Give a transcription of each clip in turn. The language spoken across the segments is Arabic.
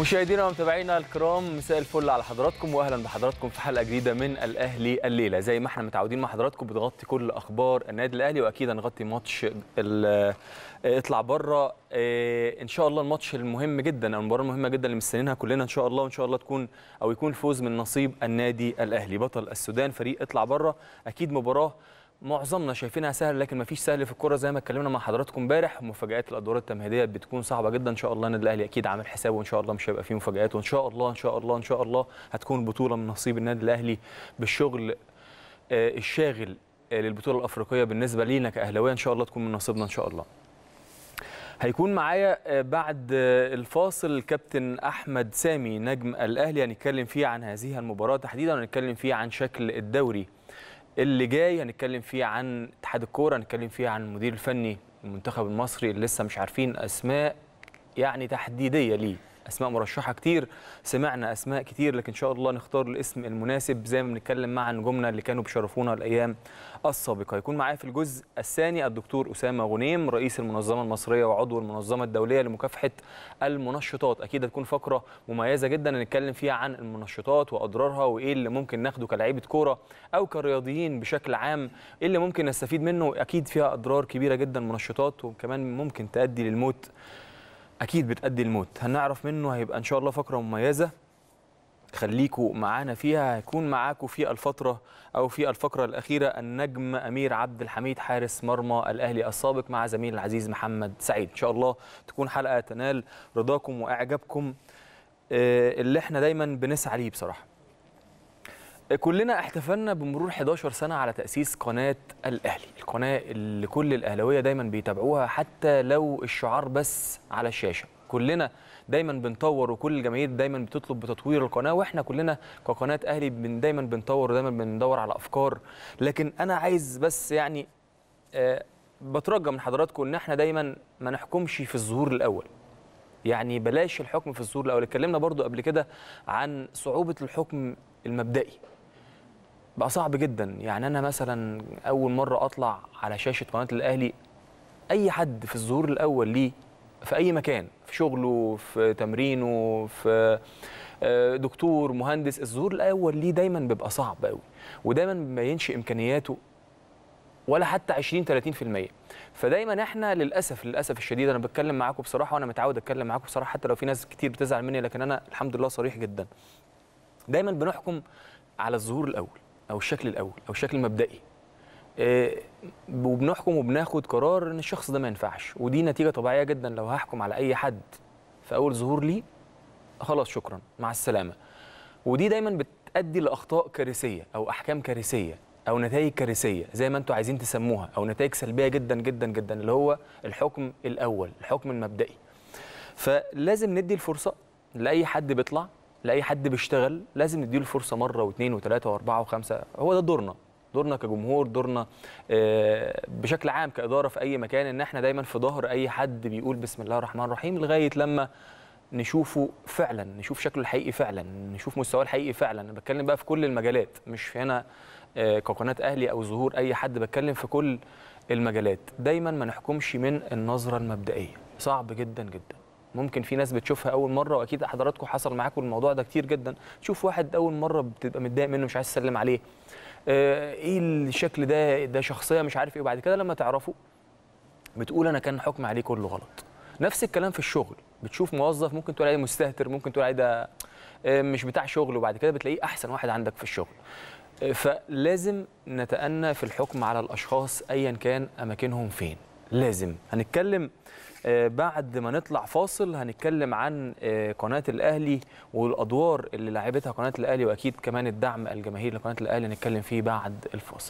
مشاهدينا ومتابعينا الكرام، مساء الفل على حضراتكم واهلا بحضراتكم في حلقه جديده من الاهلي الليله. زي ما احنا متعودين مع حضراتكم بتغطي كل اخبار النادي الاهلي، واكيد هنغطي ماتش اطلع بره ان شاء الله، الماتش المهم جدا او المباراه المهمه جدا اللي مستنيينها كلنا ان شاء الله، وان شاء الله تكون او يكون الفوز من نصيب النادي الاهلي بطل السودان فريق اطلع بره. اكيد مباراه معظمنا شايفينها سهل، لكن ما فيش سهل في الكوره زي ما اتكلمنا مع حضراتكم امبارح. مفاجآت الادوار التمهيديه بتكون صعبه جدا. ان شاء الله النادي الاهلي اكيد عامل حسابه، وان شاء الله مش هيبقى فيه مفاجآت، وان شاء الله ان شاء الله ان شاء الله هتكون بطوله من نصيب النادي الاهلي بالشغل الشاغل للبطوله الافريقيه بالنسبه لينا كاهلاويه. ان شاء الله تكون من نصيبنا ان شاء الله. هيكون معايا بعد الفاصل الكابتن احمد سامي نجم الاهلي، هنتكلم فيه عن هذه المباراه تحديدا، هنتكلم فيه عن شكل الدوري اللي جاي، هنتكلم فيه عن اتحاد الكوره، هنتكلم فيه عن المدير الفني المنتخب المصري اللي لسه مش عارفين اسماء يعني تحديديه ليه، اسماء مرشحه كتير، سمعنا اسماء كتير، لكن ان شاء الله نختار الاسم المناسب زي ما بنتكلم مع نجومنا اللي كانوا بيشرفونا الايام السابقه. هيكون معايا في الجزء الثاني الدكتور اسامه غنيم رئيس المنظمه المصريه وعضو المنظمه الدوليه لمكافحه المنشطات. اكيد هتكون فقره مميزه جدا نتكلم فيها عن المنشطات واضرارها، وايه اللي ممكن ناخده كلاعيبه كوره او كرياضيين بشكل عام، ايه اللي ممكن نستفيد منه. اكيد فيها اضرار كبيره جدا منشطات، وكمان ممكن تؤدي للموت، اكيد بتأدي الموت. هنعرف منه، هيبقى ان شاء الله فقره مميزه، خليكوا معانا فيها. هيكون معاكم في الفتره او في الفقره الاخيره النجم امير عبد الحميد حارس مرمى الاهلي السابق مع زميل العزيز محمد سعيد. ان شاء الله تكون حلقه تنال رضاكم واعجابكم اللي احنا دايما بنسعى ليه بصراحه. كلنا احتفلنا بمرور 11 سنة على تأسيس قناة الأهلي، القناة اللي كل الأهلاوية دايما بيتابعوها حتى لو الشعار بس على الشاشة. كلنا دايما بنطور، وكل الجماهير دايما بتطلب بتطوير القناة، واحنا كلنا كقناة أهلي دايما بنطور ودايما بندور على أفكار. لكن أنا عايز بس يعني بترجى من حضراتكم إن احنا دايما ما نحكمش في الظهور الأول، يعني بلاش الحكم في الظهور الأول. اتكلمنا برضو قبل كده عن صعوبة الحكم المبدئي، بقى صعب جدا. يعني انا مثلا اول مره اطلع على شاشه قناه الاهلي، اي حد في الظهور الاول ليه في اي مكان، في شغله، في تمرينه، في دكتور، مهندس، الظهور الاول ليه دايما بيبقى صعب قوي، ودايما ما ينشئ امكانياته ولا حتى 20-30%. فدايما احنا للاسف الشديد، انا بتكلم معاكم بصراحه، وانا متعود اتكلم معاكم بصراحه حتى لو في ناس كتير بتزعل مني، لكن انا الحمد لله صريح جدا. دايما بنحكم على الظهور الاول او الشكل الاول او الشكل المبدئي، وبنحكم وبناخد قرار ان الشخص ده ما ينفعش، ودي نتيجه طبيعيه جدا. لو هحكم على اي حد في اول ظهور ليه، خلاص شكرا مع السلامه. ودي دايما بتؤدي لاخطاء كارثيه او احكام كارثيه او نتائج كارثيه زي ما انتم عايزين تسموها، او نتائج سلبيه جدا جدا جدا، اللي هو الحكم الاول، الحكم المبدئي. فلازم ندي الفرصه لاي حد بيطلع، لاي حد بيشتغل، لازم نديله الفرصه مره واثنين وثلاثه واربعه وخمسه. هو ده دورنا كجمهور، دورنا بشكل عام كاداره في اي مكان، ان احنا دايما في ظهر اي حد بيقول بسم الله الرحمن الرحيم لغايه لما نشوفه فعلا، نشوف شكله الحقيقي فعلا، نشوف مستواه الحقيقي فعلا. انا بتكلم بقى في كل المجالات، مش في هنا كقناه اهلي او ظهور اي حد، بتكلم في كل المجالات. دايما ما نحكمش من النظره المبدئيه، صعب جدا جدا. ممكن في ناس بتشوفها اول مره، واكيد حضراتكم حصل معاكم الموضوع ده كتير جدا، تشوف واحد اول مره بتبقى متضايق منه، مش عايز تسلم عليه، ايه الشكل ده شخصيه مش عارف ايه، وبعد كده لما تعرفه بتقول انا كان حكم عليه كله غلط. نفس الكلام في الشغل، بتشوف موظف ممكن تقول عليه مستهتر، ممكن تقول عليه ده مش بتاع شغل، وبعد كده بتلاقيه احسن واحد عندك في الشغل. فلازم نتأنى في الحكم على الاشخاص ايا كان اماكنهم فين. لازم هنتكلم بعد ما نطلع فاصل، هنتكلم عن قناة الأهلي والأدوار اللي لعبتها قناة الأهلي، وأكيد كمان الدعم الجماهيري لقناة الأهلي هنتكلم فيه بعد الفاصل.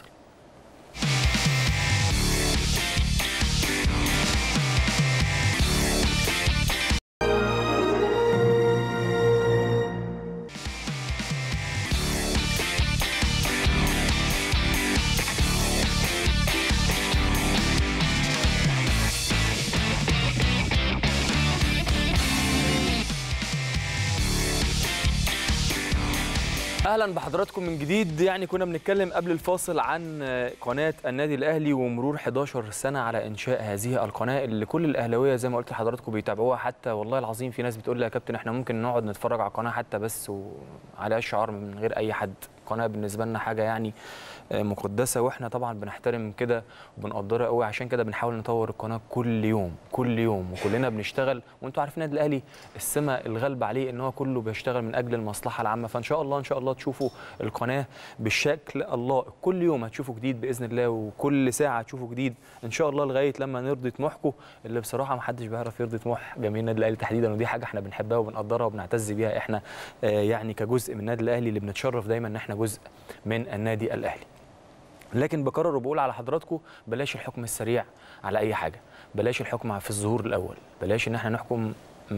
اهلا بحضراتكم من جديد. يعني كنا بنتكلم قبل الفاصل عن قناه النادي الاهلي ومرور 11 سنه على انشاء هذه القناه اللي كل الاهلاويه زي ما قلت لحضراتكم بيتابعوها. حتى والله العظيم في ناس بتقول لي يا كابتن احنا ممكن نقعد نتفرج على القناه حتى بس وعليها الشعار من غير اي حد. القناه بالنسبه لنا حاجه يعني مقدسه، واحنا طبعا بنحترم كده وبنقدرها قوي. عشان كده بنحاول نطور القناه كل يوم كل يوم، وكلنا بنشتغل. وانتوا عارفين النادي الاهلي السمه الغالبه عليه ان هو كله بيشتغل من اجل المصلحه العامه. فان شاء الله ان شاء الله تشوفوا القناه بالشكل اللائق. كل يوم هتشوفوا جديد باذن الله، وكل ساعه هتشوفوا جديد ان شاء الله لغايه لما نرضي طموحكم اللي بصراحه ما حدش بيعرف يرضي طموح جماهير النادي الاهلي تحديدا. ودي حاجه احنا بنحبها وبنقدرها وبنعتز بيها احنا يعني كجزء من النادي الاهلي اللي بنتشرف دايما ان احنا جزء من النادي الاهلي. لكن بكرر وبقول على حضراتكم بلاش الحكم السريع على اي حاجه، بلاش الحكم في الظهور الاول، بلاش ان احنا نحكم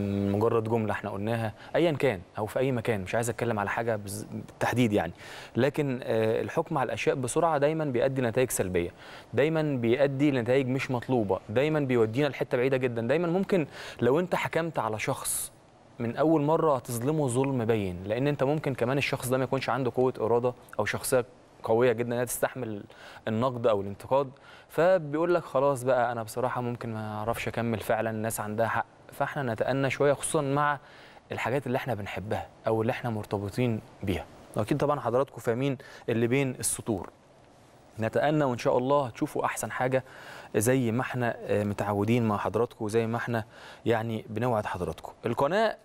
مجرد جمله احنا قلناها ايا كان او في اي مكان. مش عايز اتكلم على حاجه بالتحديد يعني، لكن الحكم على الاشياء بسرعه دايما بيؤدي نتائج سلبيه، دايما بيؤدي لنتائج مش مطلوبه، دايما بيودينا لحته بعيده جدا. دايما ممكن لو انت حكمت على شخص من اول مره هتظلمه ظلم باين، لان انت ممكن كمان الشخص ده ما يكونش عنده قوه اراده او شخصيه قويه جدا انها تستحمل النقد او الانتقاد. فبيقول لك خلاص بقى انا بصراحه ممكن ما اعرفش اكمل، فعلا الناس عندها حق. فاحنا نتأنى شويه خصوصا مع الحاجات اللي احنا بنحبها او اللي احنا مرتبطين بيها. واكيد طبعا حضراتكم فاهمين اللي بين السطور. نتأنى وان شاء الله هتشوفوا احسن حاجه زي ما احنا متعودين مع حضراتكم وزي ما احنا يعني بنوعد حضراتكم. القناه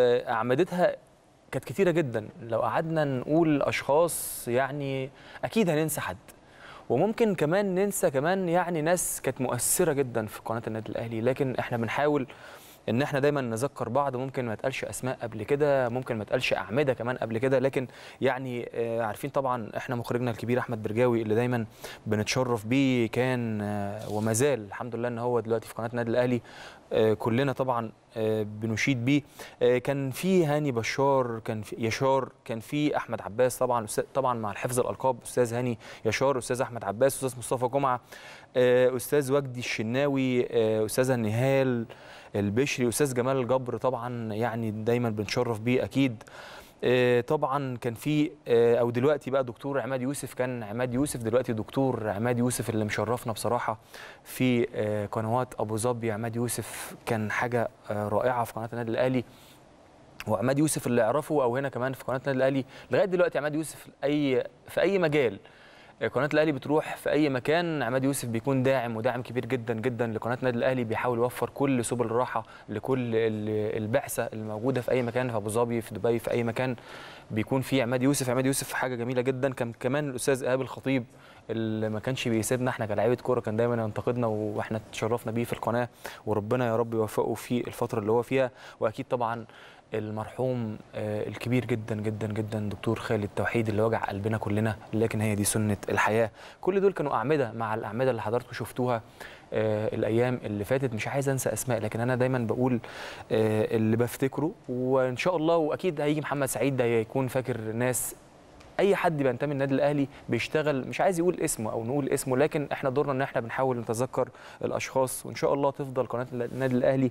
اعمدتها كانت كتيرة جدا، لو قعدنا نقول أشخاص يعني أكيد هننسى حد، وممكن كمان ننسى كمان يعني ناس كانت مؤثرة جدا في قناة النادي الأهلي. لكن احنا بنحاول ان احنا دايما نذكر بعض. ممكن ما اتقالش اسماء قبل كده، ممكن ما اتقالش اعمده كمان قبل كده، لكن يعني عارفين طبعا احنا مخرجنا الكبير احمد برجاوي اللي دايما بنتشرف بيه كان وما زال الحمد لله ان هو دلوقتي في قناه النادي الاهلي. كلنا طبعا بنشيد بيه. كان في هاني بشار، كان في يشار، كان في احمد عباس طبعا مع الحفظ الالقاب، استاذ هاني يشار، استاذ احمد عباس، استاذ مصطفى جمعه، استاذ وجدي الشناوي، استاذه نهال البشري، استاذ جمال الجبر طبعا يعني دايما بنشرف بيه اكيد. طبعا كان في او دلوقتي بقى دكتور عماد يوسف، كان عماد يوسف دلوقتي دكتور عماد يوسف اللي مشرفنا بصراحه في قنوات ابو ظبي. عماد يوسف كان حاجه رائعه في قناه النادي الاهلي. وعماد يوسف اللي يعرفه او هنا كمان في قناه النادي الاهلي لغايه دلوقتي عماد يوسف في اي مجال قناه الاهلي بتروح في اي مكان، عماد يوسف بيكون داعم وداعم كبير جدا جدا لقناه النادي الاهلي. بيحاول يوفر كل سبل الراحه لكل البعثه الموجوده في اي مكان، في ابو ظبي، في دبي، في اي مكان بيكون في عماد يوسف. عماد يوسف حاجه جميله جدا. كان كمان الاستاذ ايهاب الخطيب اللي ما كانش بيسيبنا احنا كلاعيبه كوره، كان دايما ينتقدنا واحنا اتشرفنا بيه في القناه، وربنا يا رب يوفقه في الفتره اللي هو فيها. واكيد طبعا المرحوم الكبير جدا جدا جدا دكتور خالد توحيد اللي وجع قلبنا كلنا، لكن هي دي سنة الحياة. كل دول كانوا أعمدة مع الأعمدة اللي حضراتكم شفتوها الأيام اللي فاتت. مش عايز أنسى أسماء، لكن أنا دايما بقول اللي بفتكره، وإن شاء الله وأكيد هيجي محمد سعيد ده يكون فاكر ناس. اي حد بينتمي للنادي الاهلي بيشتغل، مش عايز يقول اسمه او نقول اسمه، لكن احنا دورنا ان احنا بنحاول نتذكر الاشخاص. وان شاء الله تفضل قناه النادي الاهلي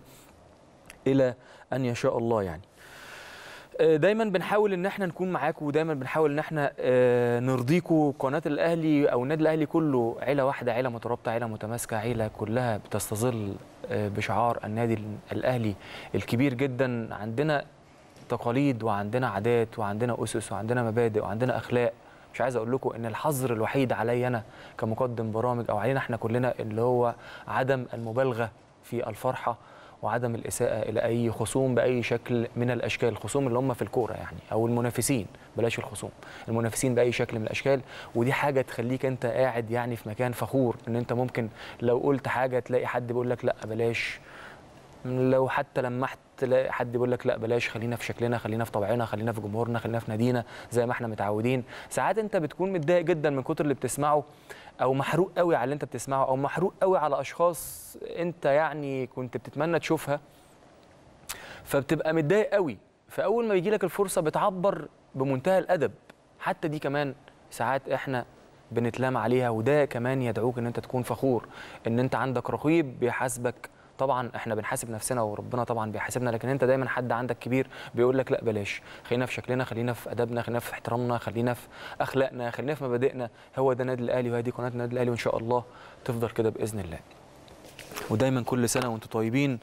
الى ان يشاء الله. يعني دايما بنحاول ان احنا نكون معاكم، ودايما بنحاول ان احنا نرضيكم. قناه الاهلي او النادي الاهلي كله عيله واحده، عيله مترابطه، عيله متماسكه، عيله كلها بتستظل بشعار النادي الاهلي الكبير جدا. عندنا تقاليد وعندنا عادات وعندنا اسس وعندنا مبادئ وعندنا اخلاق. مش عايز اقول لكم ان الحظر الوحيد علي انا كمقدم برامج او علينا احنا كلنا اللي هو عدم المبالغه في الفرحه وعدم الاساءه الى اي خصوم باي شكل من الاشكال. الخصوم اللي هم في الكوره يعني، او المنافسين، بلاش الخصوم، المنافسين باي شكل من الاشكال. ودي حاجه تخليك انت قاعد يعني في مكان فخور ان انت ممكن لو قلت حاجه تلاقي حد بيقول لك لا بلاش، لو حتى لمحت تلاقي حد بيقول لك لا بلاش، خلينا في شكلنا، خلينا في طبعنا، خلينا في جمهورنا، خلينا في نادينا زي ما احنا متعودين. ساعات انت بتكون متضايق جدا من كتر اللي بتسمعه، او محروق قوي على اللي انت بتسمعه، او محروق قوي على اشخاص انت يعني كنت بتتمنى تشوفها، فبتبقى متضايق قوي. فاول ما بيجي لك الفرصه بتعبر بمنتهى الادب. حتى دي كمان ساعات احنا بنتلام عليها، وده كمان يدعوك ان انت تكون فخور ان انت عندك رقيب بيحاسبك طبعا احنا بنحاسب نفسنا وربنا طبعا بيحاسبنا، لكن انت دايما حد عندك كبير بيقول لك لا بلاش، خلينا في شكلنا، خلينا في ادبنا، خلينا في احترامنا، خلينا في اخلاقنا، خلينا في مبادئنا. هو ده النادي الاهلي وهذه قناه النادي الاهلي، وان شاء الله تفضل كده باذن الله. ودايما كل سنه وانتم طيبين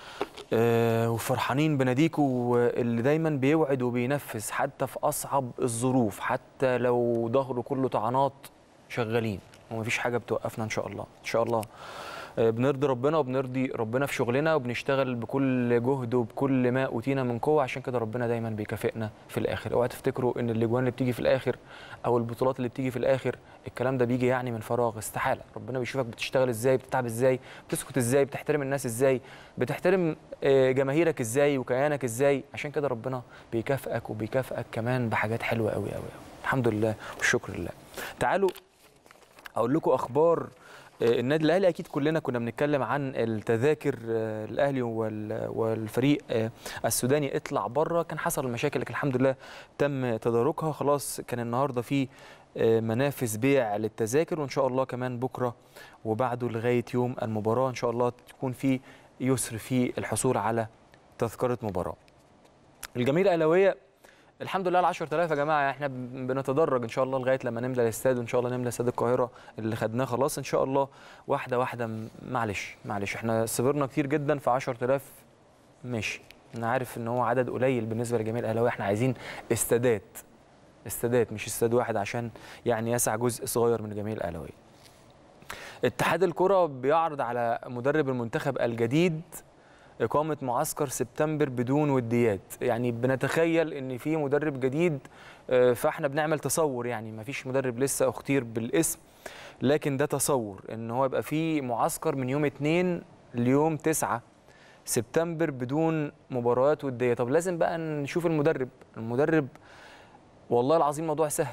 وفرحانين بناديكوا اللي دايما بيوعد وبينفذ حتى في اصعب الظروف، حتى لو ظهره كله طعنات شغالين ومفيش حاجه بتوقفنا ان شاء الله. ان شاء الله بنرضي ربنا وبنرضي ربنا في شغلنا وبنشتغل بكل جهد وبكل ما اوتينا من قوه، عشان كده ربنا دايما بيكافئنا في الاخر. اوعى تفتكروا ان الاجوان اللي بتيجي في الاخر او البطولات اللي بتيجي في الاخر الكلام ده بيجي يعني من فراغ، استحاله. ربنا بيشوفك بتشتغل ازاي، بتتعب ازاي، بتسكت ازاي، بتحترم الناس ازاي، بتحترم جماهيرك ازاي وكيانك ازاي، عشان كده ربنا بيكافئك وبيكافئك كمان بحاجات حلوه قوي قوي. الحمد لله والشكر لله. تعالوا اقول لكم اخبار النادي الاهلي. اكيد كلنا كنا بنتكلم عن التذاكر، الاهلي والفريق السوداني اطلع بره، كان حصل مشاكل لكن الحمد لله تم تداركها. خلاص كان النهارده في منافذ بيع للتذاكر، وان شاء الله كمان بكره وبعده لغايه يوم المباراه ان شاء الله تكون في يسر في الحصول على تذكره مباراه. الجماهير الاهلاويه الحمد لله ال 10000 يا جماعه، احنا بنتدرج ان شاء الله لغايه لما نملى الاستاد، وان شاء الله نملى استاد القاهره اللي خدناه خلاص ان شاء الله واحده واحده. معلش احنا صبرنا كتير جدا في 10000 ماشي، انا عارف ان هو عدد قليل بالنسبه للجماهير الاهلاويه، احنا عايزين استادات مش استاد واحد عشان يعني يسع جزء صغير من الجماهير الاهلاويه. اتحاد الكره بيعرض على مدرب المنتخب الجديد إقامة معسكر سبتمبر بدون وديات، يعني بنتخيل إن في مدرب جديد، فإحنا بنعمل تصور، يعني ما فيش مدرب لسه اختير بالاسم، لكن ده تصور إن هو يبقى في معسكر من يوم 2 ليوم 9 سبتمبر بدون مباريات ودية. طب لازم بقى نشوف المدرب والله العظيم موضوع سهل،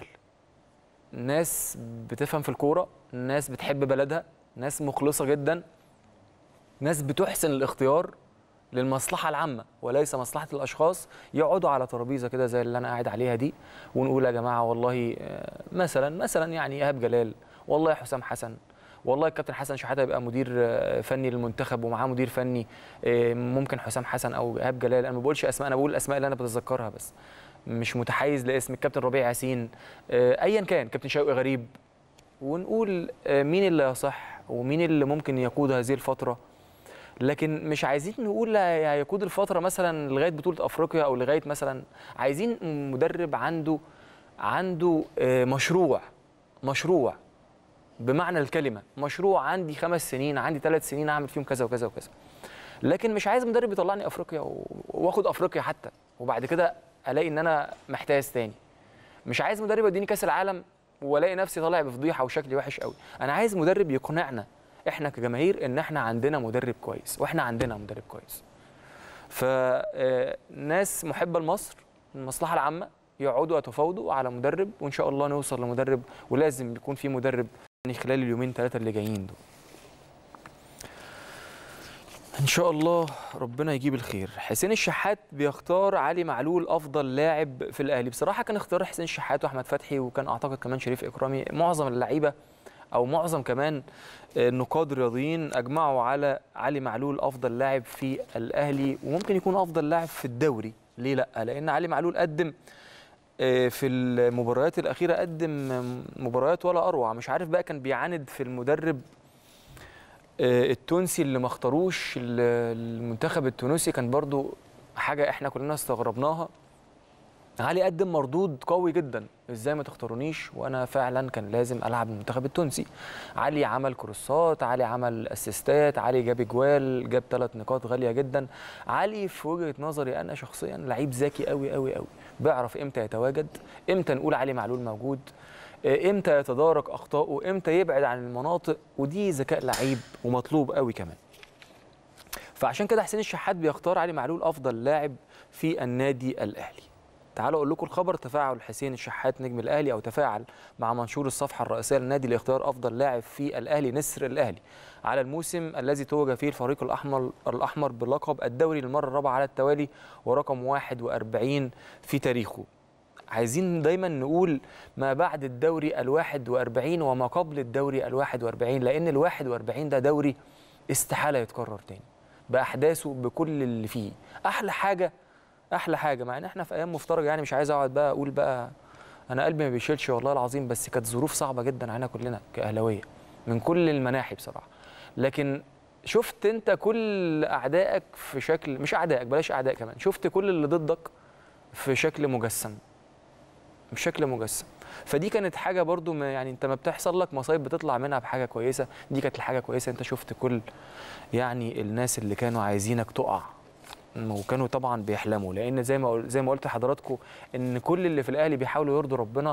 ناس بتفهم في الكورة، ناس بتحب بلدها، ناس مخلصة جدا، ناس بتحسن الاختيار للمصلحة العامة وليس مصلحة الأشخاص، يقعدوا على ترابيزة كده زي اللي أنا قاعد عليها دي ونقول يا جماعة والله مثلا يعني إيهاب جلال، والله حسام حسن، والله الكابتن حسن شحاتة يبقى مدير فني للمنتخب ومعاه مدير فني، ممكن حسام حسن أو إيهاب جلال. أنا ما بقولش أسماء، أنا بقول الأسماء اللي أنا بتذكرها بس، مش متحيز لاسم الكابتن ربيع ياسين، أيا كان، كابتن شوقي غريب، ونقول مين اللي يصح ومين اللي ممكن يقود هذه الفترة. لكن مش عايزين نقول هيقود الفتره مثلا لغايه بطوله افريقيا او لغايه مثلا، عايزين مدرب عنده مشروع بمعنى الكلمه، مشروع عندي 5 سنين، عندي 3 سنين اعمل فيهم كذا وكذا وكذا. لكن مش عايز مدرب يطلعني افريقيا واخد افريقيا حتى وبعد كده الاقي ان انا محتاج تاني. مش عايز مدرب يديني كاس العالم والاقي نفسي طالع بفضيحه وشكلي وحش قوي. انا عايز مدرب يقنعنا احنا كجماهير ان احنا عندنا مدرب كويس، واحنا عندنا مدرب كويس. فناس محبه لمصر، المصلحه العامه، يقعدوا يتفاوضوا على مدرب، وان شاء الله نوصل لمدرب، ولازم يكون في مدرب يعني خلال اليومين 3 اللي جايين دول. ان شاء الله ربنا يجيب الخير. حسين الشحات بيختار علي معلول افضل لاعب في الاهلي. بصراحه كان اختيار حسين الشحات واحمد فتحي، وكان اعتقد كمان شريف اكرامي، معظم اللعيبه او معظم كمان النقاد الرياضيين اجمعوا على علي معلول افضل لاعب في الاهلي، وممكن يكون افضل لاعب في الدوري. ليه لا؟ لان علي معلول قدم في المباريات الاخيره، قدم مباريات ولا اروع. مش عارف بقى كان بيعاند في المدرب التونسي اللي ما اختاروش المنتخب التونسي، كان برضو حاجه احنا كلنا استغربناها. علي قدم مردود قوي جدا، ازاي ما تختارونيش وانا فعلا كان لازم العب المنتخب التونسي. علي عمل كروسات، علي عمل اسيستات، علي جاب اجوال، جاب 3 نقاط غاليه جدا. علي في وجهه نظري انا شخصيا لعيب ذكي قوي قوي قوي، بيعرف امتى يتواجد، امتى نقول علي معلول موجود، امتى يتدارك اخطائه، امتى يبعد عن المناطق، ودي ذكاء لعيب ومطلوب قوي كمان. فعشان كده حسين الشحات بيختار علي معلول افضل لاعب في النادي الاهلي. تعالوا اقول لكم الخبر. تفاعل حسين الشحات نجم الاهلي، او تفاعل مع منشور الصفحه الرئيسيه للنادي لاختيار افضل لاعب في الاهلي نسر الاهلي على الموسم الذي توج فيه الفريق الاحمر بلقب الدوري للمره الرابعه على التوالي ورقم 41 في تاريخه. عايزين دايما نقول ما بعد الدوري ال41 وما قبل الدوري ال41، لان ال41 ده دوري استحاله يتكرر تاني. باحداثه بكل اللي فيه. احلى حاجه مع ان احنا في ايام مفترجه، يعني مش عايز اقعد بقى اقول بقى انا قلبي ما بيشيلش والله العظيم، بس كانت ظروف صعبه جدا علينا كلنا كاهلاويه من كل المناحي بصراحه. لكن شفت انت كل اعدائك في شكل، مش اعدائك بلاش اعداء كمان، شفت كل اللي ضدك في شكل مجسم، بشكل مجسم. فدي كانت حاجه برضو يعني انت ما بتحصل لك مصايب بتطلع منها بحاجه كويسه، دي كانت الحاجه كويسه. انت شفت كل يعني الناس اللي كانوا عايزينك تقع، وكانوا طبعا بيحلموا، لان زي ما قلت لحضراتكم ان كل اللي في الاهلي بيحاولوا يرضوا ربنا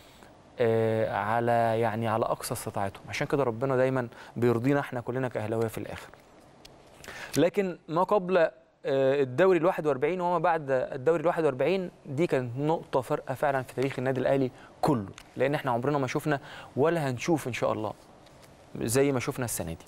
على اقصى استطاعتهم، عشان كده ربنا دايما بيرضينا احنا كلنا كاهلاويه في الاخر. لكن ما قبل الدوري ال 41 وما بعد الدوري ال 41 دي كانت نقطه فارقه فعلا في تاريخ النادي الاهلي كله، لان احنا عمرنا ما شفنا ولا هنشوف ان شاء الله زي ما شفنا السنه دي.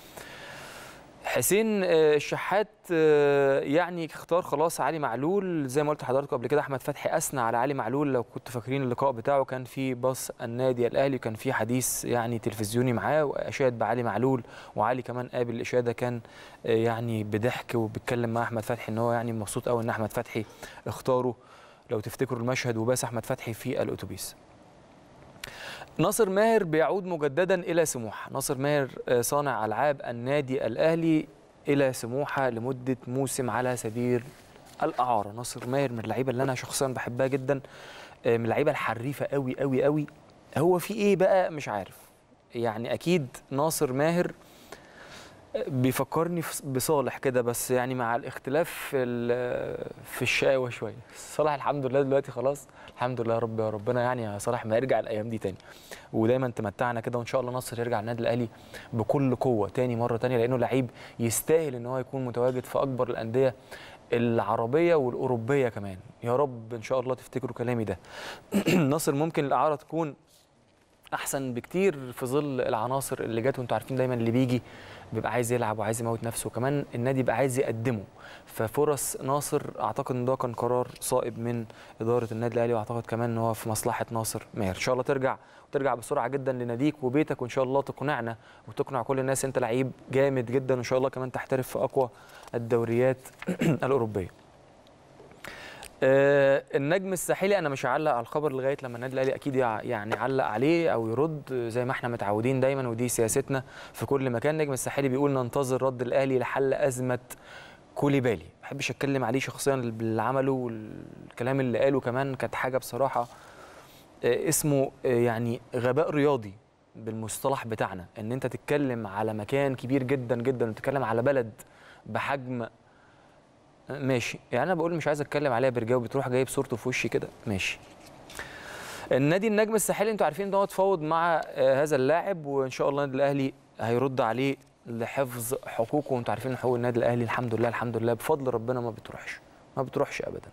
حسين الشحات يعني اختار خلاص علي معلول، زي ما قلت لحضراتكم قبل كده احمد فتحي اثنى على علي معلول. لو كنتوا فاكرين اللقاء بتاعه كان في باص النادي الاهلي، كان في حديث يعني تلفزيوني معاه واشاد بعلي معلول، وعلي كمان قابل الاشاده كان يعني بضحك وبيتكلم مع احمد فتحي ان هو يعني مبسوط قوي ان احمد فتحي اختاره، لو تفتكروا المشهد وباس احمد فتحي في الاتوبيس. ناصر ماهر بيعود مجددا إلى سموحة. ناصر ماهر صانع ألعاب النادي الأهلي إلى سموحة لمدة موسم على سبيل الإعارة. ناصر ماهر من اللعيبة اللي أنا شخصيا بحبها جدا، من اللعيبة الحريفة قوي قوي قوي. هو في إيه بقى مش عارف، يعني أكيد ناصر ماهر بيفكرني بصالح كده، بس يعني مع الاختلاف في الشقاوة شوية. صالح الحمد لله دلوقتي خلاص، الحمد لله يا ربنا يعني يا صالح ما يرجع الايام دي تاني، ودايما تمتعنا كده، وان شاء الله ناصر يرجع النادي الاهلي بكل قوه تاني مره تانيه، لانه لعيب يستاهل ان هو يكون متواجد في اكبر الانديه العربيه والاوروبيه كمان. يا رب ان شاء الله تفتكروا كلامي ده. ناصر ممكن الاعاره تكون احسن بكتير في ظل العناصر اللي جت، وانتوا عارفين دايما اللي بيجي بيبقى عايز يلعب وعايز يموت نفسه، وكمان النادي بيبقى عايز يقدمه. ففرص ناصر اعتقد ان ده كان قرار صائب من اداره النادي الاهلي، واعتقد كمان ان هو في مصلحه ناصر ماهر. ان شاء الله ترجع بسرعه جدا لناديك وبيتك، وان شاء الله تقنعنا وتقنع كل الناس انت لعيب جامد جدا، وان شاء الله كمان تحترف في اقوى الدوريات الاوروبيه. النجم الساحلي انا مش هعلق على الخبر لغايه لما النادي الاهلي اكيد يعني يعلق عليه او يرد زي ما احنا متعودين دايما، ودي سياستنا في كل مكان. النجم الساحلي بيقول ننتظر رد الاهلي لحل ازمه كوليبالي. ما بحبش اتكلم عليه شخصيا باللي عمله والكلام اللي قاله، كمان كانت حاجه بصراحه اسمه يعني غباء رياضي بالمصطلح بتاعنا، ان انت تتكلم على مكان كبير جدا جدا وتتكلم على بلد بحجم ماشي. يعني انا بقول مش عايز اتكلم عليها برجاوي، بتروح جايب صورته في وشي كده ماشي. النجم الساحلي انتوا عارفين ان هو اتفاوض مع هذا اللاعب، وان شاء الله النادي الاهلي هيرد عليه لحفظ حقوقه، وانتوا عارفين حقوق النادي الاهلي الحمد لله بفضل ربنا ما بتروحش ابدا.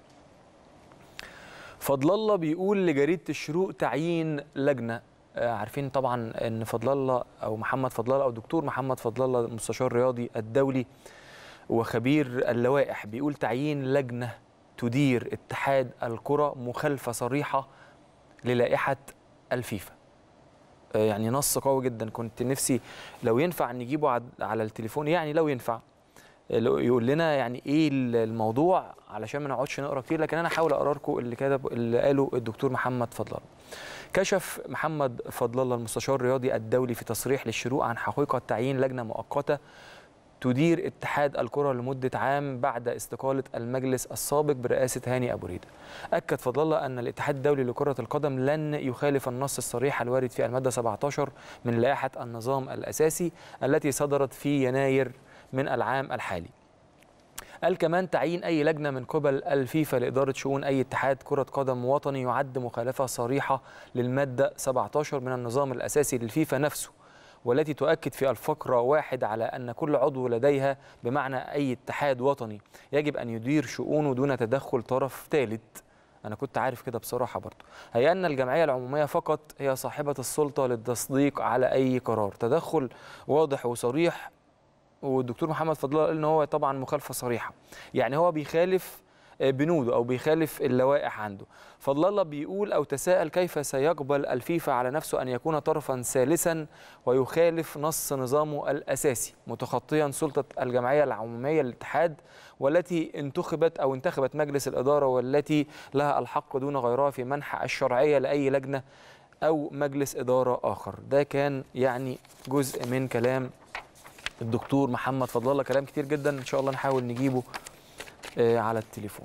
فضل الله بيقول لجريده الشروق تعيين لجنه. عارفين طبعا ان فضل الله او محمد فضل الله او دكتور محمد فضل الله المستشار الرياضي الدولي وخبير اللوائح بيقول تعيين لجنة تدير اتحاد الكرة مخالفة صريحة للائحة الفيفا. يعني نص قوي جدا، كنت نفسي لو ينفع نجيبه على التليفون، يعني لو ينفع يقول لنا يعني ايه الموضوع علشان ما نقعدش نقرا كتير، لكن انا هحاول اقرا لكم اللي قاله الدكتور محمد فضل الله. كشف محمد فضل الله المستشار الرياضي الدولي في تصريح للشروق عن حقيقة تعيين لجنة مؤقتة تدير اتحاد الكرة لمدة عام بعد استقالة المجلس السابق برئاسة هاني أبو ريدة. أكد فضل الله أن الاتحاد الدولي لكرة القدم لن يخالف النص الصريح الوارد في المادة 17 من لائحة النظام الأساسي التي صدرت في يناير من العام الحالي. قال كمان تعيين أي لجنة من قبل الفيفا لإدارة شؤون أي اتحاد كرة قدم وطني يعد مخالفة صريحة للمادة 17 من النظام الأساسي للفيفا نفسه، والتي تؤكد في الفقرة 1 على أن كل عضو لديها بمعنى أي اتحاد وطني يجب أن يدير شؤونه دون تدخل طرف ثالث. أنا كنت عارف كده بصراحة برضو. هي أن الجمعية العمومية فقط هي صاحبة السلطة للتصديق على أي قرار. تدخل واضح وصريح، والدكتور محمد فضل الله قال إن هو طبعا مخالفة صريحة، يعني هو بيخالف بنوده أو بيخالف اللوائح عنده. فضل الله بيقول أو تساءل كيف سيقبل الفيفا على نفسه أن يكون طرفا ثالثا ويخالف نص نظامه الأساسي متخطيا سلطة الجمعية العمومية للاتحاد والتي انتخبت مجلس الإدارة والتي لها الحق دون غيرها في منح الشرعية لأي لجنة أو مجلس إدارة آخر. ده كان يعني جزء من كلام الدكتور محمد فضل الله، كلام كتير جدا إن شاء الله نحاول نجيبه على التليفون.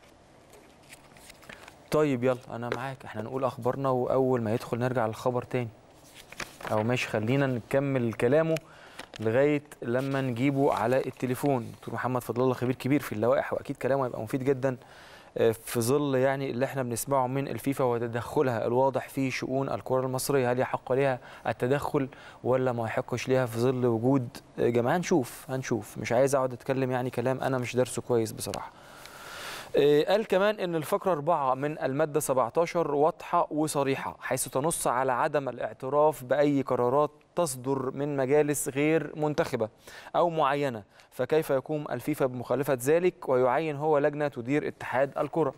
طيب يلا أنا معاك، احنا نقول أخبارنا وأول ما يدخل نرجع للخبر تاني، أو ماشي خلينا نكمل كلامه لغاية لما نجيبه على التليفون. دكتور محمد فضل الله خبير كبير في اللوائح وأكيد كلامه هيبقى مفيد جدا في ظل يعني اللي احنا بنسمعه من الفيفا وتدخلها الواضح في شؤون الكرة المصرية. هل يحق لها التدخل ولا ما يحقش لها في ظل وجود جماعة؟ هنشوف. مش عايز اقعد اتكلم يعني كلام انا مش دارسه كويس بصراحة. قال كمان ان الفقرة 4 من المادة 17 واضحة وصريحة حيث تنص على عدم الاعتراف بأي قرارات تصدر من مجالس غير منتخبة أو معينة، فكيف يقوم الفيفا بمخالفة ذلك ويعين هو لجنة تدير اتحاد الكرة.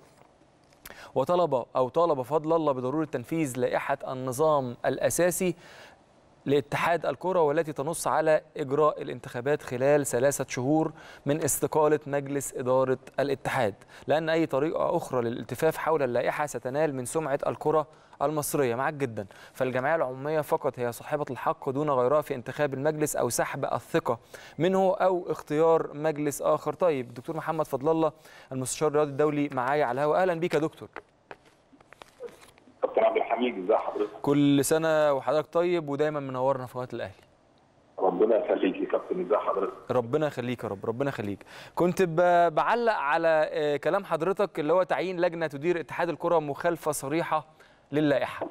طالب فضل الله بضرورة تنفيذ لائحة النظام الأساسي لاتحاد الكرة والتي تنص على إجراء الانتخابات خلال 3 شهور من استقالة مجلس إدارة الاتحاد، لأن أي طريقة أخرى للالتفاف حول اللائحة ستنال من سمعة الكرة المصرية. معاك جدا. فالجمعية العمومية فقط هي صاحبة الحق دون غيرها في انتخاب المجلس أو سحب الثقة منه أو اختيار مجلس آخر. طيب دكتور محمد فضل الله المستشار الرياضي الدولي معايا على الهواء، أهلا بيك يا دكتور. كابتن عبد الحميد، ازي حضرتك؟ كل سنة وحضرتك طيب ودايما منورنا في قناة الأهلي. ربنا يخليك يا كابتن، ازي حضرتك؟ ربنا يخليك يا رب، ربنا يخليك. كنت بعلق على كلام حضرتك اللي هو تعيين لجنة تدير اتحاد الكرة مخالفة صريحة للائحة.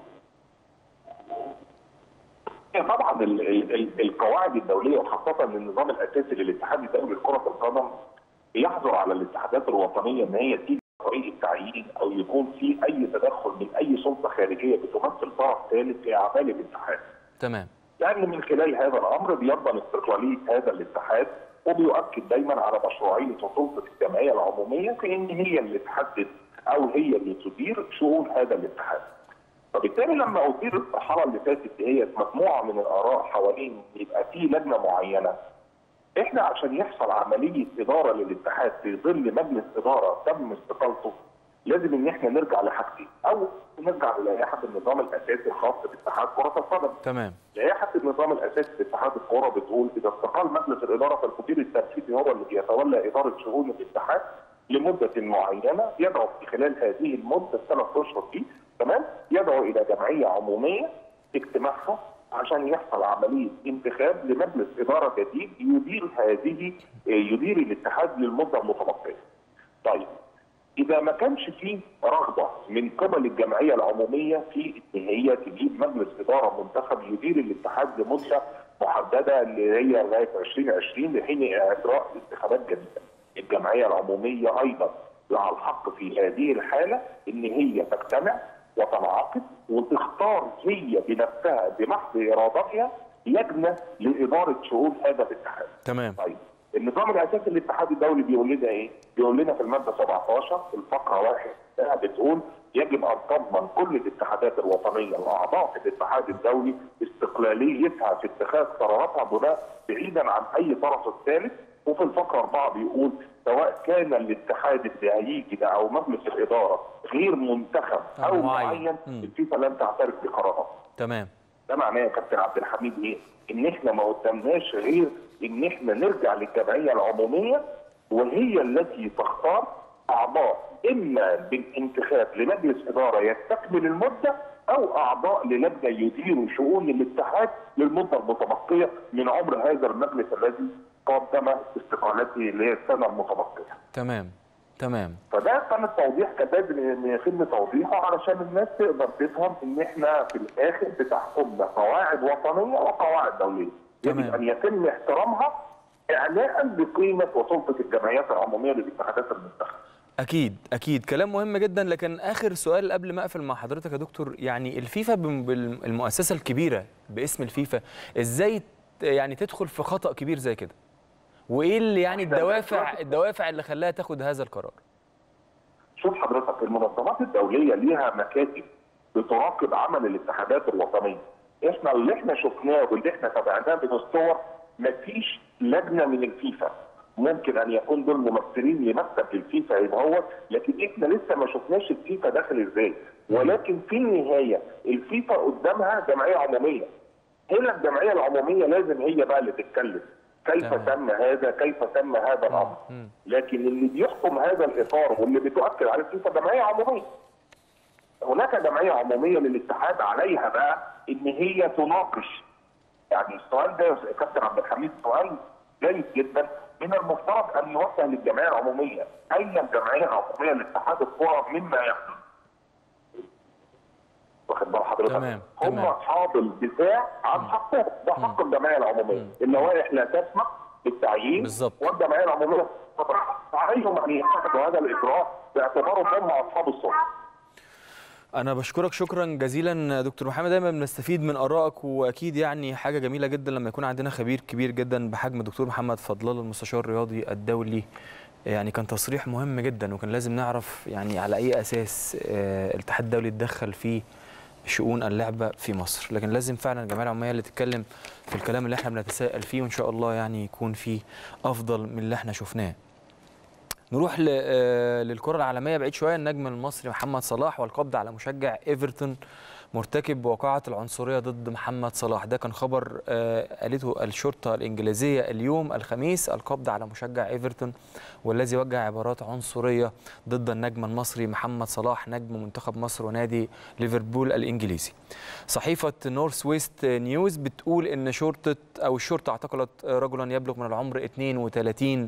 طبعا القواعد الدولية وخاصة النظام الأساسي للاتحاد الدولي لكرة القدم يحظر على الاتحادات الوطنية ان هي تيجي طريق التعيين او يكون في اي تدخل من اي سلطة خارجية بتمثل طرف ثالث في اعمال الاتحاد. تمام. لأن من خلال هذا الأمر بيضمن استقلالية هذا الاتحاد وبيؤكد دايما على مشروعية وسلطة الجمعية العمومية في إن هي اللي تحدد أو هي اللي تدير شؤون هذا الاتحاد. فبالتالي لما أثير الصحراء اللي فاتت هي مجموعة من الآراء حوالين يبقى في لجنة معينة، إحنا عشان يحصل عملية إدارة للاتحاد في ظل مجلس إدارة تم استقالته لازم ان احنا نرجع لحاجتين، او نرجع للائحه النظام الاساسي الخاص باتحاد كره القدم. تمام. لائحه النظام الاساسي لاتحاد الكره بتقول اذا استقال مجلس الاداره فالمدير التنفيذي هو اللي بيتولى اداره شؤون الاتحاد لمده معينه، يدعو في خلال هذه المده 3 اشهر دي، تمام؟ يدعو الى جمعيه عموميه اجتماعها عشان يحصل عمليه انتخاب لمجلس اداره جديد يدير الاتحاد للمده المتبقيه. طيب إذا ما كانش فيه رغبة من قبل الجمعية العمومية في إن هي تجيب مجلس إدارة منتخب يدير الاتحاد لمدة محددة اللي هي لغاية 2020 لحين إجراء انتخابات جديدة، الجمعية العمومية أيضا لها الحق في هذه الحالة إن هي تجتمع وتنعقد وتختار هي بنفسها بمحض إرادتها لجنة لإدارة شؤون هذا الاتحاد. تمام. طيب النظام الاساسي للاتحاد الدولي بيقول لنا ايه؟ بيقول لنا في الماده 17 في الفقره 1 بتقول يجب ان تضمن كل الاتحادات الوطنيه واعضاء في الاتحاد الدولي استقلاليتها في اتخاذ قراراتها بعيدا عن اي طرف ثالث. وفي الفقره 4 بيقول سواء كان الاتحاد اللي هيجي ده او مجلس الاداره غير منتخب او معين الفيفا لن تعترف بقراراته. تمام. ده معناه يا كابتن عبد الحميد ايه؟ ان احنا ما قدامناش غير ان احنا نرجع للجمعيه العموميه وهي التي تختار اعضاء اما بالانتخاب لمجلس اداره يستكمل المده او اعضاء للجنه يديروا شؤون الاتحاد للمده المتبقيه من عمر هذا المجلس الذي قدم استقالته اللي هي السنه المتبقيه. تمام. تمام. فده كان التوضيح، كان لازم يتم توضيحه علشان الناس تقدر تفهم ان احنا في الاخر بتحكمنا قواعد وطنيه وقواعد دوليه. يجب ان يتم احترامها اعلاء بقيمه وسلطه الجمعيات العموميه للاتحادات المنتخبه. اكيد كلام مهم جدا. لكن اخر سؤال قبل ما اقفل مع حضرتك يا دكتور، يعني الفيفا بالمؤسسه الكبيره باسم الفيفا ازاي يعني تدخل في خطأ كبير زي كده؟ وايه اللي يعني الدوافع اللي خلاها تاخد هذا القرار؟ شوف حضرتك، المنظمات الدوليه ليها مكاتب بتراقب عمل الاتحادات الوطنيه. احنا اللي احنا شفناه واللي احنا تابعناه من الصور، مفيش لجنه من الفيفا، ممكن ان يكون دول ممثلين لمكتب الفيفا يبقى هو، لكن احنا لسه ما شفناش الفيفا داخل ازاي. ولكن في النهايه الفيفا قدامها جمعيه عموميه. هنا الجمعيه العموميه لازم هي بقى اللي تتكلم كيف تم هذا، كيف تم هذا الامر. لكن اللي بيحكم هذا الاطار واللي بتؤكد عليه الفيفا جمعيه عموميه. هناك جمعيه عموميه للاتحاد عليها بقى ان هي تناقش. يعني السؤال ده يا كابتن عبد الحميد سؤال جيد جدا، من المفترض ان يوجه للجمعيه العموميه، اين الجمعيه العموميه لاتحاد الكره مما يحدث؟ واخد بال حضرتك؟ هم اصحاب الدفاع عن حقهم، ده حق الجمعيه العموميه. اللوائح لا تسمح بالتعيين بالظبط، والجمعيه العموميه عليهم ان يتخذوا هذا الاجراء باعتبارهم هم اصحاب السلطه. أنا بشكرك شكرا جزيلا دكتور محمد، دايما بنستفيد من آرائك، وأكيد يعني حاجة جميلة جدا لما يكون عندنا خبير كبير جدا بحجم الدكتور محمد فضلال المستشار الرياضي الدولي. يعني كان تصريح مهم جدا، وكان لازم نعرف يعني على أي أساس الاتحاد الدولي اتدخل في شؤون اللعبة في مصر. لكن لازم فعلا الجمعية العمومية اللي تتكلم في الكلام اللي احنا بنتساءل فيه، وإن شاء الله يعني يكون فيه أفضل من اللي احنا شفناه. نروح للكرة العالمية بعيد شوية. النجم المصري محمد صلاح والقبض على مشجع إيفرتون مرتكب واقعة العنصرية ضد محمد صلاح. ده كان خبر قالته الشرطة الإنجليزية اليوم الخميس. القبض على مشجع إيفرتون والذي وجه عبارات عنصرية ضد النجم المصري محمد صلاح نجم منتخب مصر ونادي ليفربول الإنجليزي. صحيفة نورث ويست نيوز بتقول إن الشرطة اعتقلت رجلا يبلغ من العمر 32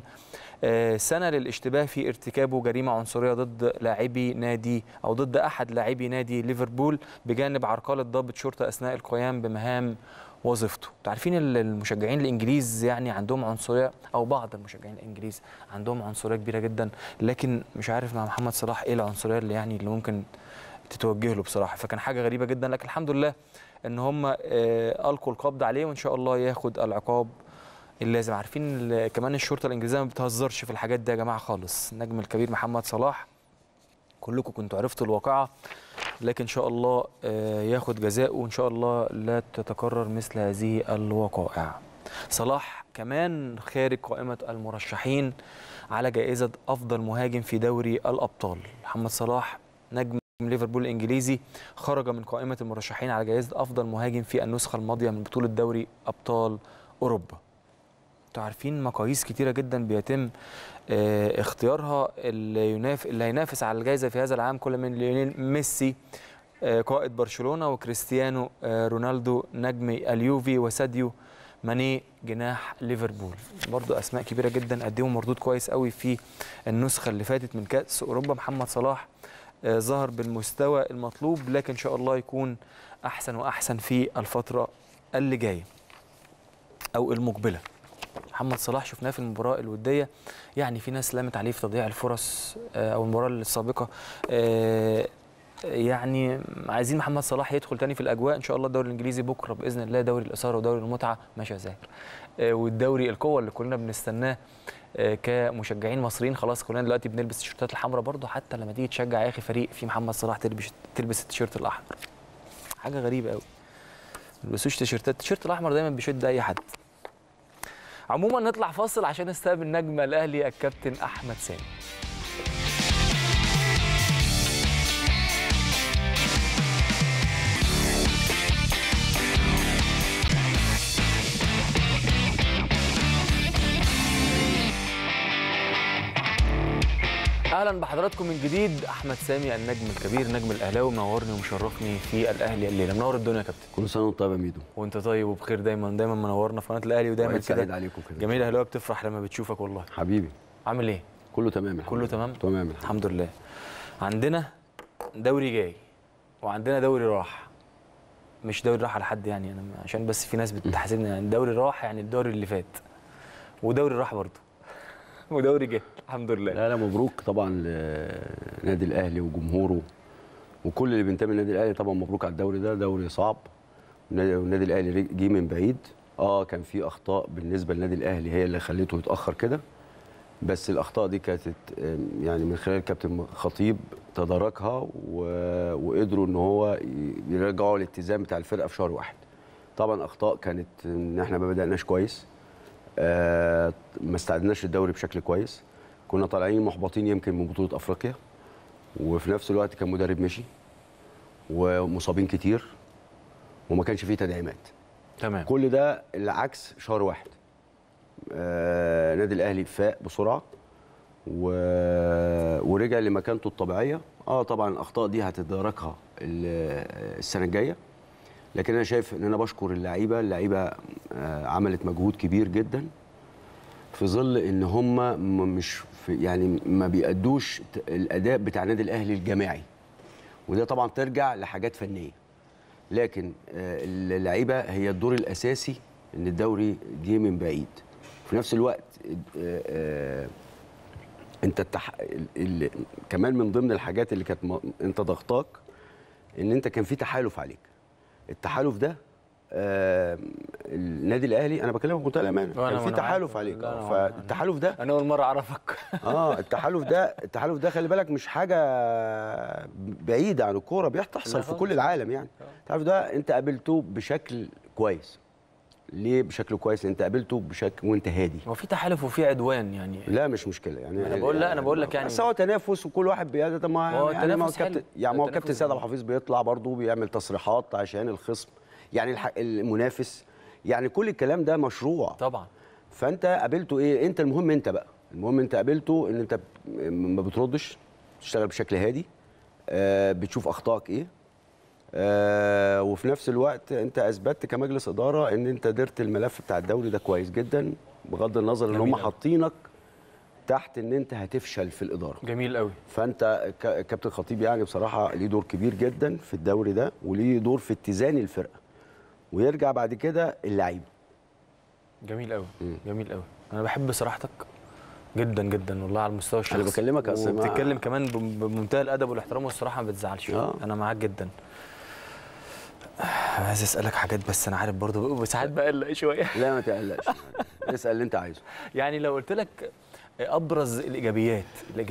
سنة للاشتباه في ارتكابه جريمة عنصرية ضد لاعبي نادي أو ضد أحد لاعبي نادي ليفربول بجانب عرقلة ضابط شرطة أثناء القيام بمهام وظيفته. عارفين المشجعين الإنجليز يعني عندهم عنصرية، أو بعض المشجعين الإنجليز عندهم عنصرية كبيرة جدا، لكن مش عارف مع محمد صلاح إيه العنصرية اللي ممكن تتوجه له بصراحة. فكان حاجة غريبة جدا، لكن الحمد لله إن هم ألقوا القبض عليه، وإن شاء الله ياخد العقاب اللازم. عارفين كمان الشرطه الانجليزيه ما بتهزرش في الحاجات دي يا جماعه خالص. النجم الكبير محمد صلاح كلكم كنتوا عرفتوا الواقعه، لكن ان شاء الله ياخد جزاءه، وان شاء الله لا تتكرر مثل هذه الوقائع. صلاح كمان خارج قائمه المرشحين على جائزه افضل مهاجم في دوري الابطال. محمد صلاح نجم ليفربول الانجليزي خرج من قائمه المرشحين على جائزه افضل مهاجم في النسخه الماضيه من بطوله دوري ابطال اوروبا. انتوا عارفين مقاييس كتيرة جدا بيتم اختيارها اللي هينافس على الجائزة في هذا العام، كل من ليونيل ميسي قائد برشلونة، وكريستيانو رونالدو نجم اليوفي، وساديو ماني جناح ليفربول. برضو أسماء كبيرة جدا قدموا مردود كويس قوي في النسخة اللي فاتت من كأس أوروبا. محمد صلاح ظهر بالمستوى المطلوب، لكن إن شاء الله يكون أحسن وأحسن في الفترة اللي جاية أو المقبلة. محمد صلاح شفناه في المباراة الودية، يعني في ناس لامت عليه في تضييع الفرص أو المباراة السابقة. يعني عايزين محمد صلاح يدخل تاني في الأجواء. إن شاء الله الدوري الإنجليزي بكرة بإذن الله دوري الإثارة ودوري المتعة ماشي يا زاهر، والدوري القوة اللي كلنا بنستناه كمشجعين مصريين. خلاص كلنا دلوقتي بنلبس التيشيرتات الحمراء برضه، حتى لما تيجي تشجع يا أخي فريق في محمد صلاح تلبس التيشيرت الأحمر. حاجة غريبة قوي، ما تلبسوش تيشيرتات. التيشيرت الأحمر دايما بيشد أي حد. عموما نطلع فاصل عشان نستقبل نجم الاهلي الكابتن احمد سامي. اهلا بحضراتكم من جديد. احمد سامي النجم الكبير نجم الاهلاوي منورني ومشرفني في الاهلي الليله. منور الدنيا يا كابتن. كل سنه وانت طيب يا ميدو. وانت طيب وبخير دايما منورنا في قناه الاهلي، ودايما كده سعيد عليكم كده. جميل الاهلاويه بتفرح لما بتشوفك والله. حبيبي عامل ايه؟ كله تمام. كله تمام تمام الحمد لله. عندنا دوري جاي وعندنا دوري راح. مش دوري راح على حد يعني، انا عشان بس في ناس بتحاسبني يعني دوري راح يعني الدوري اللي فات، ودوري راح برضه ودوري جه الحمد لله. لا مبروك طبعا لنادي الاهلي وجمهوره وكل اللي بينتمي للنادي الاهلي. طبعا مبروك على الدوري ده، دوري صعب. والنادي الاهلي جه من بعيد. كان في اخطاء بالنسبه للنادي الاهلي هي اللي خليته يتاخر كده، بس الاخطاء دي كانت يعني من خلال الكابتن خطيب تداركها وقدروا ان هو يرجعوا الاتزان بتاع الفرقه في شهر واحد. طبعا اخطاء كانت ان احنا ما بدأناش كويس، ما استعدناش الدوري بشكل كويس، كنا طالعين محبطين يمكن من بطوله افريقيا، وفي نفس الوقت كان مدرب مشي ومصابين كتير وما كانش فيه تدعيمات. تمام. كل ده العكس شهر واحد. نادي الاهلي فاق بسرعه ورجع لمكانته الطبيعيه. طبعا الاخطاء دي هتتداركها السنه الجايه، لكن انا شايف ان انا بشكر اللعيبه عملت مجهود كبير جدا في ظل ان هم مش يعني ما بيأدوش الاداء بتاع النادي الاهلي الجماعي، وده طبعا ترجع لحاجات فنيه، لكن اللعيبه هي الدور الاساسي ان الدوري جه من بعيد. في نفس الوقت انت كمان من ضمن الحاجات اللي كانت انت ضغطاك ان انت كان في تحالف عليك. التحالف ده النادي الاهلي، انا بكلمك بمنتهى الامانه، كان في تحالف عليك. فالتحالف ده انا اول مره اعرفك. التحالف ده خلي بالك مش حاجه بعيده عن الكوره، بتحصل في كل العالم يعني. التحالف ده انت قابلته بشكل كويس. ليه بشكل كويس؟ انت قابلته بشكل وانت هادي. هو في تحالف وفي عدوان يعني. لا مش مشكله يعني. انا بقول لك يعني سواء تنافس وكل واحد بيقدر. ما هو كابتن سيد ابو حفيظ بيطلع برضه بيعمل تصريحات عشان الخصم يعني المنافس، يعني كل الكلام ده مشروع طبعا. فانت قابلته ايه؟ انت المهم انت قابلته ان انت ما بتردش، تشتغل بشكل هادي، بتشوف اخطائك ايه، وفي نفس الوقت انت اثبتت كمجلس اداره ان انت درت الملف بتاع الدوري ده كويس جدا، بغض النظر ان هم حاطينك تحت ان انت هتفشل في الاداره. جميل قوي. فانت كابتن خطيب يعني بصراحه ليه دور كبير جدا في الدوري ده، وليه دور في اتزان الفرقه، ويرجع بعد كده اللعيبه. جميل قوي. جميل قوي. انا بحب صراحتك جدا جدا والله على المستوى الشخصي. انا بكلمك اصلا بتتكلم كمان بمنتهى الادب والاحترام والصراحه ما بتزعلش. انا معاك جدا. عايز اسالك حاجات بس انا عارف برضه ساعات بقلق شويه. لا ما تقلقش، اسال اللي انت عايزه. يعني لو قلت لك ابرز الايجابيات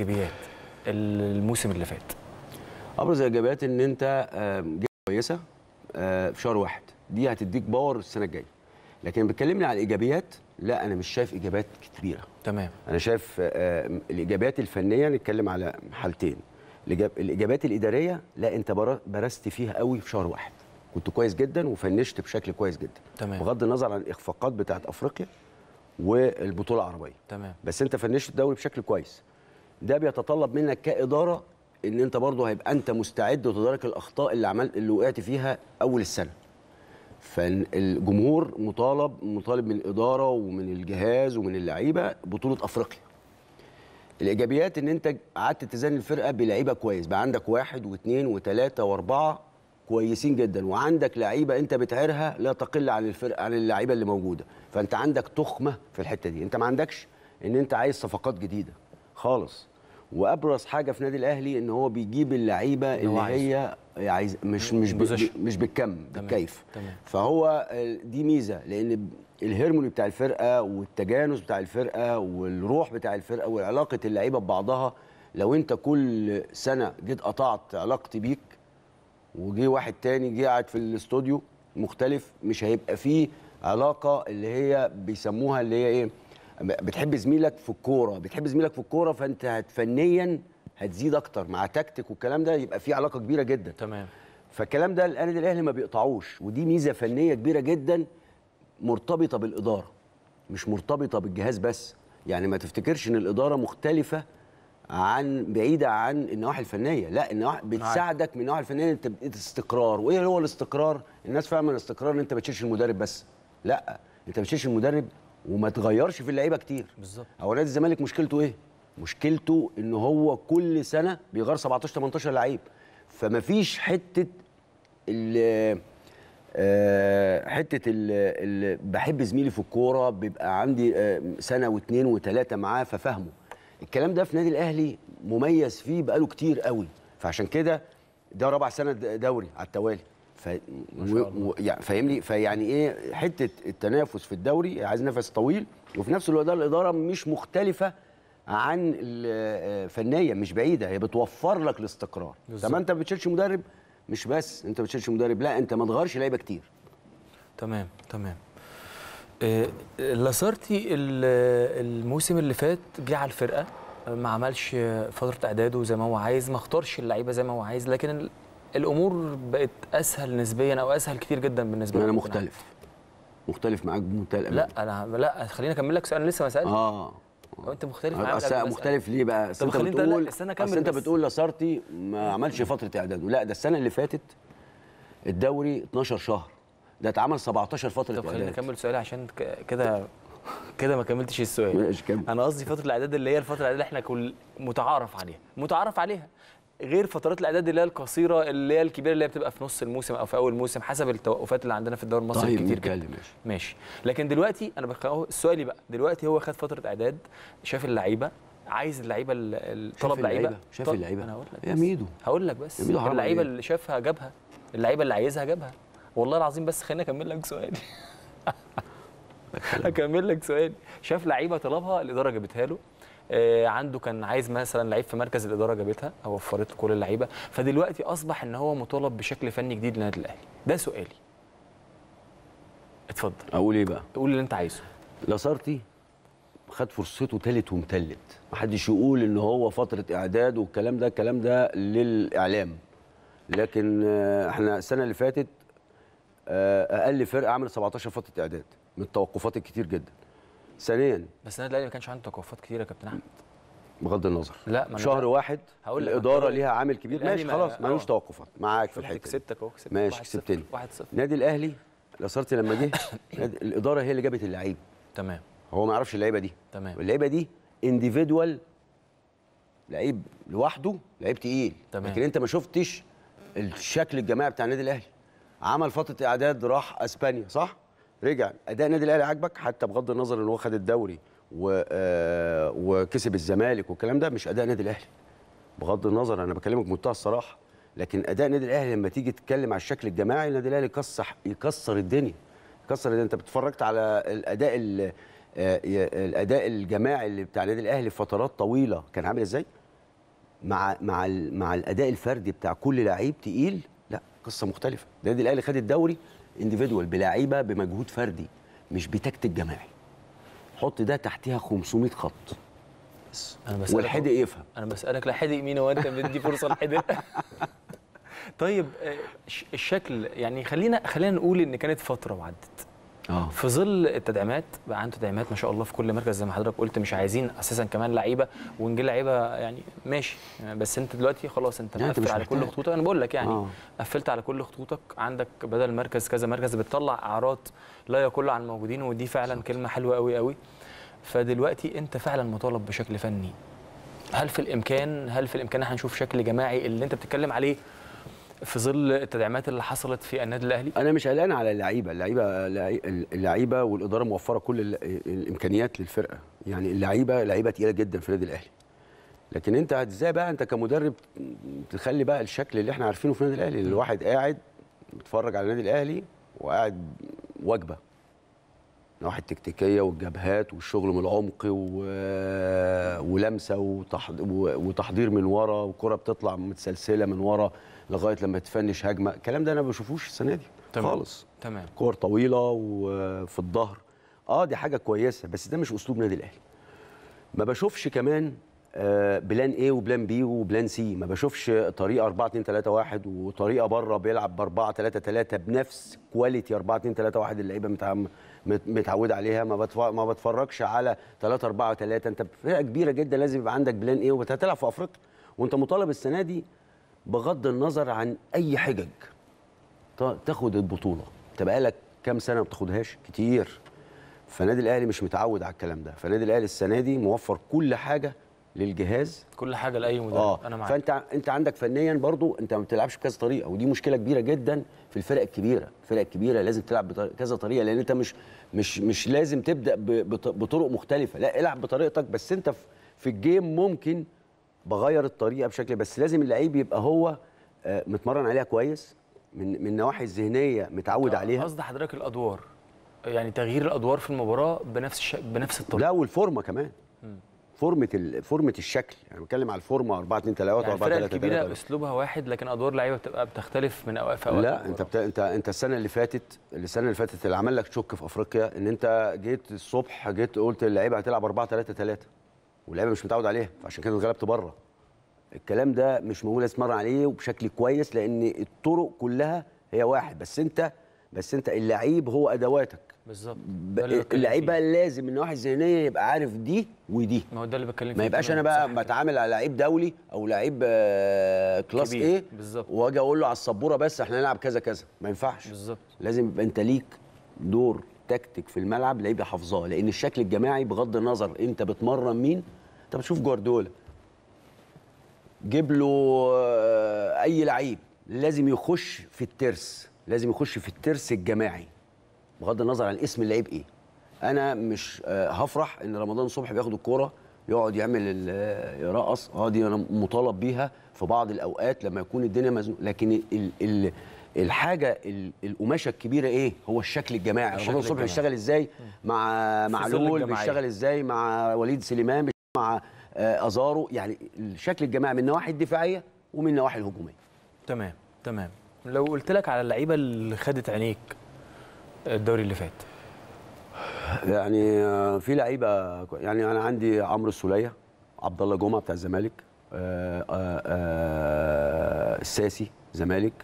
الموسم اللي فات. ابرز الايجابيات ان انت جاي كويسه في شهر واحد، دي هتديك باور السنه الجايه. لكن بتكلمني على الايجابيات، لا انا مش شايف ايجابيات كبيره. تمام. انا شايف الايجابيات الفنيه نتكلم على حالتين. الايجابيات الاداريه، لا انت برزت فيها قوي في شهر واحد، كنت كويس جدا وفنشت بشكل كويس جدا. تمام. بغض النظر عن الاخفاقات بتاعت افريقيا والبطوله العربيه. تمام. بس انت فنشت الدوري بشكل كويس. ده بيتطلب منك كاداره ان انت برضه هيبقى انت مستعد وتدارك الاخطاء اللي وقعت فيها اول السنه. فالجمهور مطالب من الاداره ومن الجهاز ومن اللعيبه بطوله افريقيا. الايجابيات ان انت قعدت تزن الفرقه بلعيبه كويس، بقى عندك 1 و2 و3 و4 كويسين جدا، وعندك لعيبه انت بتعيرها لا تقل عن الفرقه عن اللعيبه اللي موجوده. فانت عندك تخمه في الحته دي، انت ما عندكش ان انت عايز صفقات جديده خالص. وابرز حاجه في نادي الاهلي ان هو بيجيب اللعيبه اللي هي عايز مش بالكم، بالكيف. تمام. فهو دي ميزه، لان الهرموني بتاع الفرقه والتجانس بتاع الفرقه والروح بتاع الفرقه وعلاقه اللعيبه ببعضها، لو انت كل سنه جيت قطعت علاقتي بيك وجي واحد تاني جه قاعد في الاستوديو مختلف، مش هيبقى فيه علاقه اللي هي بيسموها اللي هي ايه، بتحب زميلك في الكوره، فانت فنيا هتزيد اكتر مع تكتيك والكلام ده، يبقى في علاقه كبيره جدا. تمام. فالكلام ده النادي الاهلي ما بيقطعوش، ودي ميزه فنيه كبيره جدا مرتبطه بالاداره، مش مرتبطه بالجهاز بس. يعني ما تفتكرش ان الاداره مختلفه بعيده عن النواحي الفنيه، لا النواحي بتساعدك من النواحي الفنيه. انت استقرار. وايه هو الاستقرار؟ الناس فاهمه الاستقرار ان انت ما بتشيلش المدرب بس، لا انت ما بتشيلش المدرب وما تغيرش في اللعيبه كتير. بالظبط. هو نادي الزمالك مشكلته ايه؟ مشكلته ان هو كل سنه بيغير 17 18 لعيب، فما فيش حته بحب زميلي في الكوره، بيبقى عندي سنه واثنين وثلاثه معاه ففهمه. الكلام ده في نادي الاهلي مميز فيه بقاله كتير قوي، فعشان كده ده رابع سنه دوري على التوالي. يعني فاهمني؟ فيعني ايه حته التنافس في الدوري، عايز نفس طويل، وفي نفس الوقت الاداره مش مختلفه عن فنيا مش بعيده، هي بتوفر لك الاستقرار. طب انت ما بتشيلش مدرب، مش بس انت ما بتشيلش مدرب، لا انت ما تغيرش لعيبه كتير. تمام. لاسارتي الموسم اللي فات جه على الفرقه، ما عملش فتره اعداده زي ما هو عايز، ما اختارش اللعيبه زي ما هو عايز، لكن الامور بقت اسهل نسبيا او اسهل كتير جدا بالنسبه لي. انا مختلف معاك بمنتهى الامانه. لا خليني اكمل لك سؤال، لسه ما سالتش. انت مختلف معايا. مختلف ليه بقى؟ انت بتقول لاسارتي ما عملش فتره اعداده، لا ده السنه اللي فاتت الدوري 12 شهر، ده اتعمل 17 فتره اعداد. طب خليني اكمل سؤالي عشان كده ما كملتش السؤال. ماشي كمل. انا قصدي فتره الاعداد اللي هي الفتره الاعداد اللي احنا متعارف عليها غير فترات الاعداد اللي هي القصيره اللي هي الكبيره اللي هي بتبقى في نص الموسم او في اول الموسم حسب التوقفات اللي عندنا في الدوري المصري. طيب كتير جدا. ماشي. لكن دلوقتي انا سؤالي بقى دلوقتي، هو خد فتره اعداد، شاف اللعيبه، عايز اللعيبه، طلب لعيبه، شاف اللعيبه. انا هقول لك يا ميدو هقول لك بس اللعيبه اللي شافها جابها، اللعيبه اللي عايزها جابها والله العظيم. بس خليني اكمل لك سؤالي. اكمل لك سؤالي. شاف لعيبه طلبها، الاداره جابتها له. عنده كان عايز مثلا لعيب في مركز، الاداره جابتها او وفرت له كل اللعيبه، فدلوقتي اصبح ان هو مطالب بشكل فني جديد للنادي الاهلي. ده سؤالي. اتفضل. اقول ايه بقى؟ قول اللي انت عايزه. لاسارتي خد فرصته تالت ومتلت، محدش يقول ان هو فتره اعداد والكلام ده، الكلام ده للاعلام، لكن احنا السنه اللي فاتت اقل فرقه عملت 17 فتره اعداد من التوقفات الكتير جدا. ثانيا بس النادي الاهلي ما كانش عنده توقفات كتير يا كابتن احمد. بغض النظر، لا شهر واحد الاداره ليها عامل كبير. ماشي خلاص مالوش توقفات، معاك في الحته كسبتك اهو. ماشي كسبتني. النادي الاهلي لاسارتي لما جه الاداره هي اللي جابت اللعيبه. تمام. هو ما يعرفش اللعيبه دي. تمام. اللعيبه دي انديفيدوال، لعيب لوحده، لعيب تقيل. تمام. لكن انت ما شفتش الشكل الجماعي بتاع النادي الاهلي. عمل فتره اعداد، راح اسبانيا صح؟ رجع. اداء النادي الاهلي عاجبك؟ حتى بغض النظر ان هو خد الدوري وكسب الزمالك والكلام ده، مش اداء النادي الاهلي. بغض النظر، انا بكلمك بمنتهى الصراحه، لكن اداء النادي الاهلي لما تيجي تتكلم على الشكل الجماعي، النادي الاهلي يكسر الدنيا. انت اتفرجت على الاداء الجماعي اللي بتاع النادي الاهلي فترات طويله كان عامل ازاي؟ مع الاداء الفردي بتاع كل لعيب تقيل، لا قصه مختلفه. النادي الاهلي خد الدوري انديفيدوال، بلعيبه بمجهود فردي، مش بتكتيك جماعي. حط ده تحتها 500 خط بس. والحدق يفهم. انا بسالك لا حدق مين، وانت بدي فرصه لحدق. طيب الشكل يعني خلينا نقول ان كانت فتره وعدت. في ظل التدعيمات، بقى عنده تدعيمات ما شاء الله في كل مركز زي ما حضرتك قلت، مش عايزين اساسا كمان لعيبه، ونجيب لعيبه يعني ماشي، بس انت دلوقتي خلاص انت مقفل على كل خطوطك. انا بقول لك يعني قفلت على كل خطوطك، عندك بدل مركز كذا مركز، بتطلع اعارات لا يقل عن موجودين، ودي فعلا كلمه حلوه قوي قوي. فدلوقتي انت فعلا مطالب بشكل فني. هل في الامكان احنا نشوف شكل جماعي اللي انت بتتكلم عليه في ظل التدعيمات اللي حصلت في النادي الاهلي؟ انا مش قلقان على اللعيبه والاداره موفره كل الامكانيات للفرقه، يعني لعيبه تقيله جدا في النادي الاهلي. لكن انت ازاي بقى انت كمدرب تخلي بقى الشكل اللي احنا عارفينه في النادي الاهلي، اللي الواحد قاعد بيتفرج على النادي الاهلي وقاعد وجبه، نواحي التكتيكيه والجبهات والشغل من العمق ولمسه وتحضير من ورا، والكره بتطلع متسلسله من ورا لغايه لما تفنش هجمه. الكلام ده انا ما بشوفوش السنه دي خالص. تمام. كور طويله وفي الظهر، دي حاجه كويسه، بس ده مش اسلوب نادي الاهلي. ما بشوفش كمان بلان ايه وبلان بي وبلان سي. ما بشوفش طريقه 4-2-3-1 وطريقه بره بيلعب ب 4-3-3 بنفس كواليتي 4-2-3-1 اللعيبه متعوده عليها. ما بتفرجش على 3-4-3. انت فرقه كبيره جدا، لازم يبقى عندك بلان ايه، وهتلعب في افريقيا وانت مطالب السنه دي بغض النظر عن اي حجج تاخد البطوله. انت بقالك كام سنه ما بتاخدهاش؟ كتير. فالنادي الاهلي مش متعود على الكلام ده. فالنادي الاهلي السنه دي موفر كل حاجه للجهاز، كل حاجه لاي مدرب. انا معاك. فانت عندك فنيا برضو انت ما بتلعبش بكذا طريقه، ودي مشكله كبيره جدا في الفرق الكبيره. الفرق الكبيره لازم تلعب بكذا طريقه، لان انت مش لازم تبدا بطرق مختلفه، لا العب بطريقتك. بس انت في الجيم ممكن بغير الطريقه بشكل، بس لازم اللعيب يبقى هو متمرن عليها كويس، من النواحي الذهنيه متعود عليها. قصد حضرتك الادوار، يعني تغيير الادوار في المباراه بنفس الطريقه. لا والفورمه كمان. فورمه الشكل، يعني بتكلم على الفورمه 4 2 3 يعني 4 3 3. الفرق الكبيره اسلوبها واحد، لكن ادوار اللعيبه بتبقى بتختلف من اوقات فاوقات. لا انت السنه اللي فاتت اللي عمل لك شك في افريقيا ان انت جيت الصبح قلت اللعيبه هتلعب 4 3 3 واللعيبه مش متعود عليها، فعشان كده اتغلبت بره. الكلام ده مش موجود، لازم تتمرن عليه وبشكل كويس، لان الطرق كلها هي واحد، بس انت اللعيب هو ادواتك بالظبط. اللعيب بقى لازم من النواحي الذهنيه يبقى عارف دي ودي. ما هو ده اللي بتكلم فيه، ما يبقاش انا بقى بتعامل على لعيب دولي او لعيب كلاس ايه واجي اقول له على السبوره بس احنا نلعب كذا كذا، ما ينفعش. بالظبط. لازم يبقى انت ليك دور تكتيك في الملعب لعيبه حافظاه، لان الشكل الجماعي بغض النظر انت بتمرن مين. انت بتشوف جوارديولا جيب له اي لعيب لازم يخش في الترس الجماعي بغض النظر عن اسم اللعيب ايه. انا مش هفرح ان رمضان صبحي بياخد الكوره يقعد يعمل يرقص، دي انا مطالب بيها في بعض الاوقات لما يكون الدنيا مزنوقه، لكن الحاجه القماشه الكبيره ايه؟ هو الشكل الجماعي. رمضان صبحي بيشتغل ازاي مع معلول، بيشتغل ازاي مع وليد سليمان، مع ازارو، يعني الشكل الجماعي من النواحي الدفاعيه ومن النواحي الهجوميه. تمام. لو قلت لك على اللعيبه اللي خدت عينيك الدوري اللي فات، يعني في لعيبه، يعني انا عندي عمرو السوليه، عبد الله جمعه بتاع الزمالك، الساسي زمالك،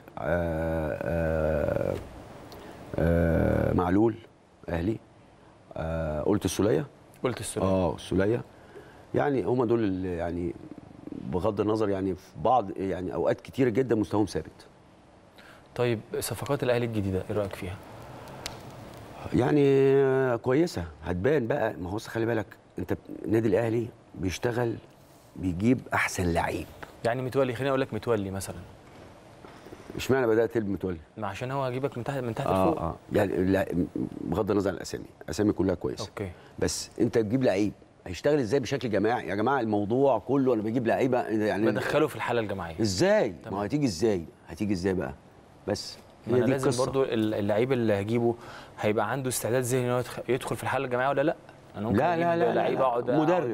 معلول اهلي. قلت السوليه السوليه، يعني هم دول اللي يعني بغض النظر يعني في بعض يعني اوقات كتيره جدا مستواهم ثابت. طيب صفقات الاهلي الجديده ايه رايك فيها؟ يعني كويسه، هتبان بقى. ما هو خلي بالك انت النادي الاهلي بيشتغل بيجيب احسن لعيب. يعني متولي، خليني اقول لك متولي مثلا. اشمعنى بدات تلعب متولي؟ ما عشان هو هيجيبك من تحت لفوق. يعني بغض النظر عن الاسامي كلها كويسه. اوكي. بس انت تجيب لعيب هيشتغل ازاي بشكل جماعي؟ يا جماعه الموضوع كله انا بجيب لعيبه يعني بدخله في الحاله الجماعيه ازاي؟ ما هتيجي ازاي بقى؟ بس هي دي لازم برضو اللعيب اللي هجيبه هيبقى عنده استعداد ذهني ان هو يدخل في الحاله الجماعيه ولا لا؟ انا ممكن لا لعيب اقعد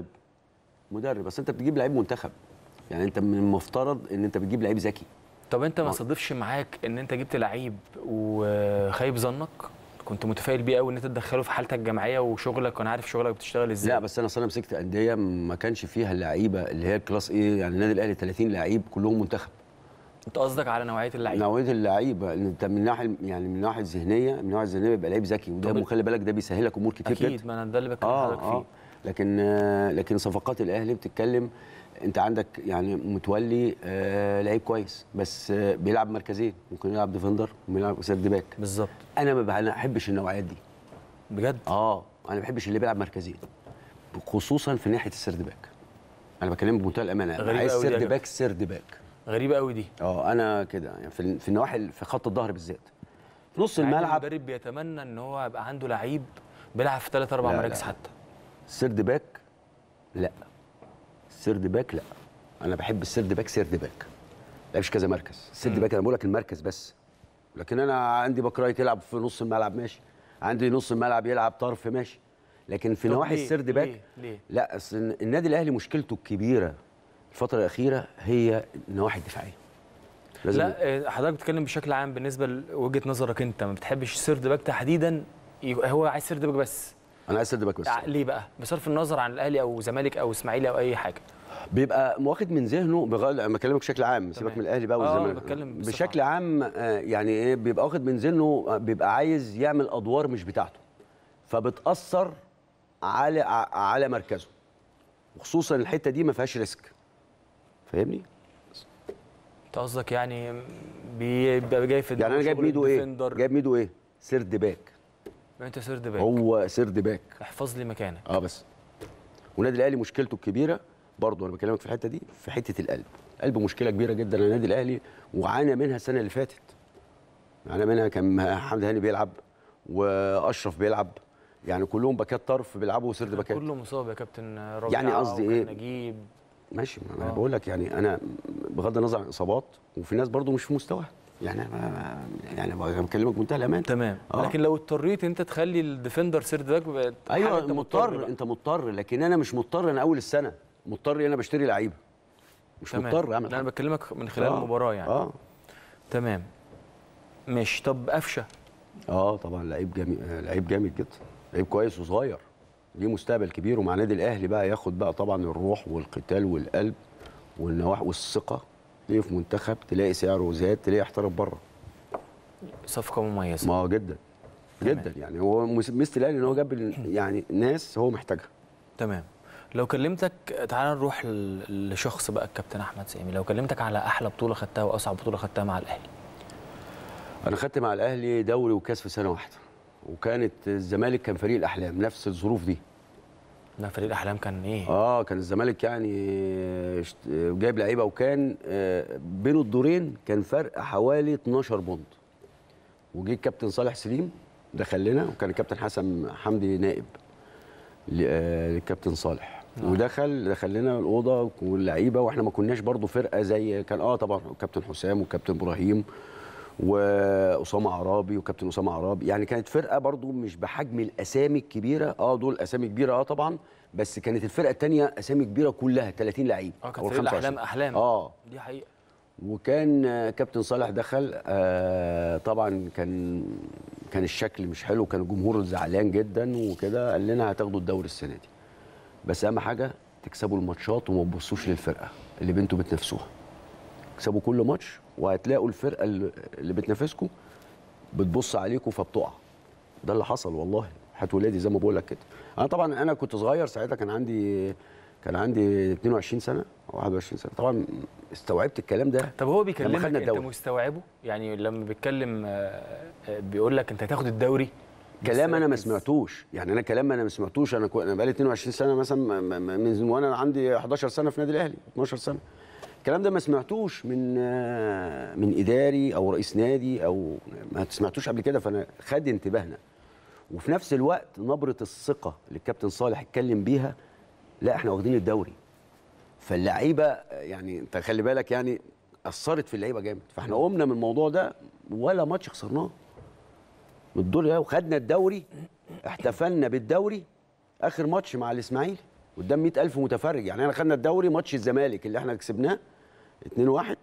مدرب بس انت بتجيب لعيب منتخب، يعني انت من المفترض ان انت بتجيب لعيب ذكي. طب انت ما صادفش معاك ان انت جبت لعيب وخايب ظنك؟ كنت متفائل بيه قوي ان انت تدخله في حالتك الجماعيه وشغلك وانا عارف شغلك بتشتغل ازاي. لا بس انا اصلا مسكت انديه ما كانش فيها اللعيبه اللي هي الكلاس ايه، يعني النادي الاهلي 30 لعيب كلهم منتخب. انت قصدك على نوعيه اللعيبه؟ نوعيه اللعيبه انت من ناحيه يعني من الناحيه الذهنيه، يبقى لعيب ذكي، وده خلي بالك ده بيسهلك امور كتير جدا. اكيد، ما انا ده اللي بتكلم حضرتك فيه. لكن صفقات الاهلي بتتكلم، انت عندك يعني متولي لعيب كويس بس بيلعب مركزين، ممكن يلعب ديفندر ويلعب سيرد باك. بالظبط. انا ما بحبش النوعيات دي بجد. انا ما بحبش اللي بيلعب مركزين، خصوصا في ناحيه السيرد باك. انا بكلمك بمنتهى الامانه، انا عايز سيرد باك. غريبه قوي دي. انا كده يعني في النواحي في خط الظهر بالذات، في نص الملعب. المدرب بيتمنى ان هو يبقى عنده لعيب بيلعب في 3 4 مراكز حتى. سيرد باك لا، السيرد باك لا، انا بحب السيرد باك ما لعبش كذا مركز. السيرد باك انا بقول لك المركز بس، لكن انا عندي باك رايت يلعب في نص الملعب ماشي، عندي نص الملعب يلعب طرف ماشي، لكن في نواحي السيرد باك ليه؟ لا. اصل النادي الاهلي مشكلته الكبيره الفتره الاخيره هي النواحي الدفاعيه. لا حضرتك بتتكلم بشكل عام بالنسبه لوجهه نظرك، انت ما بتحبش السيرد باك تحديدا، هو عايز سيرد باك بس. انا عايز سيرد باك بس. ليه بقى؟ بصرف النظر عن الاهلي او زمالك او اسماعيلي او اي حاجه، بيبقى واخد من ذهنه انا بكلمك بشكل عام، سيبك من الاهلي بقى والزمالك. بشكل عام يعني ايه، بيبقى واخد من ذهنه، بيبقى عايز يعمل ادوار مش بتاعته، فبتاثر على مركزه، وخصوصا الحته دي ما فيهاش ريسك. فاهمني؟ انت قصدك يعني بيبقى جاي في يعني انا جايب ميدو ايه؟ سيرد باك. انت سيرد باك، هو سيرد باك، احفظ لي مكانك. بس. والنادي الاهلي مشكلته الكبيره برضه، انا بكلمك في الحته دي، في حته القلب مشكله كبيره جدا على النادي الاهلي، وعانى منها السنه اللي فاتت. عانى منها، كان حمدي هاني بيلعب واشرف بيلعب، يعني كلهم باكات طرف بيلعبوا سيرد باكات. كله مصاب يا كابتن ربيع. يعني قصدي ايه؟ نجيب ماشي، انا بقول لك يعني انا بغض النظر عن الاصابات، وفي ناس برضه مش في مستواها. يعني بكلمك بمنتهى الامان. تمام. لكن لو اضطريت انت تخلي الديفندر سيرد باك، ايوه انت مضطر، لكن انا مش مضطر. انا اول السنه مضطر، انا بشتري لعيبه، مش تمام. مضطر اعمل انا بكلمك من خلال المباراه يعني. تمام. ماشي. طب قفشه؟ طبعا لعيب جميل، لعيب جامد جدا، لعيب كويس وصغير، ليه مستقبل كبير، ومع نادي الاهلي بقى ياخد بقى طبعا الروح والقتال والقلب والنواح والثقه. تلاقيه في منتخب، تلاقي سعره زاد، تلاقيه يحترف بره. صفقه مميزه. ما جدا جدا يعني. هو ميزه الاهلي ان هو جاب يعني ناس هو محتاجها. تمام. لو كلمتك، تعال نروح لشخص بقى الكابتن احمد سامي، لو كلمتك على احلى بطوله خدتها واصعب بطوله خدتها مع الاهلي. انا خدت مع الاهلي دوري وكاس في سنه واحده، وكانت الزمالك كان فريق الاحلام، نفس الظروف دي. لا، فريق الاحلام كان ايه؟ كان الزمالك يعني جايب لعيبه، وكان بين الدورين كان فرق حوالي 12 بونت. وجه الكابتن صالح سليم دخل لنا، وكان الكابتن حسن حمدي نائب للكابتن صالح. ودخل لنا الاوضه واللعيبه، واحنا ما كناش برضو فرقه زي كان طبعا الكابتن حسام والكابتن ابراهيم واسامه عرابي وكابتن اسامه عرابي، يعني كانت فرقه برضو مش بحجم الاسامي الكبيره. دول اسامي كبيره طبعا، بس كانت الفرقه الثانيه اسامي كبيره كلها 30 لعيب. كان فريق الاحلام احلام. دي حقيقه. وكان كابتن صالح دخل، طبعا كان الشكل مش حلو، كان الجمهور زعلان جدا وكده. قال لنا هتاخدوا الدوري السنه دي، بس اهم حاجه تكسبوا الماتشات وما تبصوش للفرقه اللي انتوا بتنافسوها. اكسبوا كل ماتش، وهتلاقوا الفرقه اللي بتنافسكم بتبص عليكم فبتقع. ده اللي حصل والله، حياة ولادي زي ما بقول لك كده. انا طبعا انا كنت صغير ساعتها، كان عندي 22 سنه او 21 سنه. طبعا استوعبت الكلام ده. طب هو بيكلمك انت مستوعبه؟ يعني لما بيتكلم بيقول لك انت هتاخد الدوري؟ كلام انا ما سمعتوش، يعني انا كلام انا ما سمعتوش. انا بقالي 22 سنه مثلا، من وانا عندي 11 سنه في نادي الاهلي، 12 سنه. الكلام ده ما سمعتوش من اداري او رئيس نادي، او ما سمعتوش قبل كده، فانا خد انتباهنا. وفي نفس الوقت نبره الثقه اللي الكابتن صالح اتكلم بيها، لا احنا واخدين الدوري. فاللعيبه يعني انت خلي بالك يعني اثرت في اللعيبه جامد. فاحنا قمنا من الموضوع ده ولا ماتش خسرناه من الدور ده، وخدنا الدوري. احتفلنا بالدوري اخر ماتش مع الاسماعيلي قدام 100,000 متفرج. يعني احنا خدنا الدوري ماتش الزمالك اللي احنا كسبناه 2-1،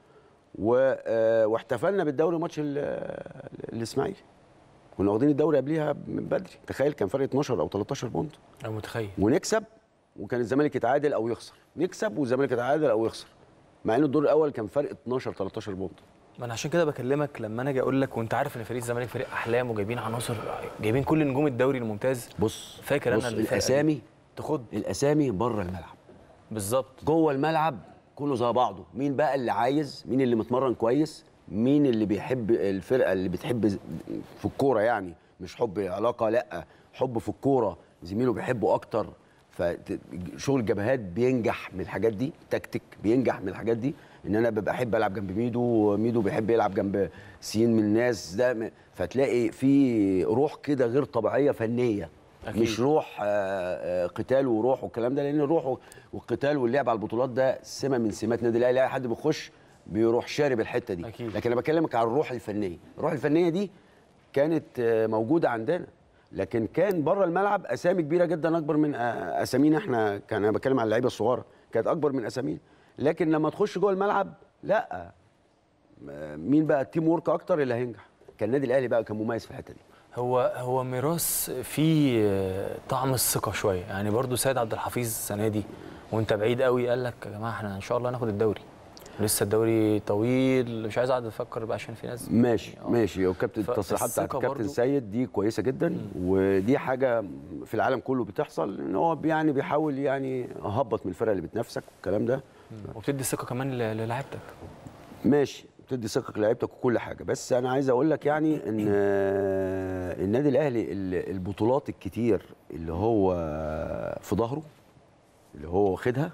واحتفلنا بالدوري ماتش الاسماعيلي. كنا واخدين الدوري قبليها من بدري. تخيل كان فرق 12 او 13 بونت. انا متخيل. ونكسب، وكان الزمالك يتعادل او يخسر، نكسب والزمالك يتعادل او يخسر، مع ان الدور الاول كان فرق 12 13 بونت. ما انا عشان كده بكلمك لما انا اجي اقول لك، وانت عارف ان فريق الزمالك فريق احلام، وجايبين عناصر، جايبين كل نجوم الدوري الممتاز. بص فاكر انا الاسامي تخد الاسامي بره الملعب بالظبط. جوه الملعب كله زي بعضه. مين بقى اللي عايز، مين اللي متمرن كويس، مين اللي بيحب الفرقه اللي بتحب في الكوره، يعني مش حب علاقه، لا حب في الكوره، زميله بيحبه اكتر. فشغل الجبهات بينجح من الحاجات دي، تكتيك بينجح من الحاجات دي. ان انا ببقى احب العب جنب ميدو بيحب يلعب جنب سين من الناس ده. فتلاقي في روح كده غير طبيعيه فنيه. أكيد. مش روح قتال وروح والكلام ده، لان الروح والقتال واللعب على البطولات ده سمه من سمات نادي الاهلي. اي حد بيخش بيروح شارب الحته دي. أكيد. لكن انا بكلمك على الروح الفنيه. الروح الفنيه دي كانت موجوده عندنا، لكن كان بره الملعب اسامي كبيره جدا اكبر من اسامينا احنا. كان انا بتكلم على اللعيبه الصغيره، كانت اكبر من اسامينا. لكن لما تخش جوه الملعب لا، مين بقى التيم وورك اكتر اللي هينجح. كان النادي الاهلي بقى كان مميز في الحته دي. هو ميراث فيه طعم الثقه شويه، يعني برضو سيد عبد الحفيظ السنه دي وانت بعيد قوي قال لك يا جماعه احنا ان شاء الله ناخد الدوري، لسه الدوري طويل، مش عايز اقعد افكر بقى عشان في ناس ماشي. وكابتن التصريحات بتاعت الكابتن سيد دي كويسه جدا. ودي حاجه في العالم كله بتحصل، ان هو يعني بيحاول يعني اهبط من الفرقه اللي بتنافسك والكلام ده. وبتدي ثقه كمان للاعيبتك. ماشي، بتدي ثقه للاعيبتك وكل حاجه. بس انا عايز اقول لك يعني ان النادي الاهلي البطولات الكتير اللي هو في ظهره، اللي هو واخدها،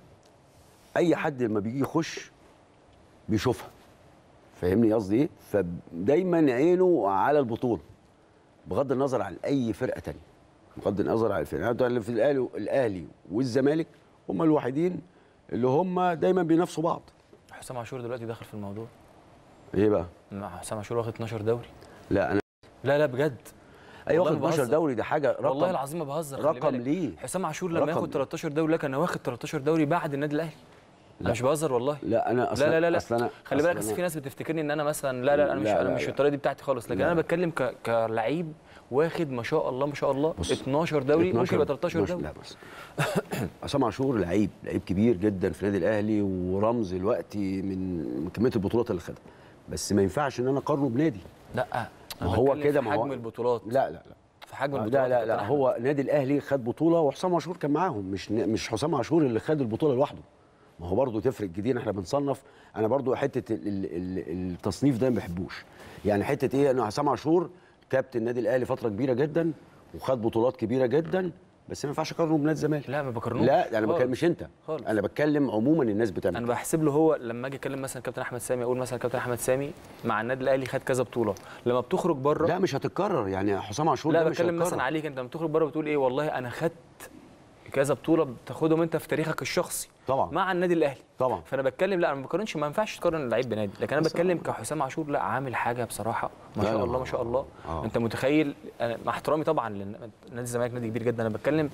اي حد لما بيجي يخش بيشوفها. فاهمني قصدي ايه؟ فدايما عينه على البطوله بغض النظر عن اي فرقه ثانيه، بغض النظر عن الفرقه اللي في الاهلي والزمالك هم الوحيدين اللي هم دايما بينافسوا بعض. حسام عاشور دلوقتي داخل في الموضوع. ايه بقى؟ مع حسام عاشور واخد 12 دوري. لا انا لا بجد. ايوه والله واخد 12 بهزر. دوري، ده حاجه رقم، والله العظيم ما بهزر. خلي رقم بالك. ليه؟ حسام عاشور لما ياخد 13 دوري لا كان واخد 13 دوري بعد النادي الاهلي. انا مش بهزر والله. لا انا اصلا لا أصل أنا خلي بالك، في ناس بتفتكرني ان انا مثلا لا انا مش الطريقه دي بتاعتي خالص، لكن انا بتكلم كلعيب واخد ما شاء الله 12 دوري، ممكن يبقى 13 دوري. لا بس حسام عاشور لعيب كبير جدا في النادي الاهلي ورمز دلوقتي من كميه البطولات اللي خدها، بس ما ينفعش ان انا اقارنه بنادي. لا ما هو كده، ما هو حجم البطولات. لا في حجم البطولات. لا هو النادي الاهلي خد بطوله وحسام عاشور كان معاهم، مش حسام عاشور اللي خد البطوله لوحده. ما هو برضه تفرق كتير، احنا بنصنف. انا برضه حته التصنيف ده ما بحبوش، يعني حته ايه، ان حسام عاشور كابتن النادي الاهلي فتره كبيره جدا وخد بطولات كبيره جدا، بس ما ينفعش اقارنه بنادي الزمالك. لا ما بقارنوش. لا انا بتكلم، مش انت خالص. انا بتكلم عموما الناس بتعمل. انا بحسب له هو لما اجي اتكلم مثلا كابتن احمد سامي، اقول مثلا كابتن احمد سامي مع النادي الاهلي خد كذا بطوله، لما بتخرج بره لا مش هتتكرر، يعني حسام عاشور لا ده مش بتكلم هتتكرر. مثلا عليك انت لما تخرج بره بتقول ايه، والله انا خدت كذا بطوله بتاخدهم انت في تاريخك الشخصي طبعا مع النادي الاهلي طبعا. فانا بتكلم، لا انا ما بقارنش، ما ينفعش تقارن لعيب بنادي، لكن انا بتكلم كحسام عاشور لا عامل حاجه بصراحه ما شاء الله ما شاء الله. انت متخيل، أنا مع احترامي طبعا لنادي الزمالك نادي كبير جدا، انا بتكلم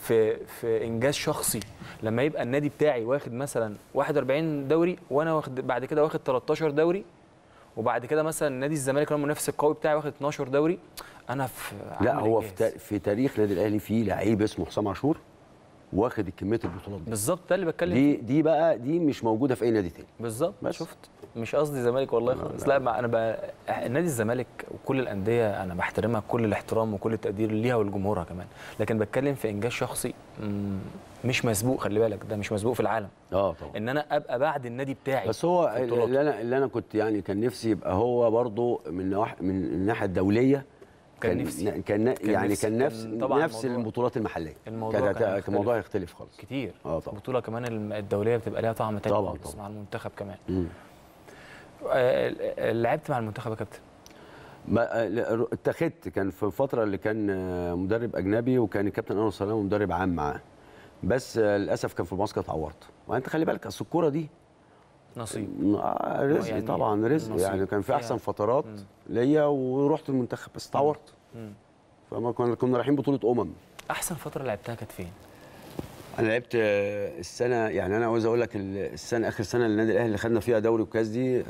في انجاز شخصي، لما يبقى النادي بتاعي واخد مثلا 41 دوري وانا واخد بعد كده واخد 13 دوري، وبعد كده مثلا نادي الزمالك المنافس القوي بتاعي واخد 12 دوري، انا في لا هو في تاريخ النادي الاهلي في لعيب اسمه حسام عاشور واخد كميه البطولات دي بالظبط، ده اللي بتكلم دي بقى دي مش موجوده في اي نادي تاني بالظبط. شفت، مش قصدي زمالك والله خالص، لا انا نادي الزمالك وكل الانديه انا بحترمها كل الاحترام وكل التقدير ليها ولجمهورها كمان، لكن بتكلم في انجاز شخصي مش مسبوق، خلي بالك ده مش مسبوق في العالم. طبعا ان انا ابقى بعد النادي بتاعي. بس هو اللي انا كنت يعني كان نفسي يبقى هو برضه من الناحيه الدوليه كان نفس البطولات المحليه. الموضوع يختلف خالص كتير. طبعا. البطوله كمان الدوليه بتبقى ليها طعم تاني خالص مع المنتخب كمان. لعبت مع المنتخب يا كابتن؟ اتخذت، كان في الفتره اللي كان مدرب اجنبي وكان الكابتن انور سلام مدرب عام معاه، بس للاسف كان في المعسكر اتعورت. وانت خلي بالك اصل الكوره دي نصيب، رزق يعني طبعا، رزق يعني. كان في احسن فترات ليا ورحت المنتخب بس اتعورت. فما كنا رايحين بطوله احسن فتره لعبتها كانت فين؟ انا لعبت السنه، يعني انا عاوز اقول لك السنه اخر سنه للنادي الاهلي اللي خدنا فيها دوري وكاس دي،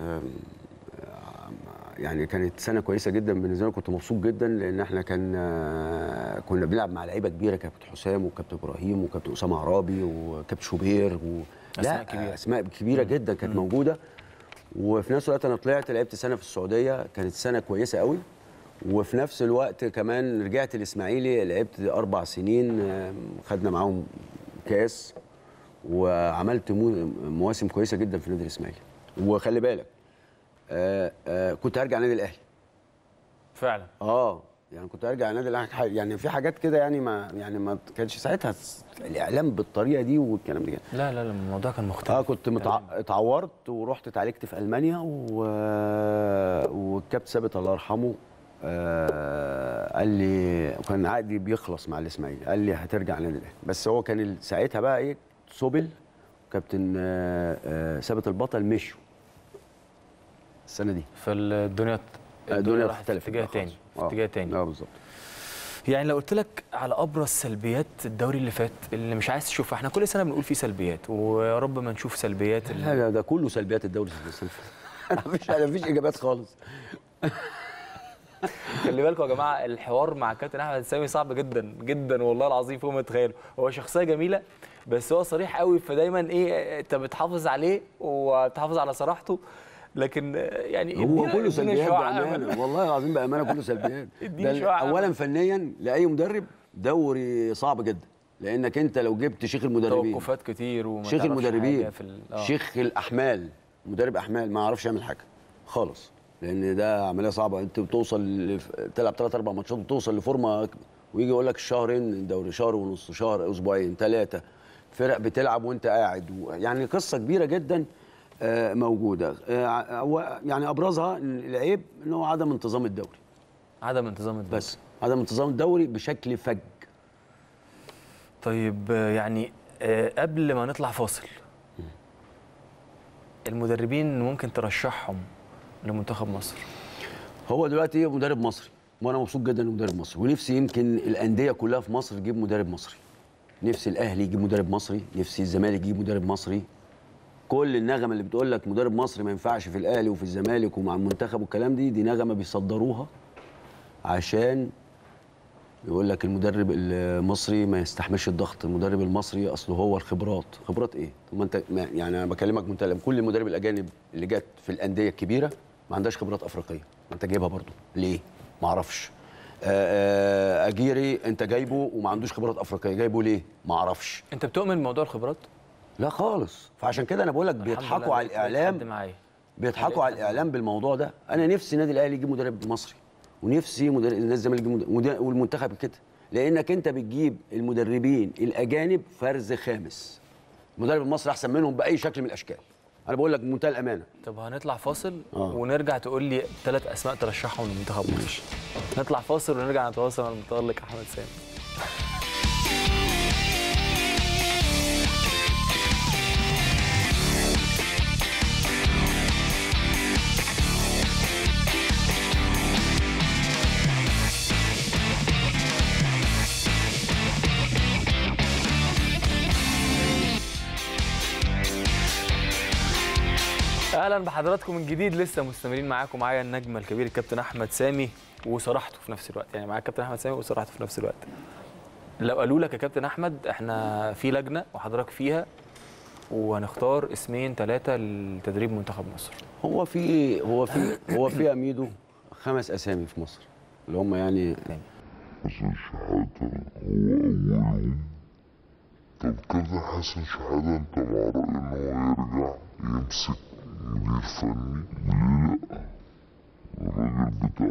يعني كانت سنه كويسه جدا بالنسبه لي، كنت مبسوط جدا لان احنا كنا بنلعب مع لعيبه كبيره، كابتن حسام وكابتن ابراهيم وكابتن اسامه عرابي وكابتن شوبير اسماء كبيره جدا كانت موجوده. وفي نفس الوقت انا طلعت لعبت سنه في السعوديه، كانت سنه كويسه قوي. وفي نفس الوقت كمان رجعت الاسماعيلي لعبت 4 سنين، خدنا معاهم كاس وعملت مواسم كويسه جدا في النادي الاسماعيلي. وخلي بالك كنت هرجع النادي الاهلي فعلا. يعني كنت هرجع النادي الاهلي، يعني في حاجات كده يعني ما كانش ساعتها الاعلام بالطريقه دي والكلام ده. لا الموضوع كان مختلف. كنت اتعورت ورحت اتعالجت في المانيا والكابتن ثابت الله يرحمه قال لي، كان عقدي بيخلص مع الاسماعيلي، قال لي هترجع النادي الاهلي. بس هو كان ساعتها بقى ايه، سوبل وكابتن ثابت البطل مشوا السنه دي، فالدنيا اختلفت في اتجاه تاني. بالظبط. يعني لو قلت لك على ابرز سلبيات الدوري اللي فات اللي مش عايز تشوفها، احنا كل سنه بنقول فيه سلبيات ويا رب ما نشوف سلبيات. لا ده كله سلبيات الدوري مفيش اجابات خالص. خلي بالكم يا جماعه، الحوار مع كابتن احمد سامي صعب جدا جدا والله العظيم فوق ما تتخيلوا. هو شخصيه جميله بس هو صريح قوي، فدايما ايه انت بتحافظ عليه وبتحافظ على صراحته، لكن يعني هو كله سلبيات بامانه، والله العظيم بامانه كله سلبيات. اولا فنيا لاي مدرب دوري صعب جدا، لانك انت لو جبت شيخ المدربين توقفات كتير شيخ المدربين شيخ الاحمال، مدرب احمال ما يعرفش يعمل حاجه خالص، لان ده عمليه صعبه. انت بتوصل تلعب 3-4 ماتشات وتوصل لفورمه، ويجي يقول لك شهرين دوري، شهر ونص، شهر، اسبوعين، 3 فرق بتلعب وانت قاعد، يعني قصه كبيره جدا موجوده. يعني ابرزها العيب ان هو عدم انتظام الدوري. بس عدم انتظام الدوري بشكل فج. طيب يعني قبل ما نطلع فاصل، المدربين ممكن ترشحهم لمنتخب مصر؟ هو دلوقتي مدرب مصري، وانا مبسوط جدا انه مدرب مصري، ونفسي يمكن الانديه كلها في مصر تجيب مدرب مصري. نفسي الاهلي يجيب مدرب مصري، نفسي الزمالك يجيب مدرب مصري. كل النغمه اللي بتقول لك مدرب مصري ما ينفعش في الاهلي وفي الزمالك ومع المنتخب والكلام دي نغمه بيصدروها عشان يقول لك المدرب المصري ما يستحملش الضغط، المدرب المصري اصله هو الخبرات. خبرات ايه؟ طب ما انت يعني انا بكلمك كل المدرب الاجانب اللي جت في الانديه الكبيره ما عندهاش خبرات افريقيه، ما انت جايبها برضو ليه؟ ما اعرفش. اجيري انت جايبه وما عندوش خبرات افريقيه، جايبه ليه؟ ما اعرفش. انت بتؤمن بموضوع الخبرات؟ لا خالص. فعشان كده انا بقول لك بيضحكوا على الاعلام، بيضحكوا على الاعلام بالموضوع ده. انا نفسي النادي الاهلي يجيب مدرب مصري، ونفسي نادي الزمالك يجيب والمنتخب كده، لانك انت بتجيب المدربين الاجانب فرز خامس. المدرب المصري احسن منهم باي شكل من الاشكال، انا بقول لك بمنتهى الامانه. طب هنطلع فاصل ونرجع تقول لي 3 اسماء ترشحهم لمنتخب مصر. نطلع فاصل ونرجع نتواصل مع المتألق احمد سامي. اهلا بحضراتكم من جديد. لسه مستمرين معايا النجم الكبير الكابتن احمد سامي وصراحته في نفس الوقت، يعني معايا الكابتن احمد سامي وصراحته في نفس الوقت. لو قالوا لك يا كابتن احمد احنا في لجنه وحضرتك فيها وهنختار اسمين 3 لتدريب منتخب مصر، هو في اميدو 5 اسامي في مصر اللي هم يعني حسن شحاتة هو أولهم. طب كابتن حسن شحاتة أنت مع رأي إن هو يرجع يمسك مدير فني؟ ليه لأ؟ الراجل بتاع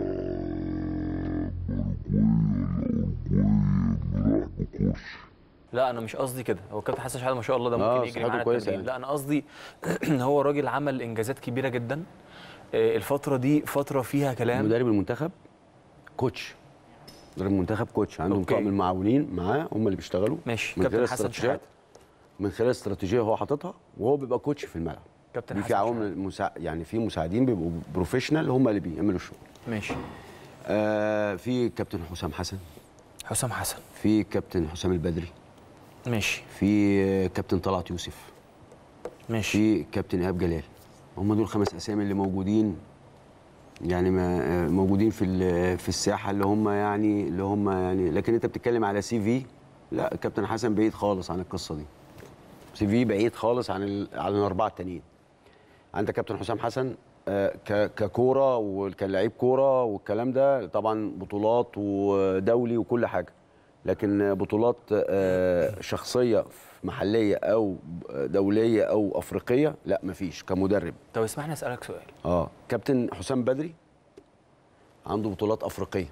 باراجواي ولا أورجواي راح بكرسي. لا انا مش قصدي كده، هو كابتن حسن شحاته ما شاء الله ده ممكن يجري معانا التدريب يعني. لا انا قصدي هو راجل عمل انجازات كبيره جدا. الفتره دي فتره فيها كلام. مدرب المنتخب كوتش، مدرب المنتخب كوتش، عندهم طاقم المعاونين معاه هم اللي بيشتغلوا. ماشي. كابتن حسن شحاته من خلال استراتيجيه هو حاططها، وهو بيبقى كوتش في الملعب. كابتن حسن في عوامل يعني في مساعدين بيبقوا بروفيشنال هم اللي بيعملوا الشغل. ماشي. في كابتن حسام حسن، في كابتن حسام البدري، ماشي، في كابتن طلعت يوسف، ماشي، في كابتن ايهاب جلال. هم دول 5 اسامي اللي موجودين، يعني ما موجودين في الساحه اللي هم يعني لكن انت بتتكلم على سي في. لا كابتن حسن بعيد خالص عن القصه دي، سي في بعيد خالص عن الاربعه التانيين. عندك كابتن حسام حسن ككوره وكان لعيب كوره والكلام ده، طبعا بطولات ودولي وكل حاجه، لكن بطولات شخصيه محليه او دوليه او افريقيه لا مفيش كمدرب. طب اسمحني اسالك سؤال. كابتن حسام بدري عنده بطولات افريقيه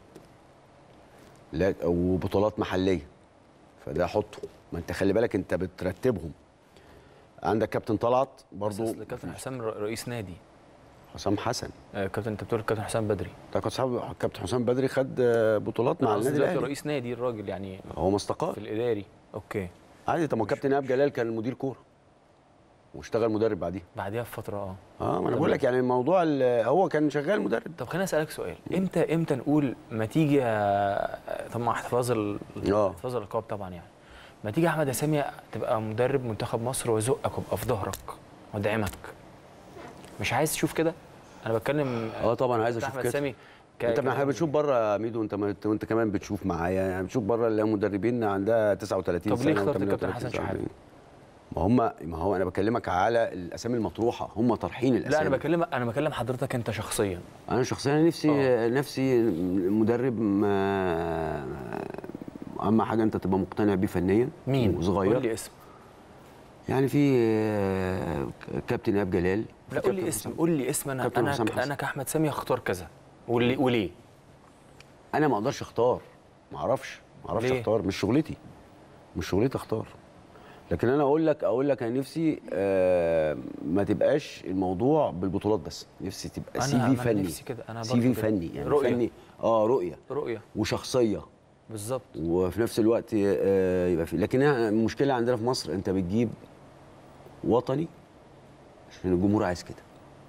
وبطولات محليه، فده حطه. ما انت خلي بالك انت بترتبهم. عندك كابتن طلعت برضو. بس كابتن حسام رئيس نادي. حسام حسن كابتن، انت بتقول كابتن حسام بدري. كابتن حسام بدري خد بطولات مع النادي الاهلي. رئيس نادي الراجل يعني، هو ما استقال في الاداري. اوكي عادي. طب ما كابتن ايهاب جلال كان مدير كوره واشتغل مدرب بعديها بفتره. ما انا بقول لك يعني الموضوع هو كان شغال مدرب. طب خليني اسالك سؤال، امتى نقول ما تيجي طبعا احتفاظ الالقاب طبعا، يعني ما تيجي احمد سامي تبقى مدرب منتخب مصر وازقك وابقى في ظهرك وادعمك؟ مش عايز تشوف كده؟ انا بتكلم طبعا عايز اشوف كده. سامي احنا بتشوف بره يا ميدو، انت كمان بتشوف معايا، يعني بتشوف بره اللي مدربين عندها 39 سنه. طب ليه اخترت كابتن حسن شحاته؟ ما هو انا بكلمك على الاسامي المطروحه، هم طارحين الاسامي. لا انا بكلم حضرتك انت شخصيا. انا شخصيا نفسي مدرب اهم حاجه انت تبقى مقتنع بيه فنيا. مين؟ وصغير. قول لي اسم. يعني في كابتن ايهاب جلال. لا قول لي اسم. انا كاحمد سامي اختار كذا وليه؟ انا ما اقدرش اختار، ما اعرفش اختار، مش شغلتي اختار. لكن انا اقول لك انا نفسي ما تبقاش الموضوع بالبطولات بس، نفسي تبقى سي في فني. نفسي كده. انا سي في فني يعني رؤية. فني رؤيه وشخصيه بالظبط، وفي نفس الوقت يبقى في. لكن المشكله عندنا في مصر انت بتجيب وطني عشان الجمهور عايز كده،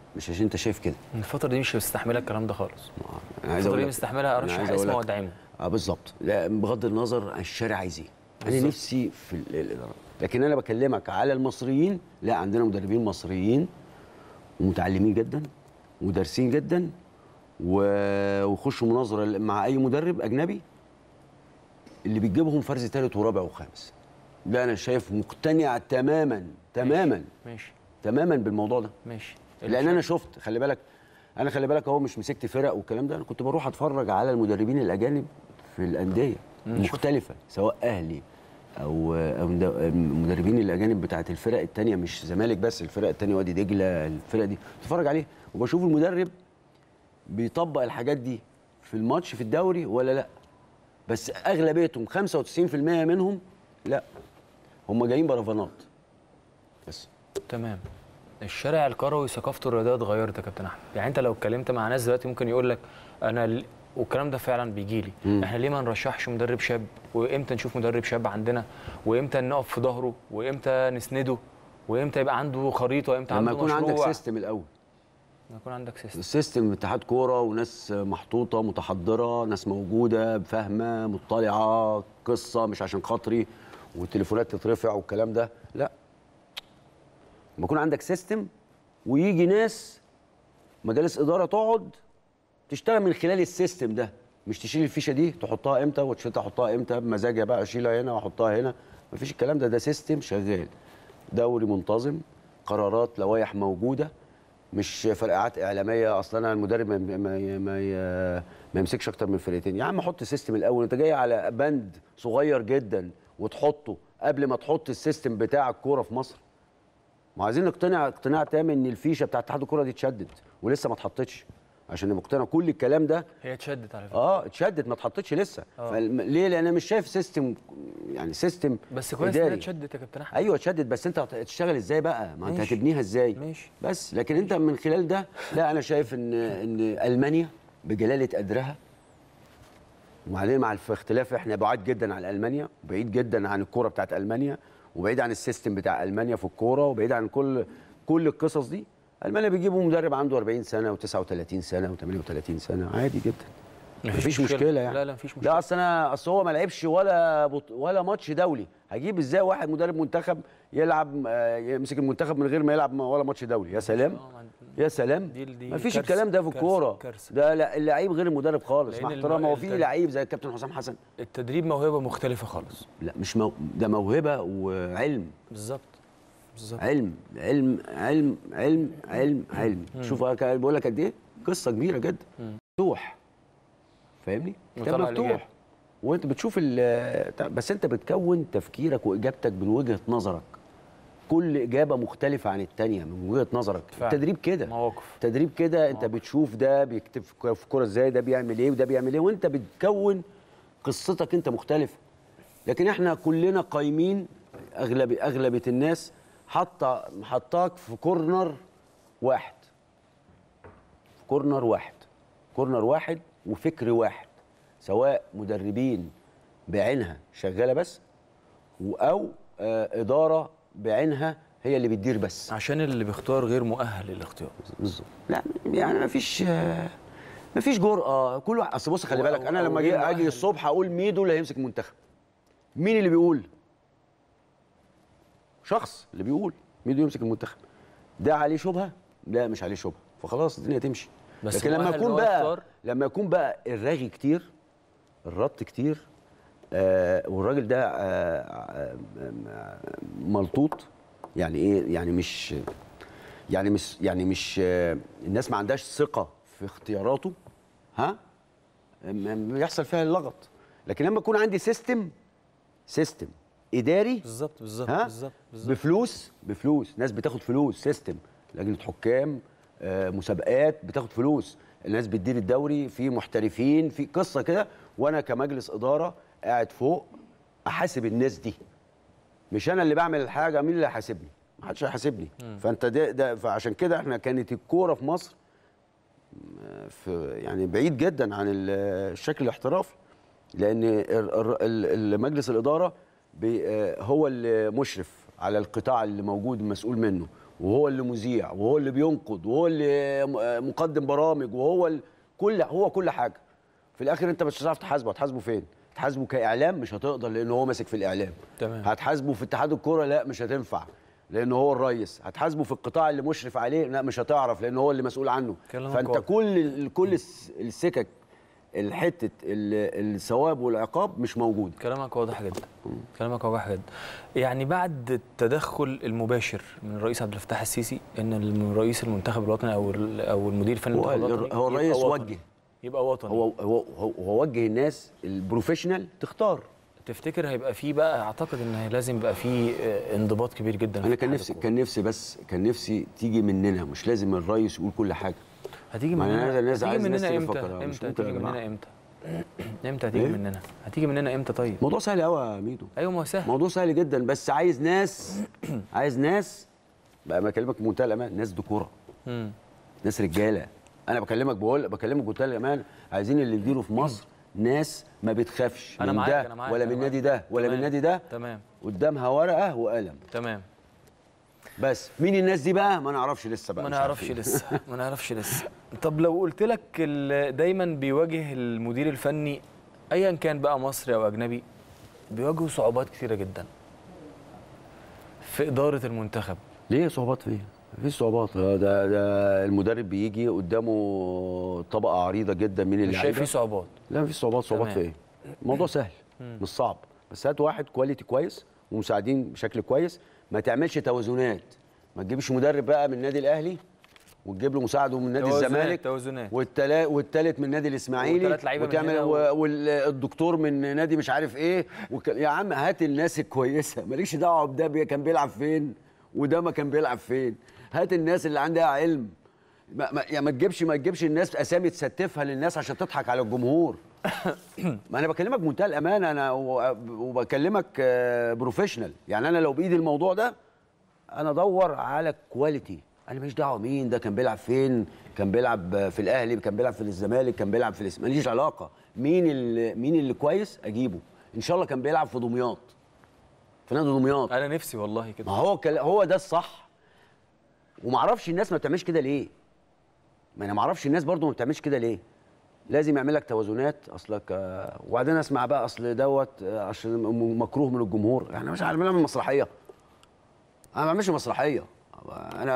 مش عشان انت شايف كده. الفتره دي مش مستحمله الكلام ده خالص. انا عايز الفتره اقول دي لك مستحملها ارشح اسمه وادعمه. بالظبط. لا بغض النظر عن الشارع عايز ايه، انا نفسي في الاداره، لكن انا بكلمك على المصريين. لا، عندنا مدربين مصريين ومتعلمين جدا ودارسين جدا ويخشوا مناظره مع اي مدرب اجنبي اللي بتجيبهم فرز ثالث ورابع وخامس. ده انا شايف مقتنع تماما ماشي تماما بالموضوع ده. ماشي. لان انا شفت، خلي بالك اهو، مش مسكت فرق والكلام ده، انا كنت بروح اتفرج على المدربين الاجانب في الانديه مختلفه، سواء اهلي او المدربين الاجانب بتاعت الفرق الثانيه، مش زمالك بس، الفرق الثانيه وادي دجله، الفرق دي بتفرج عليه وبشوف المدرب بيطبق الحاجات دي في الماتش في الدوري ولا لا. بس اغلبيتهم 95% منهم لا، هم جايين برفانات بس. تمام. الشارع الكروي ثقافته الرياضيه اتغيرت يا كابتن احمد. يعني انت لو اتكلمت مع ناس دلوقتي ممكن يقول لك انا والكلام ده فعلا بيجي لي، احنا ليه ما نرشحش مدرب شاب؟ وامتى نشوف مدرب شاب عندنا؟ وامتى نقف في ظهره؟ وامتى نسنده؟ وامتى يبقى عنده خريطه؟ وامتى عنده مشروع؟ لما يكون عندك سيستم الاول. لما يكون عندك سيستم. السيستم اتحاد كوره وناس محطوطه متحضره، ناس موجوده فاهمه مطلعه قصه، مش عشان خاطري والتليفونات تترفع والكلام ده، لا. لما يكون عندك سيستم ويجي ناس مجالس اداره تقعد تشتغل من خلال السيستم ده، مش تشيل الفيشه دي تحطها امتى وتحطها امتى بمزاجها بقى، اشيلها هنا واحطها هنا، مفيش الكلام ده. ده سيستم شغال، دوري منتظم، قرارات، لوائح موجوده، مش فرقعات اعلاميه. اصلا انا المدرب ما يمسكش اكتر من فرقتين. يا عم حط سيستم الاول. انت جاي على بند صغير جدا وتحطه قبل ما تحط السيستم بتاع الكوره في مصر. ما عايزين نقتنع اقتناع تام ان الفيشه بتاعت اتحاد الكوره دي اتشدت ولسه ما اتحطتش، عشان مقتنع كل الكلام ده. هي اتشدت على فكره. اتشدت، ما اتحطتش لسه. ليه؟ لان انا مش شايف سيستم، يعني سيستم بس كويس انها اتشدت يا كابتن احمد. ايوه اتشدت، بس انت هتشتغل ازاي بقى؟ ما انت هتبنيها ازاي؟ ماشي. بس لكن انت من خلال ده، لا، انا شايف ان المانيا بجلاله قدرها، وبعدين مع اختلاف احنا بعاد جدا عن المانيا، بعيد جدا عن الكوره بتاعت المانيا، وبعيد عن السيستم بتاع المانيا في الكوره، وبعيد عن كل القصص دي. المانيا بيجيبوا مدرب عنده 40 سنه و39 سنه و38 سنه عادي جدا، مفيش مشكله يعني. لا مفيش مشكله. لا اصل هو ما لعبش ولا ماتش دولي. هجيب ازاي واحد مدرب منتخب يلعب يمسك المنتخب من غير ما يلعب ولا ماتش دولي؟ يا سلام يا سلام. مفيش الكلام ده في الكوره. ده لا، اللعيب غير المدرب خالص، مع احترامي. هو في لعيب زي الكابتن حسام حسن، التدريب موهبه مختلفه خالص. لا مش ده موهبه وعلم. بالظبط. علم علم علم علم علم علم. شوف بقول لك قد ايه قصه كبيره جدا. مفتوح، فاهمني؟ كان مفتوح وانت بتشوف بس انت بتكون تفكيرك واجابتك من وجهه نظرك. كل اجابه مختلفه عن الثانيه من وجهه نظرك. التدريب كده، مواقف تدريب كده. انت بتشوف ده بيكتب في كوره ازاي، ده بيعمل ايه وده بيعمل ايه، وانت بتكون قصتك انت مختلفه. لكن احنا كلنا قايمين، اغلبيه الناس حطاك في كورنر واحد، كورنر واحد وفكر واحد، سواء مدربين بعينها شغاله بس، او اداره بعينها هي اللي بتدير بس، عشان اللي بيختار غير مؤهل للاختيار. بالظبط. لا يعني مفيش جرأه. كل واحد، اصل بص خلي بالك، انا لما اجي الصبح اقول ميدو اللي هيمسك المنتخب، مين اللي بيقول؟ شخص اللي بيقول ميدو يمسك المنتخب. ده عليه شبهه؟ لا مش عليه شبهه، فخلاص الدنيا تمشي. لكن لما يكون بقى الرغي كتير، الربط كتير، والراجل ده ملطوط، يعني ايه؟ يعني مش الناس ما عندهاش ثقه في اختياراته، بيحصل فيها اللغط. لكن لما يكون عندي سيستم اداري، بالظبط بفلوس، ناس بتاخد فلوس، سيستم، لجنه حكام، مسابقات بتاخد فلوس، الناس بتدير الدوري، في محترفين، في قصه كده، وانا كمجلس اداره قاعد فوق احاسب الناس دي. مش انا اللي بعمل الحاجه، مين اللي هيحاسبني؟ ما حدش هيحاسبني. فانت فعشان كده احنا كانت الكوره في مصر يعني بعيد جدا عن الشكل الاحترافي، لان مجلس الاداره هو اللي مشرف على القطاع اللي موجود مسؤول منه، وهو اللي مذيع وهو اللي بينقد وهو اللي مقدم برامج وهو كل حاجه. في الاخر انت مش هتعرف تحاسبه. هتحاسبه فين؟ هتحاسبه كاعلام مش هتقدر لان هو ماسك في الاعلام. تمام. هتحاسبه في اتحاد الكوره لا مش هتنفع لان هو الرئيس. هتحاسبه في القطاع اللي مشرف عليه لا مش هتعرف لان هو اللي مسؤول عنه. فانت كل السكك الحته الثواب والعقاب مش موجود. كلامك واضح جدا. كلامك واضح جدا. يعني بعد التدخل المباشر من الرئيس عبد الفتاح السيسي ان رئيس المنتخب الوطني او المدير الفني للمنتخب الوطني هو الرئيس وجه يبقى وطني. هو وجه الناس البروفيشنال تختار. تفتكر هيبقى فيه بقى؟ اعتقد ان لازم يبقى فيه انضباط كبير جدا. انا كان نفسي تيجي مننا، مش لازم الرئيس يقول كل حاجه. هتيجي مننا هتيجي مننا امتى طيب؟ موضوع سهل قوي يا ميدو. ايوه ما هو سهل. موضوع سهل جدا بس عايز ناس بقى بكلمك بمنتهى الامان، ناس دكوره. ناس رجاله. انا بكلمك بمنتهى الامان، عايزين اللي يديروا في مصر ناس ما بتخافش من ده ولا من النادي ده ولا من النادي ده. تمام. قدامها ورقه وقلم. تمام. بس مين الناس دي بقى؟ ما نعرفش لسه بقى. ما نعرفش لسه. طب لو قلت لك دايما بيواجه المدير الفني ايا كان بقى مصري او اجنبي بيواجهوا صعوبات كثيره جدا في اداره المنتخب. ليه صعوبات فيه؟ مفيش صعوبات. ده المدرب بيجي قدامه طبقه عريضه جدا من اللعيبه. مش شايف فيه صعوبات؟ لا مفيش صعوبات. صعوبات في ايه؟ الموضوع سهل مش صعب. بس هات واحد كواليتي كويس ومساعدين بشكل كويس. ما تعملش توازنات. ما تجيبش مدرب بقى من النادي الاهلي وتجيب له مساعده من نادي الزمالك والتالت من نادي الاسماعيلي وتعمل والدكتور من نادي مش عارف ايه يا عم هات الناس الكويسه. مالكش دعوه بده كان بيلعب فين وده ما كان بيلعب فين. هات الناس اللي عندها علم. ما تجيبش الناس اسامي تستفها للناس عشان تضحك على الجمهور. ما انا بكلمك بمنتهى الامانه انا وبكلمك بروفيشنال. يعني انا لو بايدي الموضوع ده انا ادور على كواليتي. انا ماليش دعوه مين ده كان بيلعب فين، كان بيلعب في الاهلي، كان بيلعب في الزمالك، كان بيلعب في ماليش علاقه. مين اللي كويس اجيبه. ان شاء الله كان بيلعب في دمياط، في نادي دمياط. انا نفسي والله كده. ما هو ده الصح. وما اعرفش الناس ما بتعملش كده ليه. ما انا ما اعرفش الناس برضو ما بتعملش كده ليه. لازم يعمل لك توازنات اصلك. وبعدين اسمع بقى اصل دوت عشان مكروه من الجمهور. يعني مش عارف نعمل مسرحيه. انا ما بعملش مسرحيه. انا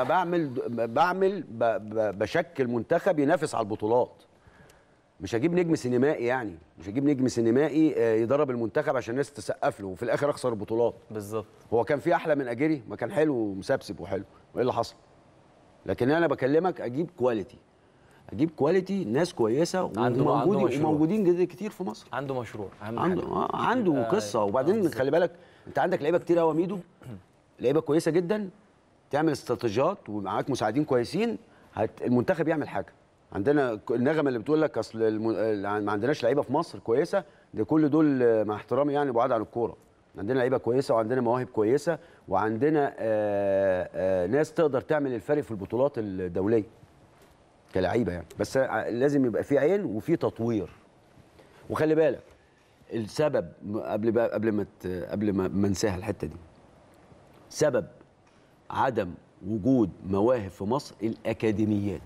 بشكل منتخب ينافس على البطولات. مش هجيب نجم سينمائي. يعني مش هجيب نجم سينمائي يدرب المنتخب عشان الناس تسقف له وفي الاخر اخسر البطولات. بالظبط. هو كان في احلى من اجيري؟ ما كان حلو ومسبسب وحلو. وايه اللي حصل؟ لكن انا بكلمك اجيب كواليتي ناس كويسه وموجودين كتير في مصر. عنده مشروع. عنده قصه. وبعدين خلي بالك انت عندك لعيبه كتير قوي يا ميدو. لعيبه كويسه جدا. تعمل استراتيجيات ومعاك مساعدين كويسين المنتخب يعمل حاجه. عندنا النغمه اللي بتقول لك اصل ما عندناش لعيبه في مصر كويسه. ده كل دول مع احترامي يعني بعاد عن الكوره. عندنا لعيبه كويسه وعندنا مواهب كويسه وعندنا ناس تقدر تعمل الفرق في البطولات الدوليه كلاعيبه يعني. بس لازم يبقى في عين وفي تطوير. وخلي بالك السبب قبل ما انساها الحته دي. سبب عدم وجود مواهب في مصر الأكاديميات.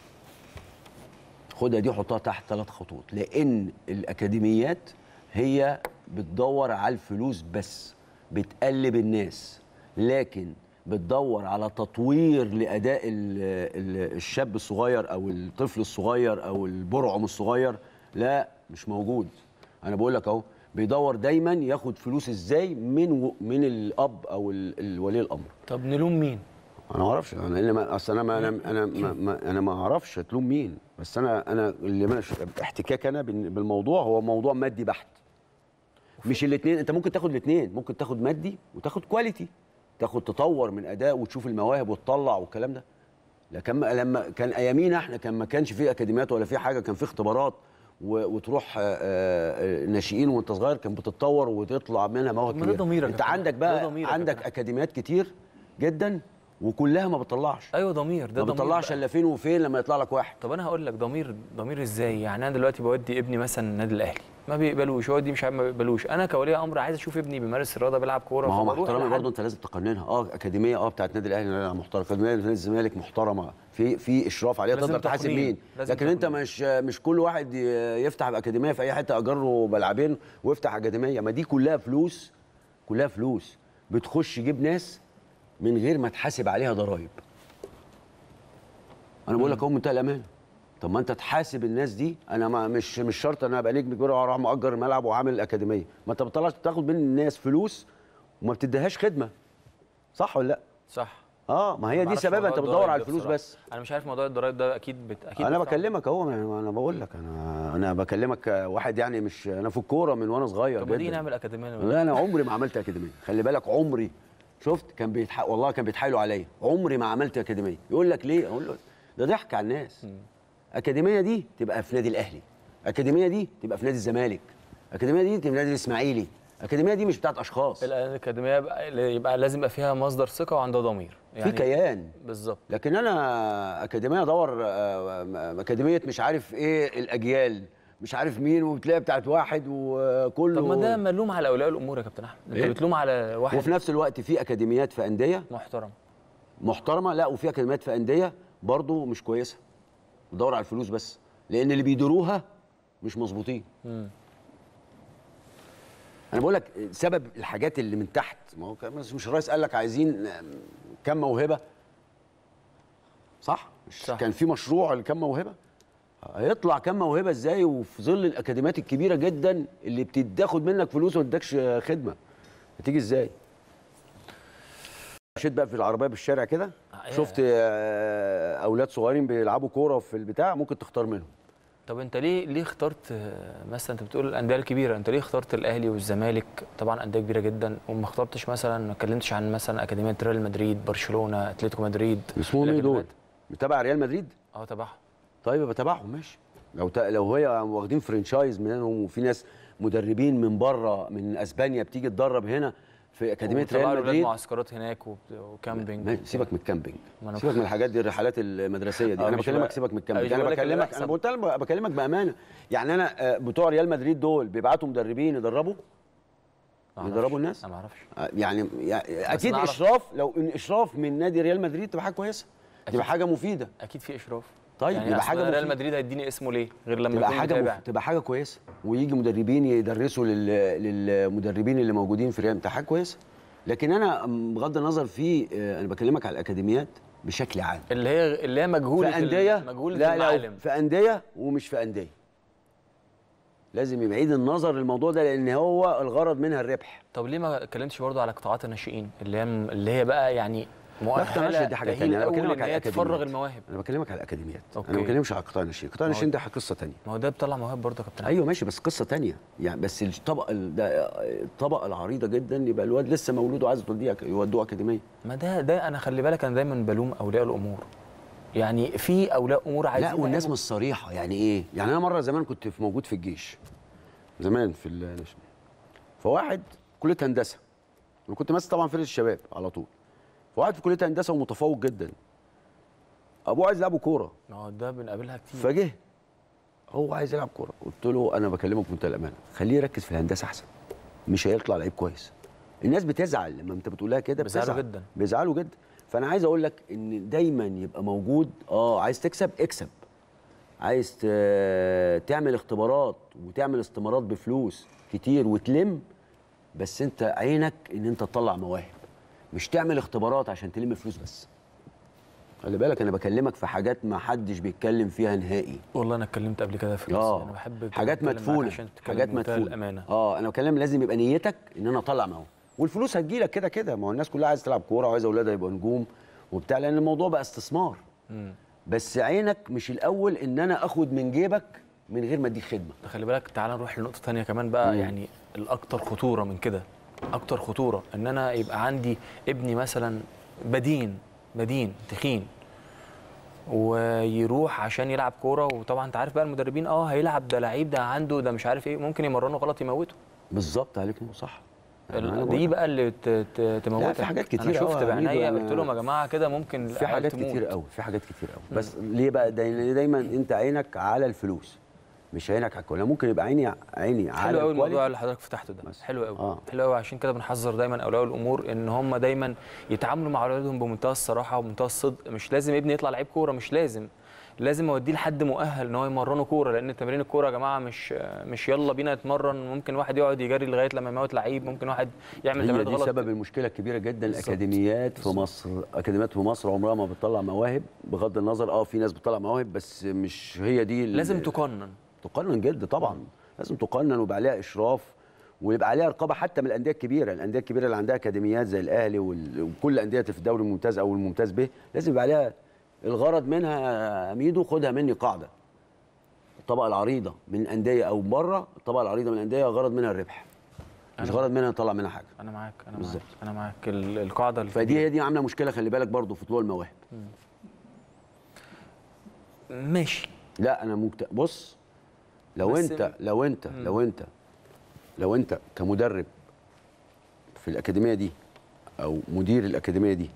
خدها دي حطها تحت 3 خطوط. لأن الأكاديميات هي بتدور على الفلوس بس، بتقلب الناس، لكن بتدور على تطوير لأداء الشاب الصغير أو الطفل الصغير أو البرعم الصغير. لا مش موجود. أنا بقول لك أهو بيدور دايما ياخد فلوس ازاي من الاب او ولي الامر. طب نلوم مين؟ انا ما اعرفش. انا ما اعرفش تلوم مين. بس انا اللي احتكاك انا بالموضوع هو موضوع مادي بحت. مش الاثنين. انت ممكن تاخد الاثنين. ممكن تاخد مادي وتاخد كواليتي. تاخد تطور من اداء وتشوف المواهب وتطلع والكلام ده. لكن لما كان ايامينا احنا ما كانش في اكاديميات ولا في حاجه. كان في اختبارات وتروح ناشئين وانت صغير كان بتتطور وتطلع منها مواهب كتير. ضميرك. انت عندك بقى عندك اكاديميات كتير جدا وكلها ما بتطلعش. ايوه ضمير، ده ما بتطلعش الا فين وفين لما يطلع لك واحد. طب انا هقول لك ضمير ازاي؟ يعني انا دلوقتي بودي ابني مثلا النادي الاهلي ما بيقبلوش، اودي مش عارف ما بيقبلوش، انا كولي امر عايز اشوف ابني بيمارس الرياضه بيلعب كوره. ما هو محترمه برضه، انت لازم تقننها. اكاديميه بتاعت النادي الاهلي محترمه، اكاديميه نادي الزمالك محترمه، في اشراف عليها تقدر تحاسب مين. لكن انت مش كل واحد يفتح اكاديميه في اي حته، اجره ملعبين ويفتح اكاديميه. ما دي كلها فلوس، كلها فلوس بتخش يجيب ناس من غير ما تحاسب عليها ضرائب. انا بقول لك اهو منتهى الامانه. طب ما انت تحاسب الناس دي. انا مش شرط انا ابقى نجم كبير واروح مأجر الملعب وعامل اكاديميه. ما انت بتطلعش تاخد من الناس فلوس وما بتديهاش خدمه، صح ولا لا؟ صح. ما هي دي سببها، انت بتدور على الفلوس بس. انا مش عارف موضوع الضرايب ده، اكيد انا بكلمك اهو، انا بقول لك انا بكلمك واحد يعني مش انا في الكوره من وانا صغير. طب ما تيجي نعمل اكاديميه؟ لا انا عمري ما عملت اكاديميه، خلي بالك عمري. شفت والله كان بيتحايلوا عليا، عمري ما عملت اكاديميه. يقول لك ليه؟ اقول له ده ضحك على الناس. اكاديميه دي تبقى في نادي الاهلي، اكاديميه دي تبقى في نادي الزمالك، اكاديميه دي تبقى في نادي الاسماعيلي. الاكاديميه دي مش بتاعت اشخاص. الاكاديميه يبقى لازم يبقى فيها مصدر ثقه وعندها ضمير، يعني في كيان بالظبط. لكن انا اكاديميه ادور اكاديميه مش عارف ايه الاجيال مش عارف مين، وبتلاقي بتاعت واحد وكله. طب ما ده ملوم على اولياء الامور يا كابتن احمد. انت بتلوم على واحد. وفي نفس الوقت في اكاديميات في انديه محترمه، لا وفي اكاديميات في انديه برضو مش كويسه، بتدور على الفلوس بس، لان اللي بيديروها مش مظبوطين. انا بقول لك سبب الحاجات اللي من تحت. ما هو مش الرئيس قال لك عايزين كم موهبه، صح؟ صح. كان في مشروع لكم موهبه، هيطلع كم موهبه ازاي وفي ظل الاكاديميات الكبيره جدا اللي بتاخد منك فلوس وما تدكش خدمه؟ هتيجي ازاي؟ مشيت بقى في العربيه بالشارع كده، شفت اولاد صغيرين بيلعبوا كوره في البتاع، ممكن تختار منهم. طب انت ليه اخترت مثلا، انت بتقول الانديه الكبيره، انت ليه اخترت الاهلي والزمالك؟ طبعا انديه كبيره جدا، وما اخترتش مثلا، ما اتكلمتش عن مثلا اكاديميه ريال مدريد، برشلونه، اتلتيكو مدريد. اسمهم ايه دول؟ بتابع ريال مدريد؟ تابعهم. طيب يبقى تابعهم ماشي. لو هي واخدين فرنشايز منهم، وفي ناس مدربين من بره من اسبانيا بتيجي تدرب هنا في اكاديميه ريال مدريد، معسكرات هناك وكامبينج. سيبك من الكامبينج، سيبك من الحاجات دي، الرحلات المدرسيه دي. انا بكلمك سيبك من الكامبينج، انا بكلمك بامانه. يعني انا بتوع ريال مدريد دول بيبعتوا مدربين يدربوا الناس. انا ما اعرفش يعني اكيد اشراف، لو ان اشراف من نادي ريال مدريد تبقى حاجه كويسه، تبقى حاجه مفيده. اكيد في اشراف. طيب يعني يبقى حاجه ريال مدريد هيديني اسمه ليه غير لما تبقى حاجه كويسه، ويجي مدربين يدرسوا للمدربين اللي موجودين في ريال، حاجه كويسه. لكن انا بغض النظر انا بكلمك على الاكاديميات بشكل عام، اللي هي مجهوله في انديه، لا في انديه ومش في انديه. لازم يبعيد النظر للموضوع ده، لان هو الغرض منها الربح. طب ليه ما اتكلمتش برضه على قطاعات الناشئين اللي هي بقى يعني مؤهله؟ دي حاجه ثانيه. انا بكلمك على تفرغ المواهب. انا بكلمك على الاكاديميات. انا ما بكلمش على قطاع الناشئين. قطاع الناشئين ده قصه ثانيه. ما هو ده بيطلع مواهب برضه يا كابتن. ايوه ماشي، بس قصه ثانيه يعني. بس الطبقه العريضه جدا، يبقى الواد لسه مولود وعايز يودوه اكاديميه. ما ده انا خلي بالك، انا دايما بلوم اولياء الامور. يعني في اولياء امور عايزين، لا والناس مش صريحه. يعني ايه؟ يعني انا مره زمان كنت موجود في الجيش زمان في فواحد كليه هندسه، انا كنت ماسك طبعا فرقه الشباب على طول. فواحد في كليه هندسه ومتفوق جدا، ابوه عايز يلعبوا كوره. ده بنقابلها كتير. فجه هو عايز يلعب كوره، قلت له انا بكلمك بمنتهى الامانه، خليه يركز في الهندسه احسن، مش هيطلع لعيب كويس. الناس بتزعل لما انت بتقول لها كده، بيزعلوا جدا. فانا عايز اقول لك ان دايما يبقى موجود. عايز تكسب اكسب، عايز تعمل اختبارات وتعمل استمارات بفلوس كتير وتلم، بس انت عينك ان انت تطلع مواهب، مش تعمل اختبارات عشان تلم فلوس بس. خلي بالك انا بكلمك في حاجات ما حدش بيتكلم فيها نهائي. والله انا اتكلمت قبل كده في انا بحب حاجات مدفونه، حاجات مدفونه. انا بكلم لازم يبقى نيتك ان انا اطلع مواهب، والفلوس هتجيلك كده كده. ما هو الناس كلها عايزه تلعب كوره وعايزه اولادها يبقوا نجوم وبتاع، لان الموضوع بقى استثمار. بس عينك مش الاول ان انا اخد من جيبك من غير ما اديك خدمه. خلي بالك، تعال نروح لنقطه ثانيه كمان بقى. يعني الاكثر خطوره من كده، اكتر خطوره، ان انا يبقى عندي ابني مثلا بدين تخين، ويروح عشان يلعب كوره. وطبعا انت عارف بقى المدربين، هيلعب، ده لعيب، ده عنده، ده مش عارف ايه، ممكن يمرنه غلط يموته. بالظبط، عليك نور، صح. دي بقى اللي تموتك. لا في حاجات كتير انا شفت أوي بعينيا قلت لهم يا جماعه كده ممكن في حاجات تموت. كتير قوي، في حاجات كتير قوي. بس ليه بقى؟ دايما انت عينك على الفلوس مش عينك على الكواليتي. ممكن يبقى عيني على حلو قوي الموضوع اللي حضرتك فتحته ده، حلو قوي. حلو قوي. عشان كده بنحذر دايما اولياء الامور ان هم دايما يتعاملوا مع اولادهم بمنتهى الصراحه وبمنتهى الصدق. مش لازم ابني يطلع لعيب كوره، مش لازم اوديه لحد مؤهل ان هو يمرنه كوره، لان تمرين الكوره يا جماعه مش يلا بينا نتمرن. ممكن واحد يقعد يجري لغايه لما يموت لعيب، ممكن واحد يعمل تمرين غلط. دي سبب المشكله الكبيره جدا. الاكاديميات في مصر، اكاديميات في مصر عمرها ما بتطلع مواهب، بغض النظر في ناس بتطلع مواهب بس مش هي دي. لازم تقنن جدا طبعا. لازم تقنن ويبقى عليها اشراف ويبقى عليها رقابه حتى من الانديه الكبيره. الانديه الكبيره اللي عندها اكاديميات زي الاهلي وكل الانديه في الدوري الممتاز او الممتاز به لازم يبقى عليها الغرض منها. ميدو خدها مني قاعده، الطبقه العريضه من الانديه او بره، الطبقه العريضه من الانديه غرض منها الربح، مش غرض منها نطلع منها حاجه. انا معاك القاعده فدي هي دي عامله مشكله. خلي بالك برضو في طلوع المواهب. ماشي. لا انا بص، لو انت كمدرب في الاكاديميه دي او مدير الاكاديميه دي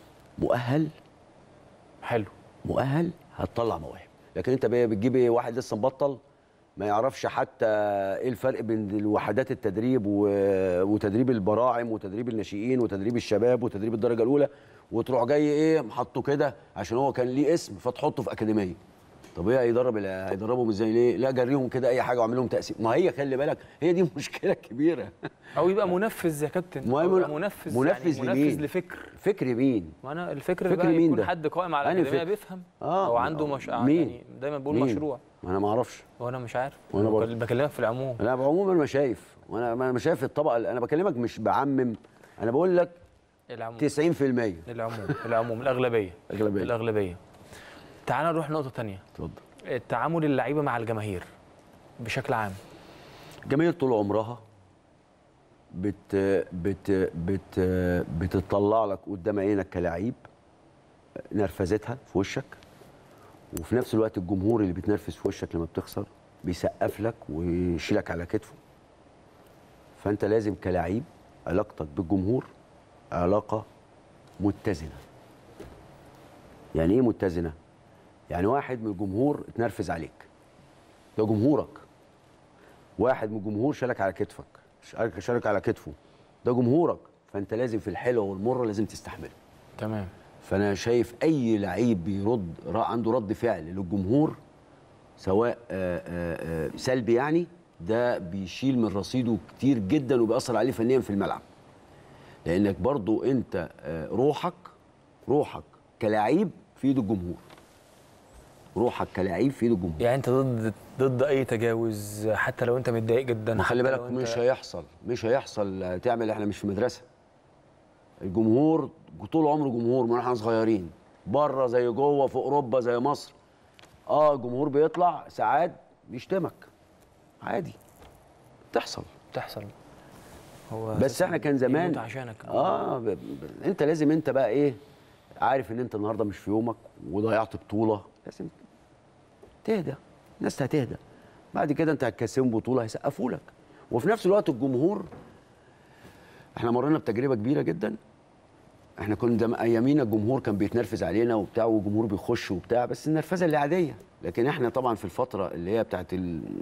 مؤهل هتطلع مواهب. لكن انت بتجيب واحد لسه مبطل ما يعرفش حتى ايه الفرق بين الوحدات التدريب وتدريب البراعم وتدريب الناشئين وتدريب الشباب وتدريب الدرجه الاولى، وتروح جاي محطه كده عشان هو كان ليه اسم فتحطه في اكاديميه. طب ايه هيدربهم ازاي؟ ليه؟ لا جريهم كده اي حاجه واعمل لهم تقسيم. ما هي خلي بالك هي دي المشكله الكبيره. او يبقى منفذ يا كابتن، منفذ فكر مين؟ ما انا الفكر بقى يكون حد قائم على الاكاديميه بيفهم او عنده يعني دايما بقول مشروع. ما انا ما اعرفش وانا مش عارف، وانا بكلمك في العموم. انا بعموم انا شايف، وانا شايف الطبقه. انا بكلمك مش بعمم، انا بقول لك العموم 90%. العموم الاغلبيه. تعال نروح نقطه ثانيه. اتفضل. التعامل اللعيبه مع الجماهير بشكل عام. الجماهير طول عمرها بتطلع لك قدام عينك كلاعب نرفزتها في وشك، وفي نفس الوقت الجمهور اللي بيتنرفز في وشك لما بتخسر بيسقف لك ويشيلك على كتفه. فانت لازم كلاعب علاقتك بالجمهور علاقه متزنه. يعني ايه متزنه؟ يعني واحد من الجمهور اتنرفز عليك، ده جمهورك. واحد من الجمهور شالك على كتفك، شالك على كتفه، ده جمهورك. فانت لازم في الحلوه والمره لازم تستحمله. تمام. فانا شايف اي لعيب بيرد عنده رد فعل للجمهور سواء سلبي، يعني ده بيشيل من رصيده كتير جدا وبيأثر عليه فنيا في الملعب. لانك برضو انت روحك كلاعب في ايد الجمهور. روحك كلاعب في ايد الجمهور. يعني انت ضد اي تجاوز حتى لو انت متضايق جدا. ما خلي بالك مش هيحصل تعمل. احنا مش في مدرسه. الجمهور طول عمره جمهور من احنا صغيرين، بره زي جوه، في اوروبا زي مصر. الجمهور بيطلع ساعات بيشتمك عادي، تحصل. هو بس احنا كان زمان عشانك. انت لازم انت بقى ايه، عارف ان انت النهارده مش في يومك وضيعت بطوله، لازم تهدى. الناس هتهدى بعد كده. انت هتكسبهم بطوله هيسقفوا لك. وفي نفس الوقت الجمهور، احنا مرينا بتجربه كبيره جدا. احنا كنا ايامينا الجمهور كان بيتنرفز علينا وبتاع، والجمهور بيخش وبتاع، بس النرفزه اللي عاديه. لكن احنا طبعا في الفتره اللي هي بتاعت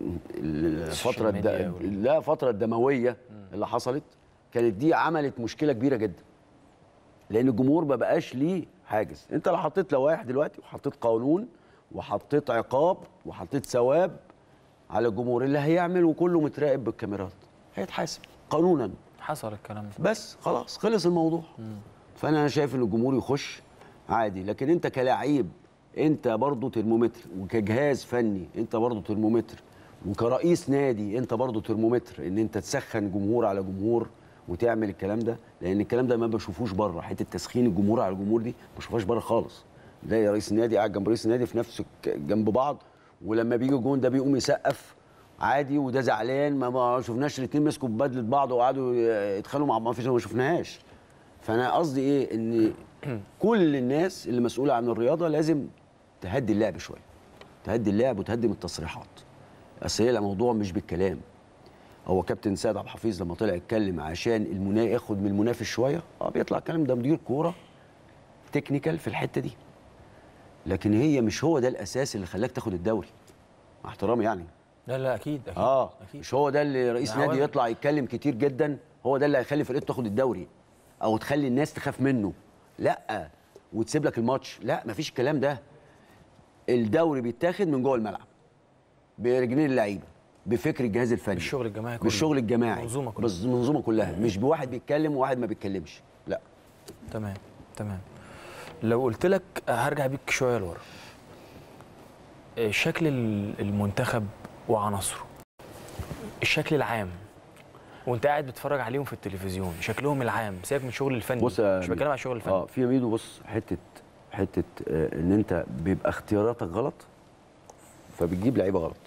الفتره الدمويه اللي حصلت، كانت دي عملت مشكله كبيره جدا. لان الجمهور ما بقاش ليه حاجز. انت لو حطيت لوائح دلوقتي وحطيت قانون وحطيت عقاب وحطيت ثواب على الجمهور، اللي هيعمل وكله متراقب بالكاميرات هيتحاسب قانونا. حصل الكلام ده بس خلاص خلص الموضوع. فانا شايف ان الجمهور يخش عادي. لكن انت كلاعب انت برضه ترمومتر، وكجهاز فني انت برضه ترمومتر، وكرئيس نادي انت برضه ترمومتر، ان انت تسخن جمهور على جمهور وتعمل الكلام ده. لان الكلام ده ما بشوفوش بره. حته تسخين الجمهور على الجمهور دي ما بشوفهاش بره خالص. تلاقي رئيس النادي قاعد جنب رئيس النادي في نفس جنب بعض، ولما بيجي جون ده بيقوم يسقف عادي، وده زعلان. ما شفناش الاثنين مسكوا ببدله بعض وقعدوا يتخانقوا مع بعض، ما شفناهاش. فانا قصدي ايه، ان كل الناس اللي مسؤوله عن الرياضه لازم تهدي اللعب شويه، تهدي اللعب وتهدي من التصريحات. اصل هي الموضوع مش بالكلام. هو كابتن سيد عبد الحفيظ لما طلع يتكلم عشان ياخد من المنافس شويه، بيطلع الكلام ده مدير كوره تكنيكال في الحته دي، لكن هي مش هو ده الاساس اللي خلاك تاخد الدوري، مع احترامي يعني. لا اكيد اكيد أكيد. مش هو ده اللي رئيس نادي يطلع يتكلم كتير جدا هو ده اللي هيخلي فرقته تاخد الدوري او تخلي الناس تخاف منه، لا، وتسيب لك الماتش، لا، مفيش الكلام ده. الدوري بيتاخد من جوه الملعب برجلين اللعيبه، بفكر الجهاز الفني، بالشغل الجماعي كله، بالشغل الجماعي، المنظومه كلها، مش بواحد بيتكلم وواحد ما بيتكلمش، لا. تمام. لو قلت لك هرجع بيك شويه لورا، شكل المنتخب وعناصره، الشكل العام وانت قاعد بتتفرج عليهم في التلفزيون، شكلهم العام، سيبك من الشغل الفني، بص مش بتكلم على الشغل الفني. في ميدو، بص، حته ان انت بيبقى اختياراتك غلط فبتجيب لعيبه غلط،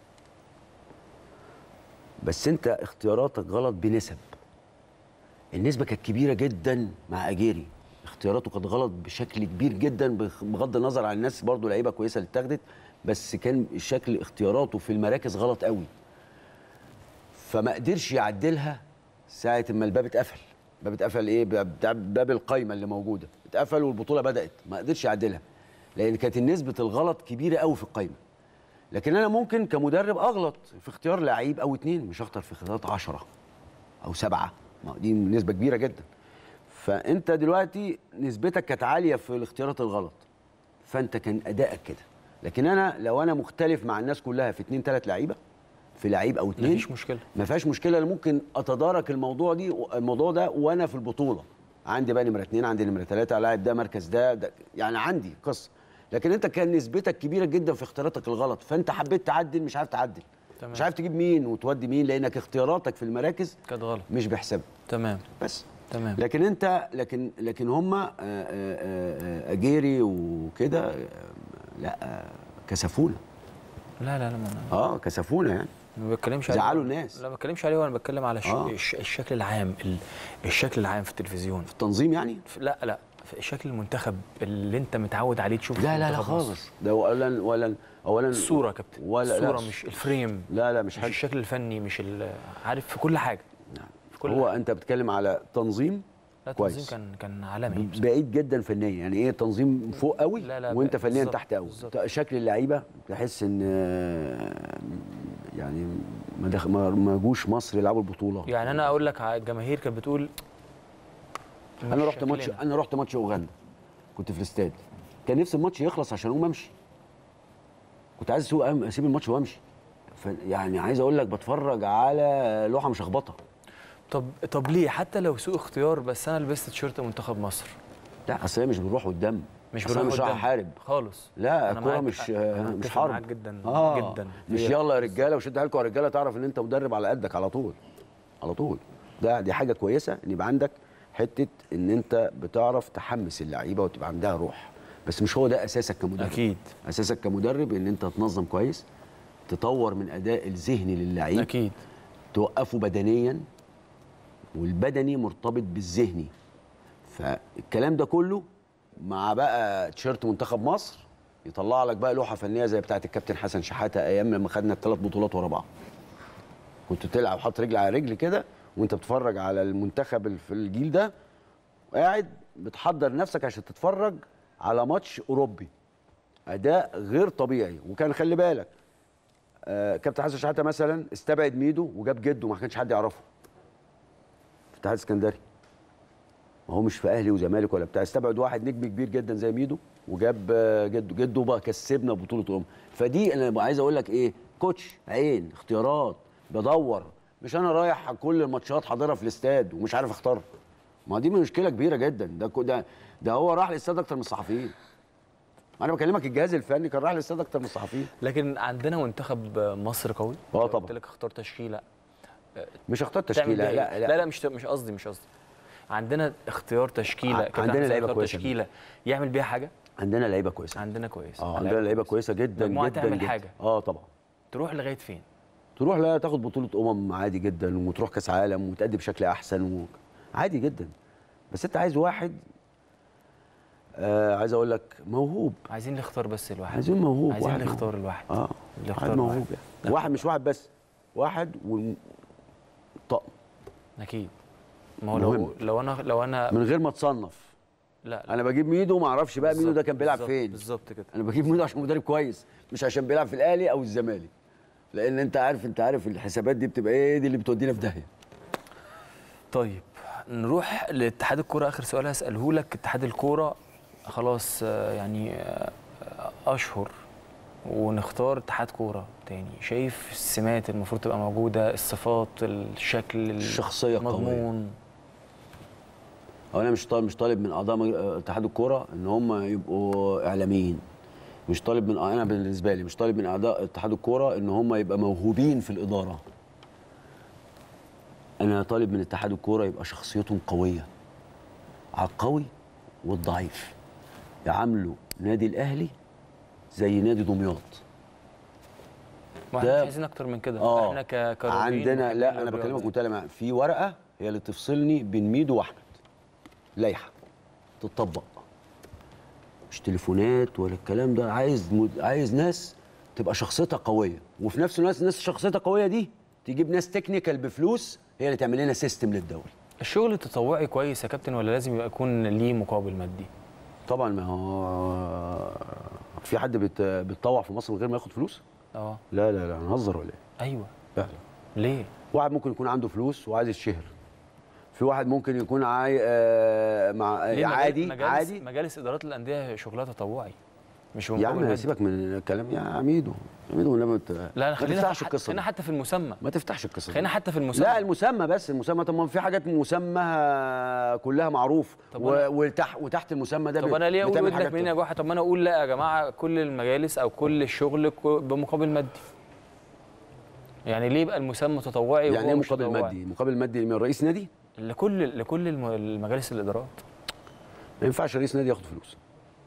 بس انت اختياراتك غلط بنسب. النسبه كانت كبيره جدا مع اجيري، اختياراته كانت غلط بشكل كبير جدا، بغض النظر عن الناس برضو لعيبه كويسه اللي اتاخدت، بس كان شكل اختياراته في المراكز غلط قوي، فما قدرش يعدلها ساعه ما الباب اتقفل. الباب اتقفل ايه؟ باب القايمه اللي موجوده اتقفل والبطوله بدات، ما قدرش يعدلها لان كانت نسبه الغلط كبيره قوي في القايمه. لكن انا ممكن كمدرب اغلط في اختيار لعيب او اتنين، مش هختار في اختيارات 10 او 7، دي نسبه كبيره جدا. فانت دلوقتي نسبتك كانت عاليه في الاختيارات الغلط، فانت كان ادائك كده. لكن انا لو انا مختلف مع الناس كلها في 2 3 لعيبه، في لعيب او اتنين، مفيش مشكله، ما فيهاش مشكله. انا ممكن اتدارك الموضوع ده وانا في البطوله، عندي بقى نمره 2، عندي نمره 3، لاعب ده مركز ده يعني عندي قصه. لكن انت كان نسبتك كبيره جدا في اختياراتك الغلط، فانت حبيت تعدل مش عارف تعدل، تمام. مش عارف تجيب مين وتودي مين لانك اختياراتك في المراكز كانت غلط، مش بحساب. تمام بس تمام. لكن انت لكن هم اجيري وكده لا كسفونا. لا ما كسفونا يعني، ما بتكلمش عليه، زعلوا الناس. لا ما بتكلمش عليه، وانا بتكلم على الشكل العام، الشكل العام في التلفزيون، في التنظيم يعني. لا في شكل المنتخب اللي انت متعود عليه تشوفه. لا خالص، ده اولا الصوره يا كابتن، الصوره مش الفريم، لا مش حاجه، الشكل الفني مش عارف في كل حاجه. في كل حاجة. انت بتتكلم على تنظيم كويس، التنظيم كان عالمي، بعيد جدا فنيا، يعني ايه تنظيم فوق قوي لا وانت فنيا تحت قوي. بالزبط. شكل اللعيبه تحس ان يعني ما جوش مصر يلعبوا البطوله. يعني انا اقول لك الجماهير كانت بتقول، انا رحت ماتش اوغندا، كنت في الاستاد، كان نفسي الماتش يخلص عشان اقوم امشي، كنت عايز اسيب الماتش وامشي، يعني عايز اقول لك بتفرج على لوحه مشخبطه. طب ليه؟ حتى لو سوء اختيار، بس انا لبست تيشيرت منتخب مصر. لا اصل هي مش بنروح قدام، مش رايح احارب خالص. لا الكوره مش حرب. معاك جدا جدا، مش يلا يا رجاله وشد حيلكم يا رجاله، تعرف ان انت مدرب على قدك على طول على طول. دي حاجه كويسه ان يبقى عندك حته ان انت بتعرف تحمس اللعيبه وتبقى عندها روح، بس مش هو ده اساسك كمدرب. اكيد اساسك كمدرب ان انت تنظم كويس، تطور من اداء الذهني للعيب، اكيد توقفه بدنيا، والبدني مرتبط بالذهني. فالكلام ده كله مع بقى تيشيرت منتخب مصر يطلع لك بقى لوحه فنيه زي بتاعه الكابتن حسن شحاته ايام لما خدنا ال3 بطولات ورا بعض. كنت تلعب حاطط رجل على رجل كده وانت بتتفرج على المنتخب في الجيل ده، وقاعد بتحضر نفسك عشان تتفرج على ماتش اوروبي. اداء غير طبيعي. وكان خلي بالك كابتن حسن شحاته مثلا استبعد ميدو وجاب جده ما كانش حد يعرفه في الاتحاد السكندري، ما هو مش في اهلي وزمالك ولا بتاع، استبعد واحد نجم كبير جدا زي ميدو وجاب جده بقى كسبنا بطوله فدي انا عايز اقول لك ايه، كوتش عين اختيارات، بدور، مش انا رايح كل الماتشات حاضرها في الاستاد ومش عارف اختار. ما دي مشكله كبيره جدا. ده هو راح الاستاد اكتر من الصحفيين. انا بكلمك الجهاز الفني كان راح الاستاد اكتر من الصحفيين. لكن عندنا منتخب مصر قوي. طبعا. قلت لك اختار تشكيله، مش اختار تشكيله، لا مش قصدي. عندنا اختيار تشكيله، عندنا لعيبه كويسه، تشكيله يعمل بيها حاجه. عندنا لعيبه كويسه، عندنا كويس، عندنا لعيبه كويسه جدا جدا تعمل جدا. حاجه طبعا. تروح لغايه فين؟ تروح لا تاخد بطوله عادي جدا، وتروح كاس عالم وتأدي بشكل احسن عادي جدا. بس انت عايز واحد عايز اقول لك موهوب. عايزين نختار بس الواحد، عايزين موهوب، عايزين نختار الواحد. واحد موهوب يعني. واحد مش واحد بس، واحد اكيد. ما هو لو انا من غير ما تصنف. لا انا بجيب ميدو ما اعرفش بقى ميدو ده كان بيلعب فين. بالظبط كده. انا بجيب ميدو عشان مدرب كويس، مش عشان بيلعب في الاهلي او الزمالك، لان انت عارف الحسابات دي بتبقى ايه، دي اللي بتودينا في داهيه. طيب نروح لاتحاد الكوره. اخر سؤال هساله لك. اتحاد الكوره خلاص يعني اشهر ونختار اتحاد كوره تاني. شايف السمات المفروض تبقى موجوده، الصفات، الشكل، الشخصيه المضمون. انا مش طالب من اعضاء اتحاد الكوره ان هم يبقوا اعلاميين. مش طالب من، انا بالنسبه لي مش طالب من اعضاء اتحاد الكوره ان هم يبقى موهوبين في الاداره. انا طالب من اتحاد الكوره يبقى شخصيتهم قويه، على القوي والضعيف. يعاملوا نادي الاهلي زي نادي دمياط. واحنا مش عايزين اكتر من كده. احنا كرياضيين عندنا، لا انا بكلمك متكلم في ورقه هي اللي تفصلني بين ميدو واحمد، لائحه تطبق، مش تليفونات ولا الكلام ده. عايز ناس تبقى شخصيتها قويه، وفي نفس الوقت الناس شخصيتها قويه دي تجيب ناس تكنيكال بفلوس هي اللي تعمل لنا سيستم للدوري. الشغل التطوعي كويس يا كابتن ولا لازم يبقى يكون ليه مقابل مادي؟ طبعا، ما هو في حد بيتطوع في مصر من غير ما ياخد فلوس؟ لا لا لا، نهزر ولا ايه؟ ايوه. لا لا. ليه؟ واحد ممكن يكون عنده فلوس وعايز يتشهر. في واحد ممكن يكون عادي. مجالس ادارات الانديه شغلها تطوعي مش يا عم سيبك من الكلام يا عميدو. لا ما تفتحش القصه. خلينا حتى في المسمى. ما تفتحش القصه. خلينا حتى في المسمى. لا المسمى بس، المسمى. طب ما في حاجات مسماها كلها معروف وتحت المسمى ده. طب انا ليه اقول ودنك منين يا جحا؟ طب ما انا اقول لا يا جماعه، كل المجالس او كل الشغل بمقابل مادي. يعني ليه يبقى المسمى تطوعي؟ يعني ايه مقابل مادي؟ مقابل مادي من رئيس نادي؟ لكل المجالس الادارات. ما ينفعش رئيس نادي ياخد فلوس.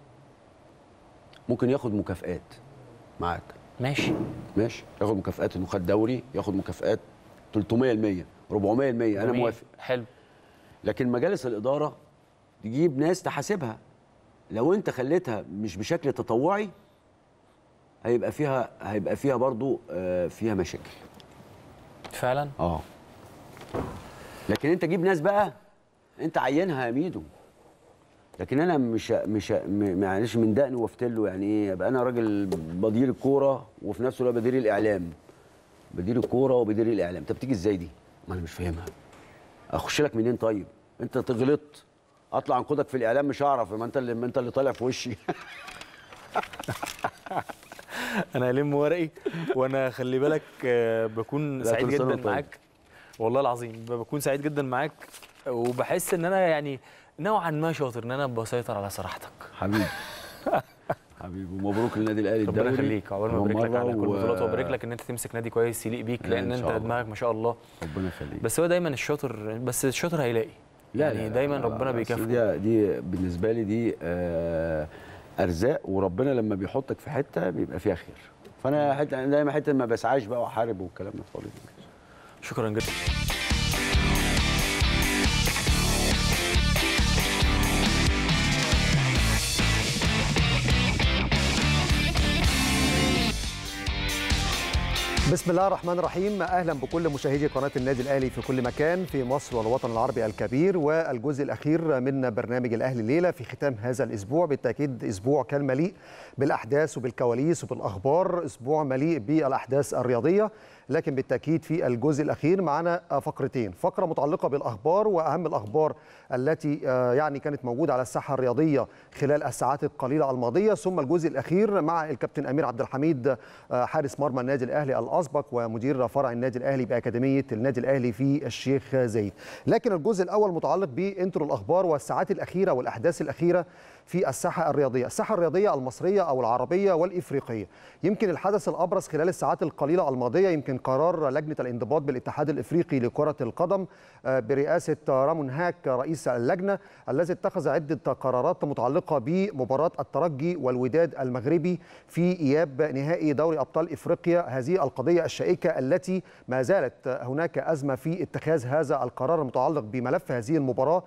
ممكن ياخد مكافآت معاك. ماشي ياخد مكافآت انه خد دوري، ياخد مكافآت 300%، 400%. انا موافق. حلو. لكن مجالس الاداره تجيب ناس تحاسبها. لو انت خليتها مش بشكل تطوعي هيبقى فيها برضو فيها مشاكل فعلا. لكن انت جيب ناس بقى انت عينها يا ميدو. لكن انا مش معلش من دقني وافتله. يعني ايه ابقى انا راجل بدير الكوره وفي نفس الوقت بدير الاعلام؟ بدير الكوره وبدير الاعلام. طب بتيجي ازاي دي؟ ما انا مش فاهمها. اخش لك منين؟ طيب انت غلطت اطلع انقذك في الاعلام مش هعرف. ما انت اللي طالع في وشي. انا هلم ورقي. وانا خلي بالك بكون سعيد جدا معاك والله العظيم. بكون سعيد جدا معاك وبحس ان انا يعني نوعا ما شاطر ان انا بسيطر على صراحتك. حبيبي ومبروك للنادي الاهلي الدوري. ربنا يخليك. عقبال ما ابارك لك على كل البطولات وابارك لك ان انت تمسك نادي كويس يليق بيك، لان انت دماغك ما شاء الله. ربنا يخليك. بس هو دايما الشاطر، بس الشاطر هيلاقي. يعني دايما ربنا بيكافئه. دي بالنسبه لي دي ارزاق، وربنا لما بيحطك في حته بيبقى فيها خير. فانا دايما حته ما بسعاش بقى واحارب والكلام ده خالص. شكرا جدا. بسم الله الرحمن الرحيم. اهلا بكل مشاهدي قناه النادي الاهلي في كل مكان في مصر والوطن العربي الكبير، والجزء الاخير من برنامج الاهلي الليله في ختام هذا الاسبوع. بالتاكيد اسبوع كان مليء بالاحداث وبالكواليس وبالاخبار، اسبوع مليء بالاحداث الرياضيه، لكن بالتاكيد في الجزء الاخير معنا فقرتين. فقره متعلقه بالاخبار واهم الاخبار التي يعني كانت موجوده على الساحه الرياضيه خلال الساعات القليله الماضيه، ثم الجزء الاخير مع الكابتن امير عبد الحميد حارس مرمى النادي الاهلي الاسبق ومدير فرع النادي الاهلي باكاديميه النادي الاهلي في الشيخ زايد. لكن الجزء الاول متعلق بانترو الاخبار والساعات الاخيره والاحداث الاخيره في الساحه الرياضيه، الساحه الرياضيه المصريه او العربيه والافريقيه. يمكن الحدث الابرز خلال الساعات القليله الماضيه يمكن قرار لجنه الانضباط بالاتحاد الافريقي لكره القدم برئاسه رامون هاك رئيس اللجنه، الذي اتخذ عده قرارات متعلقه بمباراه الترجي والوداد المغربي في اياب نهائي دوري ابطال افريقيا. هذه القضيه الشائكه التي ما زالت هناك ازمه في اتخاذ هذا القرار المتعلق بملف هذه المباراه.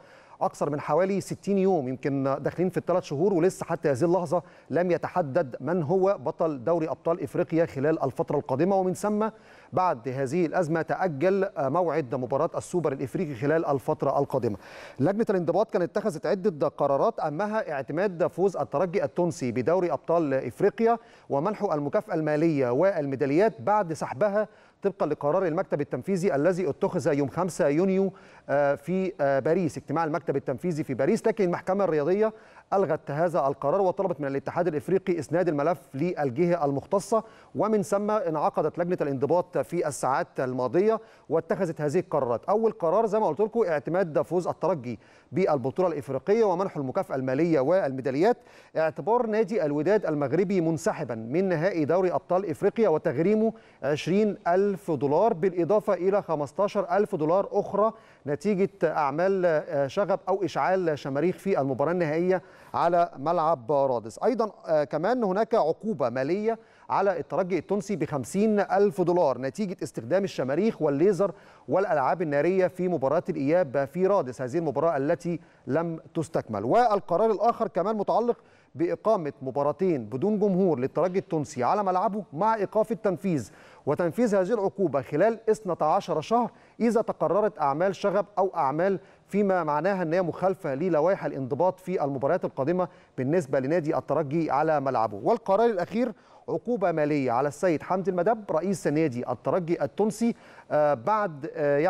اكثر من حوالي 60 يوم، يمكن داخلين في ال3 شهور، ولسه حتى هذه اللحظه لم يتحدد من هو بطل دوري ابطال افريقيا خلال الفتره القادمه. ومن ثم بعد هذه الازمه تاجل موعد مباراه السوبر الافريقي خلال الفتره القادمه. لجنه الانضباط كانت اتخذت عده قرارات، اهمها اعتماد فوز الترجي التونسي بدوري ابطال افريقيا ومنحه المكافاه الماليه والميداليات بعد سحبها طبقا لقرار المكتب التنفيذي الذي اتخذ يوم 5 يونيو في باريس، اجتماع المكتب التنفيذي في باريس. لكن المحكمة الرياضية ألغت هذا القرار وطلبت من الاتحاد الإفريقي إسناد الملف للجهة المختصة، ومن ثم انعقدت لجنة الانضباط في الساعات الماضية واتخذت هذه القرارات. أول قرار زي ما قلت لكم اعتماد فوز الترجي بالبطولة الإفريقية ومنح المكافأة المالية والميداليات، اعتبار نادي الوداد المغربي منسحبا من نهائي دوري أبطال إفريقيا وتغريمه 20,000 دولار بالإضافة إلى 15,000 دولار أخرى نتيجة أعمال شغب أو إشعال شماريخ في المباراة النهائية على ملعب رادس. أيضا كمان هناك عقوبة مالية على الترجي التونسي ب50,000 دولار نتيجة استخدام الشماريخ والليزر والألعاب النارية في مباراة الإياب في رادس، هذه المباراة التي لم تستكمل. والقرار الآخر كمان متعلق بإقامة مباراتين بدون جمهور للترجي التونسي على ملعبه مع إيقاف التنفيذ وتنفيذ هذه العقوبة خلال 12 شهر إذا تقررت أعمال شغب أو أعمال فيما معناها أنها مخالفة للوائح الانضباط في المباريات القادمة بالنسبة لنادي الترجي على ملعبه. والقرار الأخير عقوبة مالية على السيد حمدي المدب رئيس نادي الترجي التونسي بعد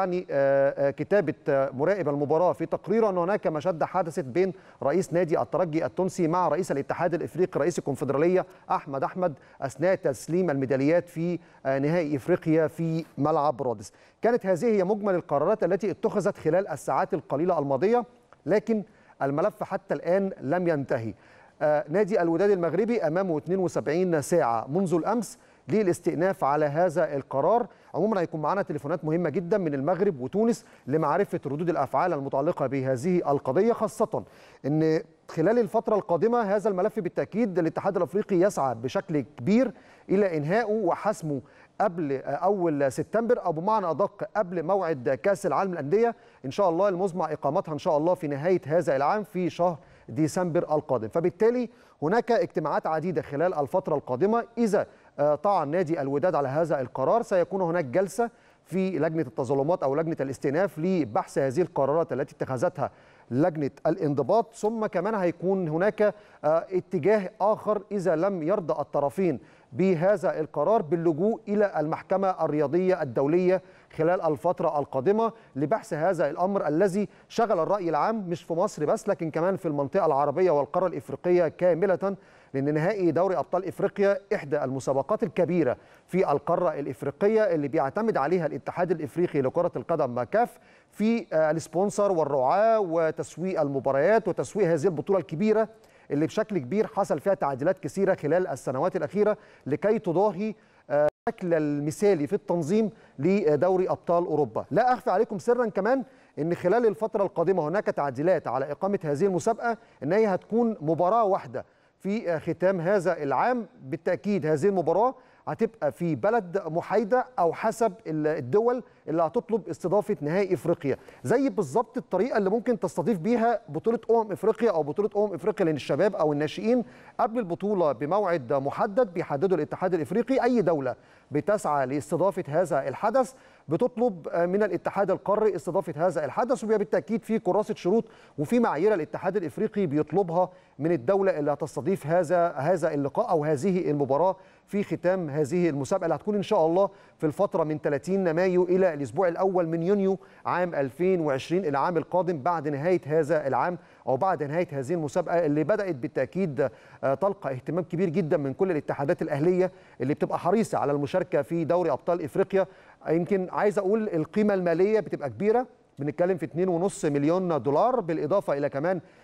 كتابة مراقب المباراة في تقريره أن هناك مشادة حدثت بين رئيس نادي الترجي التونسي مع رئيس الاتحاد الإفريقي رئيس الكونفدرالية أحمد أثناء تسليم الميداليات في نهائي إفريقيا في ملعب رادس. كانت هذه هي مجمل القرارات التي اتخذت خلال الساعات القليلة الماضية، لكن الملف حتى الآن لم ينتهي. نادي الوداد المغربي أمامه 72 ساعة منذ الأمس للاستئناف على هذا القرار. عموما هيكون معنا تليفونات مهمة جدا من المغرب وتونس لمعرفة ردود الأفعال المتعلقة بهذه القضية، خاصة أن خلال الفترة القادمة هذا الملف بالتأكيد الاتحاد الأفريقي يسعى بشكل كبير إلى إنهائه وحسمه قبل أول سبتمبر، أو بمعنى أدق قبل موعد كأس العالم للأندية إن شاء الله المزمع إقامتها إن شاء الله في نهاية هذا العام في شهر ديسمبر القادم. فبالتالي هناك اجتماعات عديدة خلال الفترة القادمة. إذا طعن نادي الوداد على هذا القرار سيكون هناك جلسة في لجنة التظلمات أو لجنة الاستئناف لبحث هذه القرارات التي اتخذتها لجنة الانضباط، ثم كمان هيكون هناك اتجاه آخر إذا لم يرضى الطرفين بهذا القرار باللجوء إلى المحكمة الرياضية الدولية خلال الفترة القادمة لبحث هذا الأمر الذي شغل الرأي العام مش في مصر بس لكن كمان في المنطقة العربية والقارة الإفريقية كاملة، لأن نهائي دوري أبطال إفريقيا إحدى المسابقات الكبيرة في القارة الإفريقية اللي بيعتمد عليها الاتحاد الإفريقي لكرة القدم كاف في السبونسر والرعاة وتسويق المباريات وتسويق هذه البطولة الكبيرة اللي بشكل كبير حصل فيها تعديلات كثيرة خلال السنوات الأخيرة لكي تضاهي الشكل المثالي في التنظيم لدوري أبطال أوروبا. لا أخفي عليكم سرا كمان أن خلال الفترة القادمة هناك تعديلات على إقامة هذه المسابقة، أن هي هتكون مباراة واحدة في ختام هذا العام. بالتأكيد هذه المباراة هتبقى في بلد محايدة أو حسب الدول اللي هتطلب استضافة نهائي إفريقيا، زي بالظبط الطريقة اللي ممكن تستضيف بيها بطولة إفريقيا أو بطولة إفريقيا للشباب أو الناشئين قبل البطولة بموعد محدد بيحدده الاتحاد الإفريقي. أي دولة بتسعى لاستضافة هذا الحدث بتطلب من الاتحاد القاري استضافة هذا الحدث، وبيبقى بالتأكيد في كراسة شروط وفي معايير الاتحاد الإفريقي بيطلبها من الدولة اللي هتستضيف هذا اللقاء أو هذه المباراة في ختام هذه المسابقة اللي هتكون إن شاء الله في الفترة من 30 مايو إلى الأسبوع الأول من يونيو عام 2020 العام القادم بعد نهاية هذا العام أو بعد نهاية هذه المسابقة اللي بدأت بالتأكيد تلقى اهتمام كبير جدا من كل الاتحادات الأهلية اللي بتبقى حريصة على المشاركة في دوري أبطال إفريقيا. يمكن عايز أقول القيمة المالية بتبقى كبيرة، بنتكلم في 2.5 مليون دولار بالإضافة إلى كمان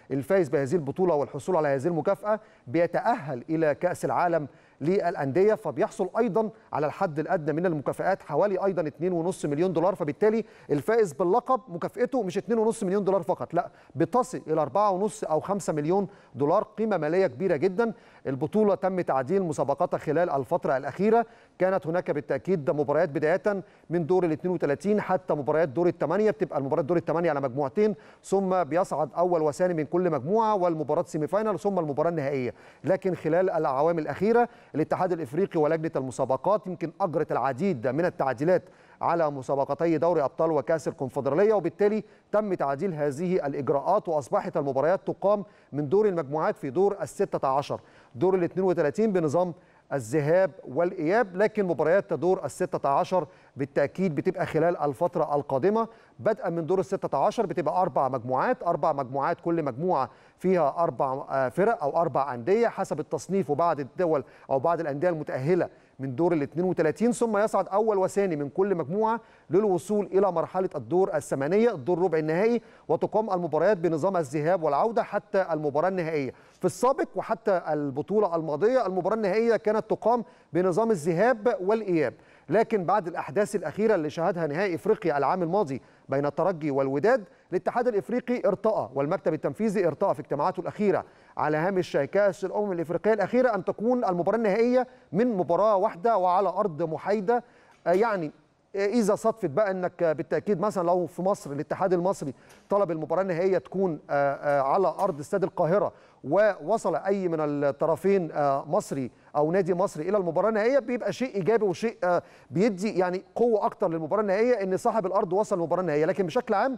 الفائز بهذه البطوله والحصول على هذه المكافاه بيتاهل الى كاس العالم للانديه، فبيحصل ايضا على الحد الادنى من المكافآت حوالي ايضا 2.5 مليون دولار. فبالتالي الفائز باللقب مكافئته مش 2.5 مليون دولار فقط، لا بتصل الى 4.5 او 5 مليون دولار، قيمه ماليه كبيره جدا. البطوله تم تعديل مسابقاتها خلال الفتره الاخيره، كانت هناك بالتاكيد مباريات بدايه من دور ال 32 حتى مباريات دور الثمانيه، بتبقى المباراه دور الثمانيه على مجموعتين، ثم بيصعد اول وثاني من كل مجموعه والمباراه سيمي فاينال ثم المباراه النهائيه. لكن خلال الاعوام الاخيره الاتحاد الافريقي ولجنه المسابقات يمكن اجرت العديد من التعديلات على مسابقتي دوري ابطال وكاس الكونفدراليه، وبالتالي تم تعديل هذه الاجراءات واصبحت المباريات تقام من دور المجموعات في دور ال16، دور ال 32 بنظام الذهاب والاياب، لكن مباريات دور ال16 بالتاكيد بتبقى خلال الفتره القادمه بدءا من دور ال16 بتبقى 4 مجموعات، كل مجموعه فيها 4 فرق او 4 انديه حسب التصنيف وبعض الدول او بعض الانديه المتاهله من دور ال 32، ثم يصعد اول وثاني من كل مجموعه للوصول الى مرحله الدور الثمانيه، الدور ربع النهائي، وتقام المباريات بنظام الذهاب والعوده حتى المباراه النهائيه. في السابق وحتى البطوله الماضيه المباراه النهائيه كانت تقام بنظام الذهاب والاياب، لكن بعد الاحداث الاخيره اللي شهدها نهائي افريقيا العام الماضي بين الترجي والوداد، الاتحاد الافريقي ارتأى والمكتب التنفيذي ارتأى في اجتماعاته الاخيره على هامش كاس الامم الافريقيه الاخيره ان تكون المباراه النهائيه من مباراه واحده وعلى ارض محايده. يعني اذا صدفت بقى انك بالتاكيد مثلا لو في مصر الاتحاد المصري طلب المباراه النهائيه تكون على ارض استاد القاهره ووصل اي من الطرفين مصري او نادي مصري الى المباراه النهائيه، بيبقى شيء ايجابي وشيء بيدي يعني قوه اكتر للمباراه النهائيه ان صاحب الارض وصل المباراه النهائيه. لكن بشكل عام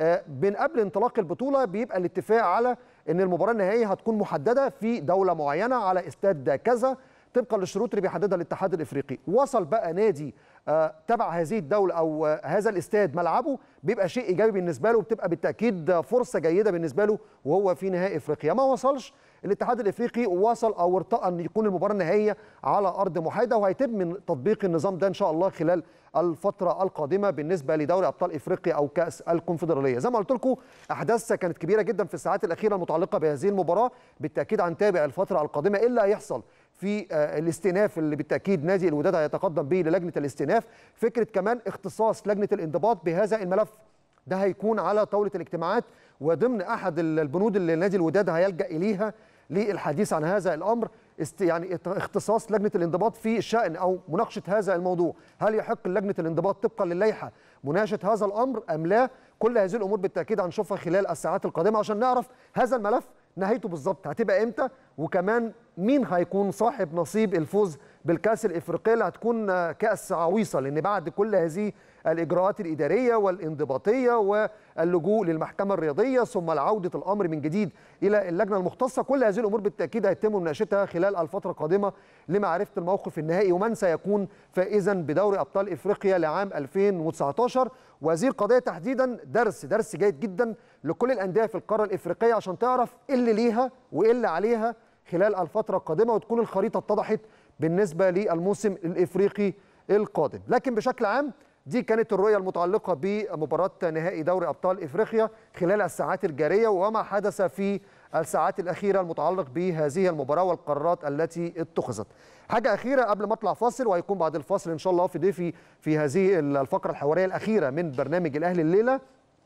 من قبل انطلاق البطوله بيبقى الاتفاق على ان المباراه النهائيه هتكون محدده في دوله معينه على استاد كذا طبقا للشروط اللي بيحددها الاتحاد الافريقي. وصل بقى نادي تبع هذه الدوله او هذا الاستاد ملعبه، بيبقى شيء ايجابي بالنسبه له وبتبقى بالتاكيد فرصه جيده بالنسبه له وهو في نهائي افريقيا. ما وصلش الاتحاد الافريقي وصل او ارتأى ان يكون المباراه النهائيه على ارض محايده، وهيتم من تطبيق النظام ده ان شاء الله خلال الفتره القادمه بالنسبه لدوري ابطال افريقيا او كاس الكونفدراليه. زي ما قلت لكم احداث كانت كبيره جدا في الساعات الاخيره المتعلقه بهذه المباراه، بالتاكيد هنتابع الفتره القادمه ايه اللي هيحصل في الاستئناف اللي بالتاكيد نادي الوداد هيتقدم به للجنه الاستئناف. فكره كمان اختصاص لجنه الانضباط بهذا الملف ده هيكون على طاوله الاجتماعات وضمن احد البنود اللي نادي الوداد هيلجا اليها للحديث عن هذا الامر، يعني اختصاص لجنه الانضباط في الشأن او مناقشه هذا الموضوع. هل يحق لجنه الانضباط طبقا للائحه مناقشه هذا الامر ام لا؟ كل هذه الامور بالتاكيد هنشوفها خلال الساعات القادمه عشان نعرف هذا الملف نهايته بالظبط هتبقى امتى، وكمان مين هيكون صاحب نصيب الفوز بالكاس الافريقيه اللي هتكون كاس عويصه، لان بعد كل هذه الاجراءات الاداريه والانضباطيه واللجوء للمحكمه الرياضيه ثم العوده الامر من جديد الى اللجنه المختصه، كل هذه الامور بالتاكيد هيتم مناقشتها خلال الفتره القادمه لمعرفه الموقف النهائي ومن سيكون فائزا بدوري ابطال افريقيا لعام 2019. وهذه القضيه تحديدا درس جيد جدا لكل الانديه في القاره الافريقيه عشان تعرف ايه اللي ليها وايه اللي عليها خلال الفتره القادمه وتكون الخريطه اتضحت بالنسبه للموسم الافريقي القادم. لكن بشكل عام دي كانت الرؤيه المتعلقه بمباراه نهائي دوري ابطال افريقيا خلال الساعات الجاريه وما حدث في الساعات الاخيره المتعلق بهذه المباراه والقرارات التي اتخذت. حاجه اخيره قبل ما اطلع فاصل، وهيكون بعد الفاصل ان شاء الله في ضيفي في هذه الفقره الحواريه الاخيره من برنامج الاهلي الليله.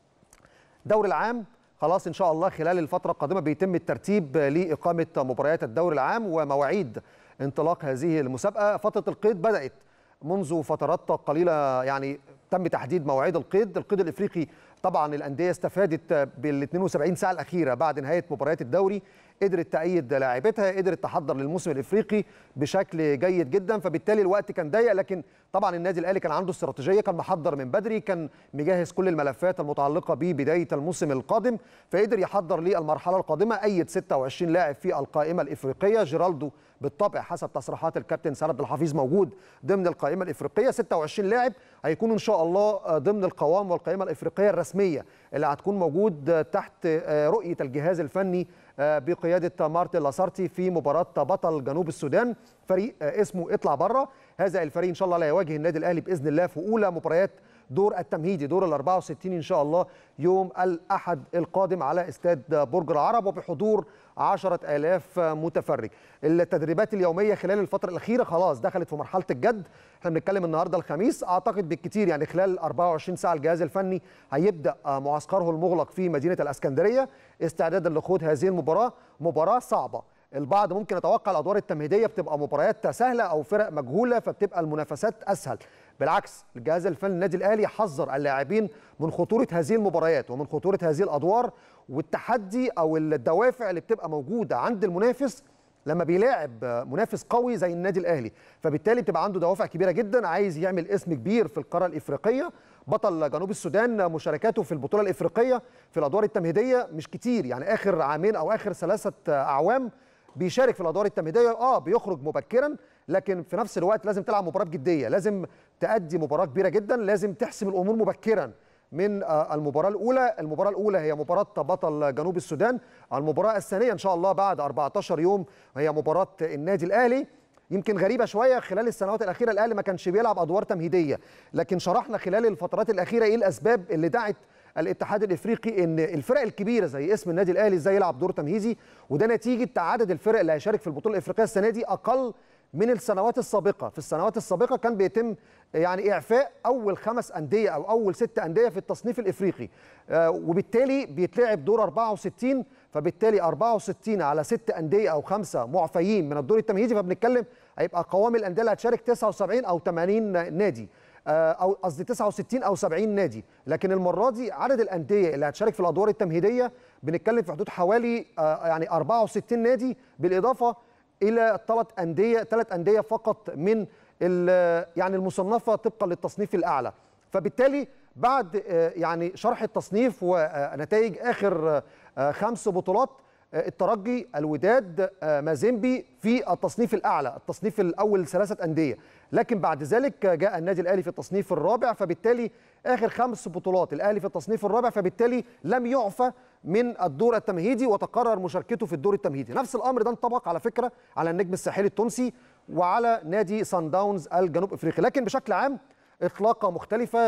دوري العام خلاص ان شاء الله خلال الفتره القادمه بيتم الترتيب لاقامه مباريات الدوري العام ومواعيد انطلاق هذه المسابقه. فتره القيد بدات منذ فترات قليله، يعني تم تحديد مواعيد القيد الافريقي. طبعا الانديه استفادت بال 72 ساعه الاخيره بعد نهايه مباريات الدوري، قدرت تأيد لاعبتها، قدرت تحضر للموسم الافريقي بشكل جيد جدا، فبالتالي الوقت كان ضيق. لكن طبعا النادي الاهلي كان عنده استراتيجيه، كان محضر من بدري، كان مجهز كل الملفات المتعلقه ببدايه الموسم القادم، فقدر يحضر للمرحله القادمه. ايد 26 لاعب في القائمه الافريقيه، جيرالدو بالطبع حسب تصريحات الكابتن سند الحفيظ موجود ضمن القائمه الافريقيه. 26 لاعب هيكونوا ان شاء الله ضمن القوام والقائمه الافريقيه الرسميه اللي هتكون موجود تحت رؤيه الجهاز الفني بقياده مارتن لاسارتي في مباراه بطل جنوب السودان، فريق اسمه اطلع بره. هذا الفريق ان شاء الله لا يواجه النادي الاهلي باذن الله في اولى مباريات دور التمهيدي دور ال 64 ان شاء الله يوم الاحد القادم على استاد برج العرب وبحضور 10,000 متفرج. التدريبات اليوميه خلال الفتره الاخيره خلاص دخلت في مرحله الجد. احنا بنتكلم النهارده الخميس، اعتقد بالكثير يعني خلال 24 ساعه الجهاز الفني هيبدا معسكره المغلق في مدينه الاسكندريه استعدادا لخوض هذه المباراه. مباراه صعبه، البعض ممكن يتوقع الادوار التمهيديه بتبقى مباريات سهله او فرق مجهوله فبتبقى المنافسات اسهل. بالعكس، الجهاز الفني للنادي الاهلي حذر اللاعبين من خطوره هذه المباريات ومن خطوره هذه الادوار والتحدي او الدوافع اللي بتبقى موجوده عند المنافس لما بيلاعب منافس قوي زي النادي الاهلي، فبالتالي بتبقى عنده دوافع كبيره جدا، عايز يعمل اسم كبير في القاره الافريقيه. بطل جنوب السودان مشاركاته في البطوله الافريقيه في الادوار التمهيديه مش كتير، يعني اخر عامين او اخر 3 اعوام بيشارك في الادوار التمهيديه، بيخرج مبكرا، لكن في نفس الوقت لازم تلعب مباراه بجديه، لازم تأدي مباراه كبيره جدا، لازم تحسم الامور مبكرا من المباراه الاولى. المباراه الاولى هي مباراه بطل جنوب السودان، المباراه الثانيه ان شاء الله بعد 14 يوم هي مباراه النادي الاهلي. يمكن غريبه شويه، خلال السنوات الاخيره الاهلي ما كانش بيلعب ادوار تمهيديه، لكن شرحنا خلال الفترات الاخيره ايه الاسباب اللي دعت الاتحاد الافريقي ان الفرق الكبيره زي اسم النادي الاهلي ازاي يلعب دور تمهيدي، وده نتيجه عدد الفرق اللي هيشارك في البطوله الافريقيه السنه دي اقل من السنوات السابقه. في السنوات السابقه كان بيتم يعني اعفاء اول 5 انديه او اول 6 انديه في التصنيف الافريقي، وبالتالي بيتلعب دور 64، فبالتالي 64 على 6 انديه او 5 معفيين من الدور التمهيدي، فبنتكلم هيبقى قوام الانديه اللي هتشارك 79 او 80 نادي، او قصدي 69 او 70 نادي. لكن المره دي عدد الانديه اللي هتشارك في الادوار التمهيديه بنتكلم في حدود حوالي يعني 64 نادي، بالاضافه الى 3 انديه فقط من يعني المصنفه طبقا للتصنيف الاعلى. فبالتالي بعد يعني شرح التصنيف ونتائج اخر 5 بطولات، الترجي، الوداد، مازيمبي في التصنيف الاعلى، التصنيف الاول 3 انديه، لكن بعد ذلك جاء النادي الاهلي في التصنيف الرابع، فبالتالي اخر 5 بطولات الاهلي في التصنيف الرابع، فبالتالي لم يعفى من الدور التمهيدي وتقرر مشاركته في الدور التمهيدي. نفس الامر ده انطبق على فكره على النجم الساحلي التونسي وعلى نادي سان داونز الجنوب افريقي، لكن بشكل عام انطلاقه مختلفه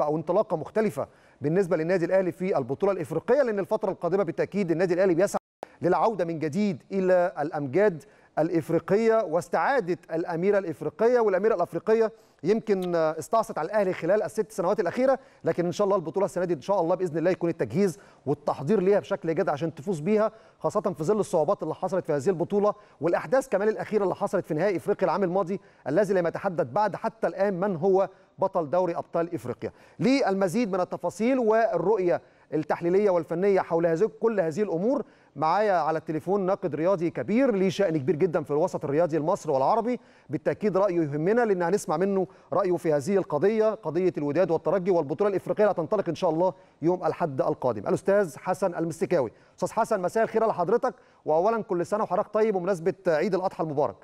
بالنسبه للنادي الاهلي في البطوله الافريقيه، لان الفتره القادمه بالتاكيد النادي الاهلي بيسعى للعوده من جديد الى الامجاد الافريقيه واستعاده الاميره الافريقيه، والاميره الافريقيه يمكن استعصت على الاهلي خلال ال6 سنوات الاخيره، لكن ان شاء الله البطوله السنه دي ان شاء الله باذن الله يكون التجهيز والتحضير ليها بشكل جاد عشان تفوز بيها، خاصه في ظل الصعوبات اللي حصلت في هذه البطوله والاحداث كمان الاخيره اللي حصلت في نهائي افريقيا العام الماضي الذي لم يتحدد بعد حتى الان من هو بطل دوري ابطال افريقيا. للمزيد من التفاصيل والرؤيه التحليليه والفنيه حول كل هذه الامور معايا على التليفون ناقد رياضي كبير ليه شأن كبير جدا في الوسط الرياضي المصري والعربي، بالتاكيد رايه يهمنا لان هنسمع منه رايه في هذه القضيه، قضيه الوداد والترجي والبطوله الافريقيه اللي هتنطلق ان شاء الله يوم الاحد القادم. الاستاذ حسن المستكاوي. استاذ حسن، مساء الخير على حضرتك، واولا كل سنه وحضرتك طيب بمناسبه عيد الاضحى المبارك.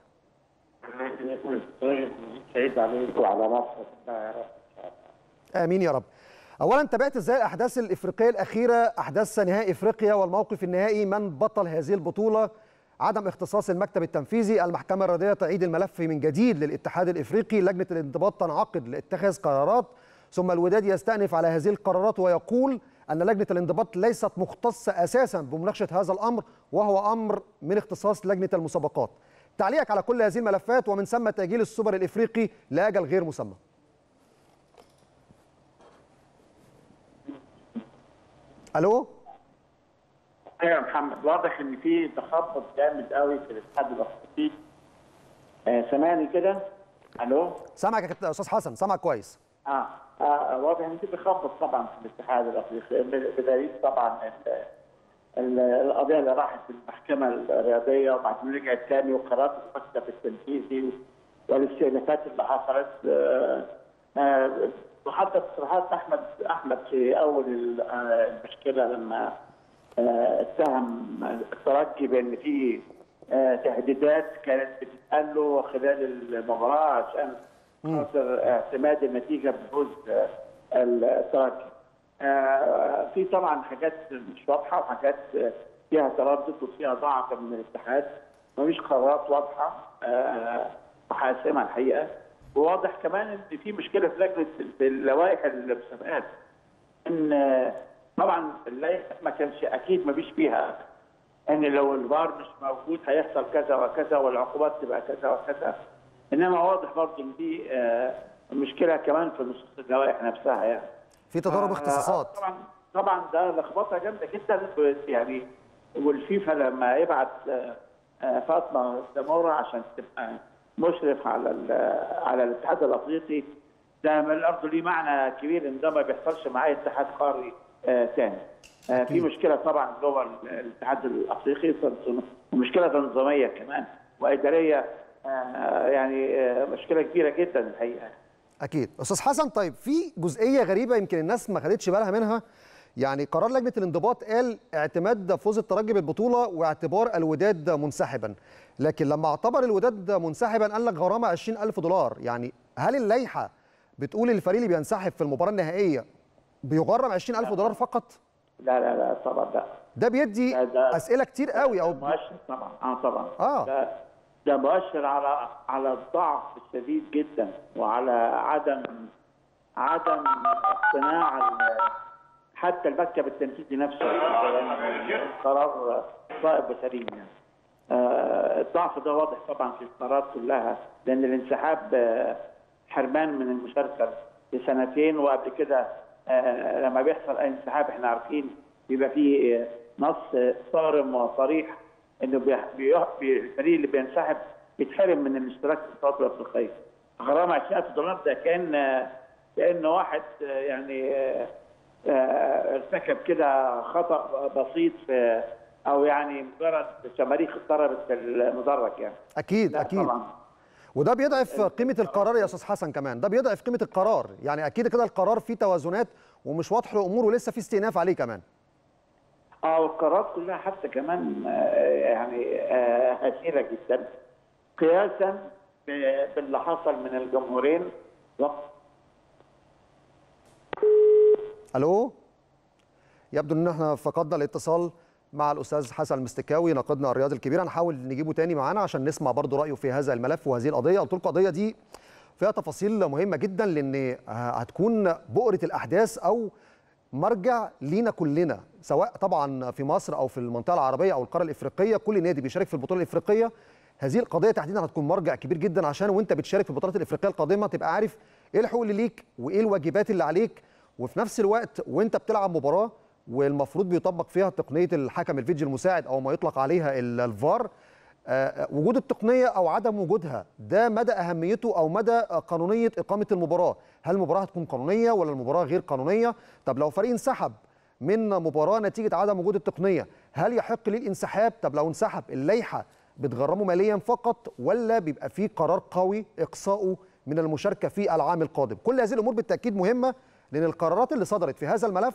سعيد عليك وعلى مصر يا رب. امين يا رب. اولا تابعت ازاي الاحداث الافريقيه الاخيره، احداث نهائي افريقيا والموقف النهائي من بطل هذه البطوله، عدم اختصاص المكتب التنفيذي، المحكمه الرياضيه تعيد الملف من جديد للاتحاد الافريقي، لجنه الانضباط تنعقد لاتخاذ قرارات، ثم الوداد يستأنف على هذه القرارات ويقول ان لجنه الانضباط ليست مختصه اساسا بمناقشه هذا الامر وهو امر من اختصاص لجنه المسابقات. تعليقك على كل هذه الملفات ومن ثم تأجيل السوبر الافريقي لاجل غير مسمى. الو. ايوه يا محمد، واضح ان في تخبط جامد قوي في الاتحاد الافريقي. سامعني كده؟ الو؟ سامعك يا استاذ حسن، سامعك كويس. واضح ان في تخبط طبعا في الاتحاد الافريقي بدليل طبعا القضيه اللي راحت المحكمه الرياضيه وبعدين رجعت ثاني وقرارات المكتب التنفيذي والاستئنافات اللي حصلت، وحتى تصريحات احمد في اول المشكله لما اتهم الترجي بان في تهديدات كانت بتتقال له خلال المباراه عشان خاطر اعتماد النتيجه بفوز الترجي. في طبعا حاجات مش واضحه وحاجات فيها تردد وفيها ضعف من الاتحاد، مفيش قرارات واضحه وحاسمه الحقيقه. وواضح كمان ان في مشكله في لجنه في لوائح المسابقات، ان طبعا اللائحه ما كانش اكيد ما فيش فيها ان لو الفار مش موجود هيحصل كذا وكذا والعقوبات تبقى كذا وكذا، انما واضح برضه ان في مشكله كمان في نصوص اللوائح نفسها يعني. في تضارب اختصاصات. طبعا ده لخبطه جامده جدا يعني. والفيفا لما يبعت فاطمه سموره عشان تبقى مشرف على الاتحاد الافريقي، ده من الارض ليه معنى كبير ان ده ما بيحصلش معاه اتحاد قاري ثاني. في مشكله طبعا جوه الاتحاد الافريقي ومشكله تنظيميه كمان واداريه، يعني مشكله كبيره جدا الحقيقه. اكيد. استاذ حسن، طيب في جزئيه غريبه يمكن الناس ما خدتش بالها منها، يعني قرار لجنه الانضباط قال اعتماد فوز الترجي بالبطوله واعتبار الوداد منسحبا، لكن لما اعتبر الوداد منسحبا قال لك غرامه 20,000 دولار. يعني هل اللائحه بتقول الفريق اللي بينسحب في المباراه النهائيه بيغرم 20,000 دولار فقط؟ لا طبعا لا. ده بيدي اسئله كتير قوي او مؤشر طبعا. طبعا. ده مؤشر على الضعف الشديد جدا وعلى عدم اقتناع حتى المكتب التنفيذي نفسه قرار صائب وسليم يعني. الضعف ده واضح طبعا في القرارات كلها، لان الانسحاب حرمان من المشاركه لسنتين، وقبل كده لما بيحصل اي انسحاب احنا عارفين بيبقى فيه نص صارم وصريح انه الفريق اللي بينسحب بيتحرم من الاشتراك في البطولات الافريقيه. غرامه 20,000 دولار ده كان واحد يعني ارتكب كده خطا بسيط في او يعني مجرد شماريخ اتضربت في المدرج يعني. اكيد طبعا. وده بيضعف قيمه القرار يا استاذ حسن، كمان ده بيضعف قيمه القرار، يعني اكيد كده القرار فيه توازنات ومش واضح الامور ولسه في استئناف عليه كمان. والقرارات كلها حتى كمان يعني هزيله جدا قياسا باللي حصل من الجمهورين. الو، يبدو ان احنا فقدنا الاتصال مع الاستاذ حسن المستكاوي ناقدنا الرياضي الكبير. هنحاول نجيبه تاني معانا عشان نسمع برضه رايه في هذا الملف وهذه القضيه. قلت لكم القضيه دي فيها تفاصيل مهمه جدا، لان هتكون بؤره الاحداث او مرجع لينا كلنا، سواء طبعا في مصر او في المنطقه العربيه او القاره الافريقيه. كل نادي بيشارك في البطوله الافريقيه، هذه القضيه تحديدا هتكون مرجع كبير جدا عشان وانت بتشارك في البطولات الافريقيه القادمه تبقى عارف ايه الحقوق اللي ليك وايه الواجبات اللي عليك، وفي نفس الوقت وانت بتلعب مباراه والمفروض بيطبق فيها تقنيه الحكم الفيديو المساعد او ما يطلق عليها الفار، وجود التقنيه او عدم وجودها ده مدى اهميته او مدى قانونيه اقامه المباراه. هل المباراه هتكون قانونيه ولا المباراه غير قانونيه؟ طب لو فريق انسحب من مباراه نتيجه عدم وجود التقنيه هل يحق ليه الانسحاب؟ طب لو انسحب اللائحه بتغرمه ماليا فقط ولا بيبقى فيه قرار قوي اقصائه من المشاركه في العام القادم؟ كل هذه الامور بالتاكيد مهمه، لان القرارات اللي صدرت في هذا الملف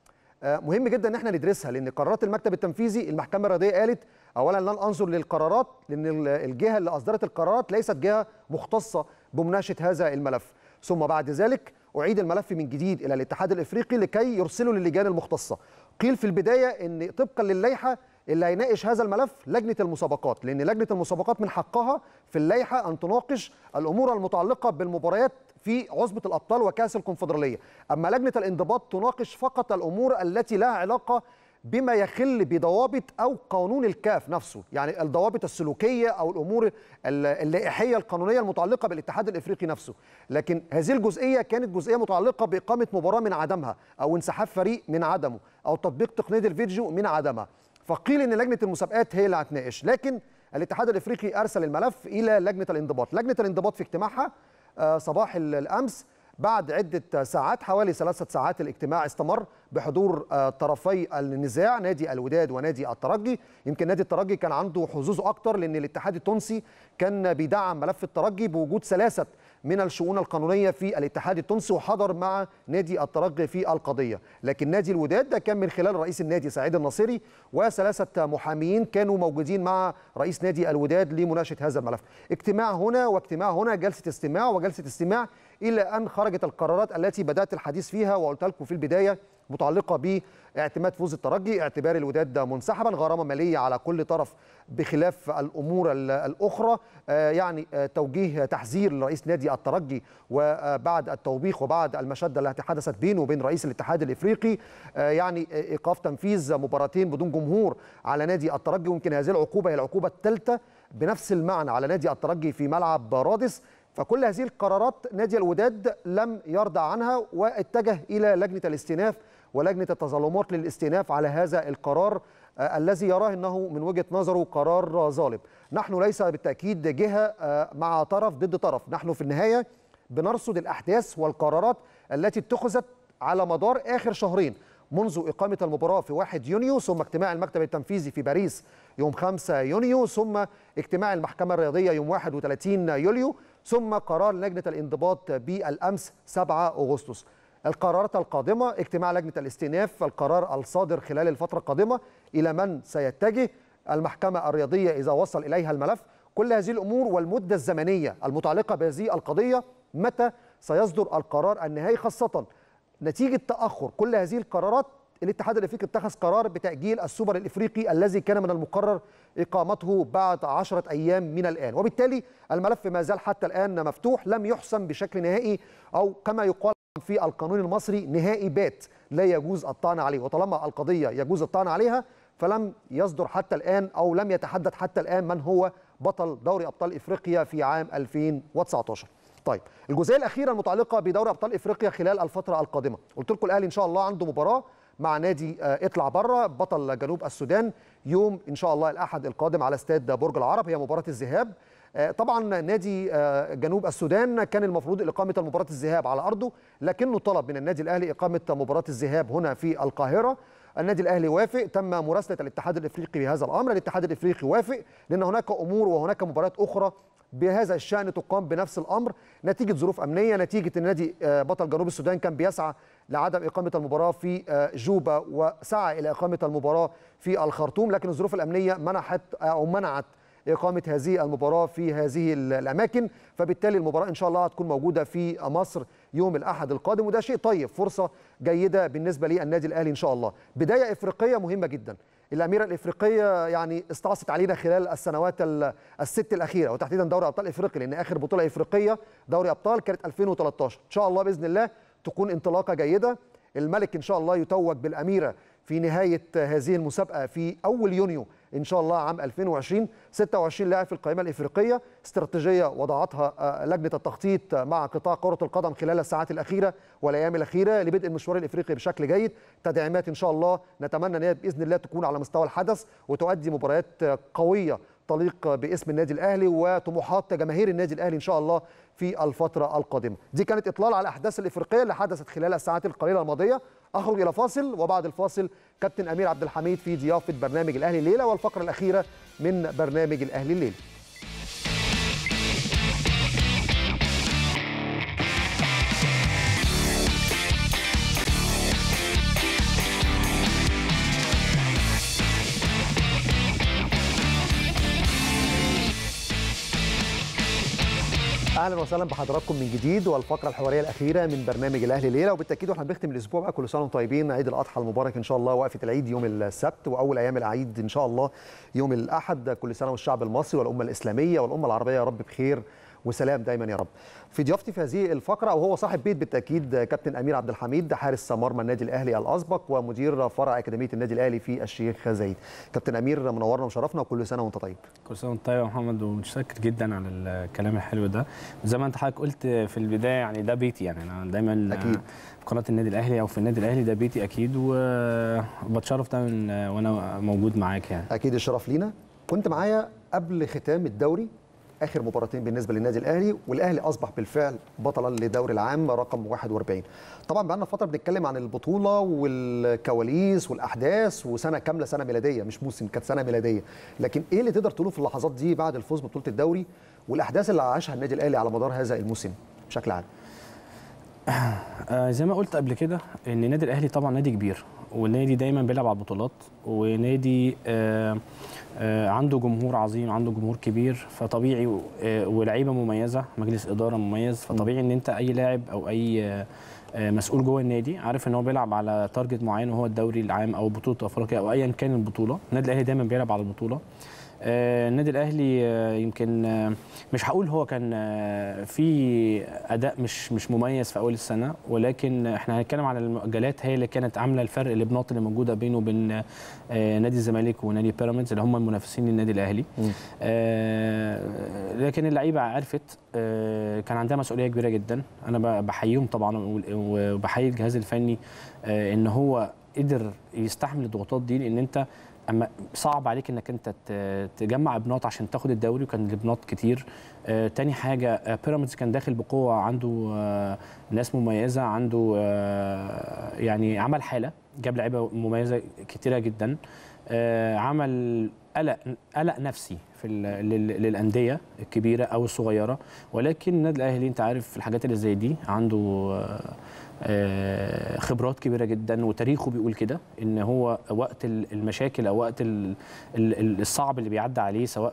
مهم جدا ان احنا ندرسها، لان قرارات المكتب التنفيذي المحكمه الرياضيه قالت اولا لن انظر للقرارات لان الجهه اللي اصدرت القرارات ليست جهه مختصه بمناقشه هذا الملف، ثم بعد ذلك اعيد الملف من جديد الى الاتحاد الافريقي لكي يرسله للجان المختصه. قيل في البدايه ان طبقا للائحه اللي هيناقش هذا الملف لجنه المسابقات، لان لجنه المسابقات من حقها في اللائحه ان تناقش الامور المتعلقه بالمباريات في عصبه الابطال وكاس الكونفدراليه، اما لجنه الانضباط تناقش فقط الامور التي لها علاقه بما يخل بضوابط او قانون الكاف نفسه، يعني الضوابط السلوكيه او الامور اللائحيه القانونيه المتعلقه بالاتحاد الافريقي نفسه. لكن هذه الجزئيه كانت جزئيه متعلقه باقامه مباراه من عدمها او انسحاب فريق من عدمه او تطبيق تقنيه الفيديو من عدمها، فقيل ان لجنه المسابقات هي اللي هتناقش، لكن الاتحاد الافريقي ارسل الملف الى لجنه الانضباط. لجنه الانضباط في اجتماعها صباح الامس بعد عده ساعات، حوالي 3 ساعات الاجتماع استمر بحضور طرفي النزاع نادي الوداد ونادي الترجي. يمكن نادي الترجي كان عنده حظوظ اكتر لان الاتحاد التونسي كان بيدعم ملف الترجي بوجود 3 من الشؤون القانونيه في الاتحاد التونسي وحضر مع نادي الترجي في القضيه، لكن نادي الوداد ده كان من خلال رئيس النادي سعيد الناصري و3 محامين كانوا موجودين مع رئيس نادي الوداد لمناقشه هذا الملف. اجتماع هنا واجتماع هنا، جلسه استماع وجلسه استماع، الى ان خرجت القرارات التي بدات الحديث فيها وقلت لكم في البدايه متعلقه باعتماد فوز الترجي، اعتبار الوداد منسحبا، غرامه ماليه على كل طرف بخلاف الامور الاخرى. يعني توجيه تحذير لرئيس نادي الترجي وبعد التوبيخ وبعد المشاده التي حدثت بينه وبين رئيس الاتحاد الافريقي، يعني ايقاف تنفيذ مباراتين بدون جمهور على نادي الترجي، ويمكن هذه العقوبه هي العقوبه الثالثه بنفس المعنى على نادي الترجي في ملعب رادس. فكل هذه القرارات نادي الوداد لم يرضى عنها واتجه الى لجنه الاستئناف ولجنه التظلمات للاستئناف على هذا القرار الذي يراه انه من وجهه نظره قرار ظالم. نحن ليس بالتاكيد جهه مع طرف ضد طرف، نحن في النهايه بنرصد الاحداث والقرارات التي اتخذت على مدار اخر شهرين، منذ إقامة المباراة في 1 يونيو، ثم اجتماع المكتب التنفيذي في باريس يوم 5 يونيو، ثم اجتماع المحكمة الرياضية يوم 31 يوليو، ثم قرار لجنة الانضباط بالأمس 7 أغسطس. القرارات القادمة اجتماع لجنة الاستئناف، القرار الصادر خلال الفترة القادمة إلى من سيتجه المحكمة الرياضية إذا وصل إليها الملف، كل هذه الأمور والمدة الزمنية المتعلقة بهذه القضية، متى سيصدر القرار النهائي، خاصة نتيجة تأخر كل هذه القرارات. الاتحاد الافريقي اتخذ قرار بتأجيل السوبر الافريقي الذي كان من المقرر اقامته بعد 10 ايام من الان، وبالتالي الملف ما زال حتى الان مفتوح، لم يحسم بشكل نهائي او كما يقال في القانون المصري نهائي بات، لا يجوز الطعن عليه، وطالما القضية يجوز الطعن عليها فلم يصدر حتى الان او لم يتحدث حتى الان من هو بطل دوري ابطال افريقيا في عام 2019. طيب، الجزئيه الاخيره المتعلقه بدوري ابطال افريقيا خلال الفتره القادمه، قلت لكم الاهلي ان شاء الله عنده مباراه مع نادي اطلع بره بطل جنوب السودان يوم ان شاء الله الاحد القادم على استاد برج العرب، هي مباراه الذهاب. طبعا نادي جنوب السودان كان المفروض اقامه مباراه الذهاب على ارضه، لكنه طلب من النادي الاهلي اقامه مباراه الذهاب هنا في القاهره. النادي الاهلي وافق، تم مراسله الاتحاد الافريقي بهذا الامر، الاتحاد الافريقي وافق لان هناك امور وهناك مباريات اخرى بهذا الشأن تقام بنفس الأمر نتيجة ظروف أمنية، نتيجة أن نادي بطل جنوب السودان كان بيسعى لعدم إقامة المباراة في جوبا وسعى إلى إقامة المباراة في الخرطوم، لكن الظروف الأمنية منعت إقامة هذه المباراة في هذه الأماكن، فبالتالي المباراة إن شاء الله هتكون موجودة في مصر يوم الأحد القادم، وده شيء طيب، فرصة جيدة بالنسبة للنادي الأهلي إن شاء الله. بداية إفريقية مهمة جدا، الأميرة الإفريقية يعني استعصت علينا خلال السنوات الست الأخيرة، وتحديدا دوري أبطال إفريقيا، لأن آخر بطولة إفريقية دوري أبطال كانت 2013، إن شاء الله بإذن الله تكون انطلاقة جيدة. الملك إن شاء الله يتوج بالأميرة في نهاية هذه المسابقة في أول يونيو إن شاء الله عام 2020. 26 لاعب في القائمة الإفريقية، استراتيجية وضعتها لجنة التخطيط مع قطاع كرة القدم خلال الساعات الأخيرة والأيام الأخيرة لبدء المشوار الإفريقي بشكل جيد. تدعيمات إن شاء الله نتمنى أن هي بإذن الله تكون على مستوى الحدث وتؤدي مباريات قوية تليق باسم النادي الأهلي وطموحات جماهير النادي الأهلي إن شاء الله في الفترة القادمة. دي كانت إطلال على الأحداث الإفريقية اللي حدثت خلال الساعات القليلة الماضية. أخرج إلى فاصل، وبعد الفاصل كابتن أمير عبد الحميد في ضيافة برنامج الأهلي الليلة والفقرة الأخيرة من برنامج الأهلي الليلة. اهلا وسهلا بحضراتكم من جديد والفقره الحواريه الاخيره من برنامج الاهلي الليله، وبالتاكيد واحنا بنختم الاسبوع بقى كل سنه وانتم طيبين، عيد الاضحى المبارك ان شاء الله، وقفه العيد يوم السبت واول ايام العيد ان شاء الله يوم الاحد. كل سنه والشعب المصري والامه الاسلاميه والامه العربيه يا رب بخير وسلام دايما يا رب. في ضيافتي في هذه الفقره وهو صاحب بيت بالتاكيد كابتن امير عبد الحميد، حارس مرمى النادي الاهلي الاسبق ومدير فرع اكاديميه النادي الاهلي في الشيخ زايد. كابتن امير منورنا وشرفنا وكل سنه وانت طيب. كل سنه وانت طيب يا محمد، ومتشكر جدا على الكلام الحلو ده. زي ما انت حضرتك قلت في البدايه يعني ده بيتي، يعني انا دايما اكيد في قناه النادي الاهلي او في النادي الاهلي ده بيتي اكيد، وبتشرف دايما وانا موجود معاك يعني. اكيد الشرف لينا. كنت معايا قبل ختام الدوري اخر مباراتين بالنسبه للنادي الاهلي، والاهلي اصبح بالفعل بطلا لدوري العام رقم 41. طبعا بقى لنا فتره بنتكلم عن البطوله والكواليس والاحداث، وسنه كامله سنه ميلاديه مش موسم، كانت سنه ميلاديه، لكن ايه اللي تقدر تقوله في اللحظات دي بعد الفوز ببطوله الدوري والاحداث اللي عاشها النادي الاهلي على مدار هذا الموسم بشكل عام؟ زي ما قلت قبل كده ان النادي الاهلي طبعا نادي كبير، والنادي دايما بيلعب على البطولات، ونادي عنده جمهور عظيم، عنده جمهور كبير، فطبيعي ولاعيبه مميزه، مجلس اداره مميز، فطبيعي ان انت اي لاعب او اي مسؤول جوه النادي عارف ان هو بيلعب على تارجت معين وهو الدوري العام او بطوله افريقيا او ايا كان البطوله. النادي الاهلي دايما بيلعب على البطوله. النادي الاهلي يمكن مش هقول هو كان في اداء مش مميز في اول السنه، ولكن احنا هنتكلم على المؤجلات هي اللي كانت عامله الفرق الابناط اللي موجوده بينه وبين نادي الزمالك ونادي بيراميدز اللي هم المنافسين للنادي الاهلي. لكن اللعيبه عرفت كان عندها مسؤوليه كبيره جدا. انا بحييهم طبعا وبحيي الجهاز الفني ان هو قدر يستحمل الضغوطات دي، لان انت اما صعب عليك انك انت تجمع ابناط عشان تاخد الدوري، وكان الابناط كتير. تاني حاجه بيراميدز كان داخل بقوه، عنده ناس مميزه، عنده يعني عمل حاله، جاب لعيبه مميزه كتيره جدا. عمل قلق نفسي في للانديه الكبيره او الصغيره، ولكن النادي الاهلي انت عارف في الحاجات اللي زي دي عنده خبرات كبيره جدا، وتاريخه بيقول كده ان هو وقت المشاكل او وقت الصعب اللي بيعدي عليه سواء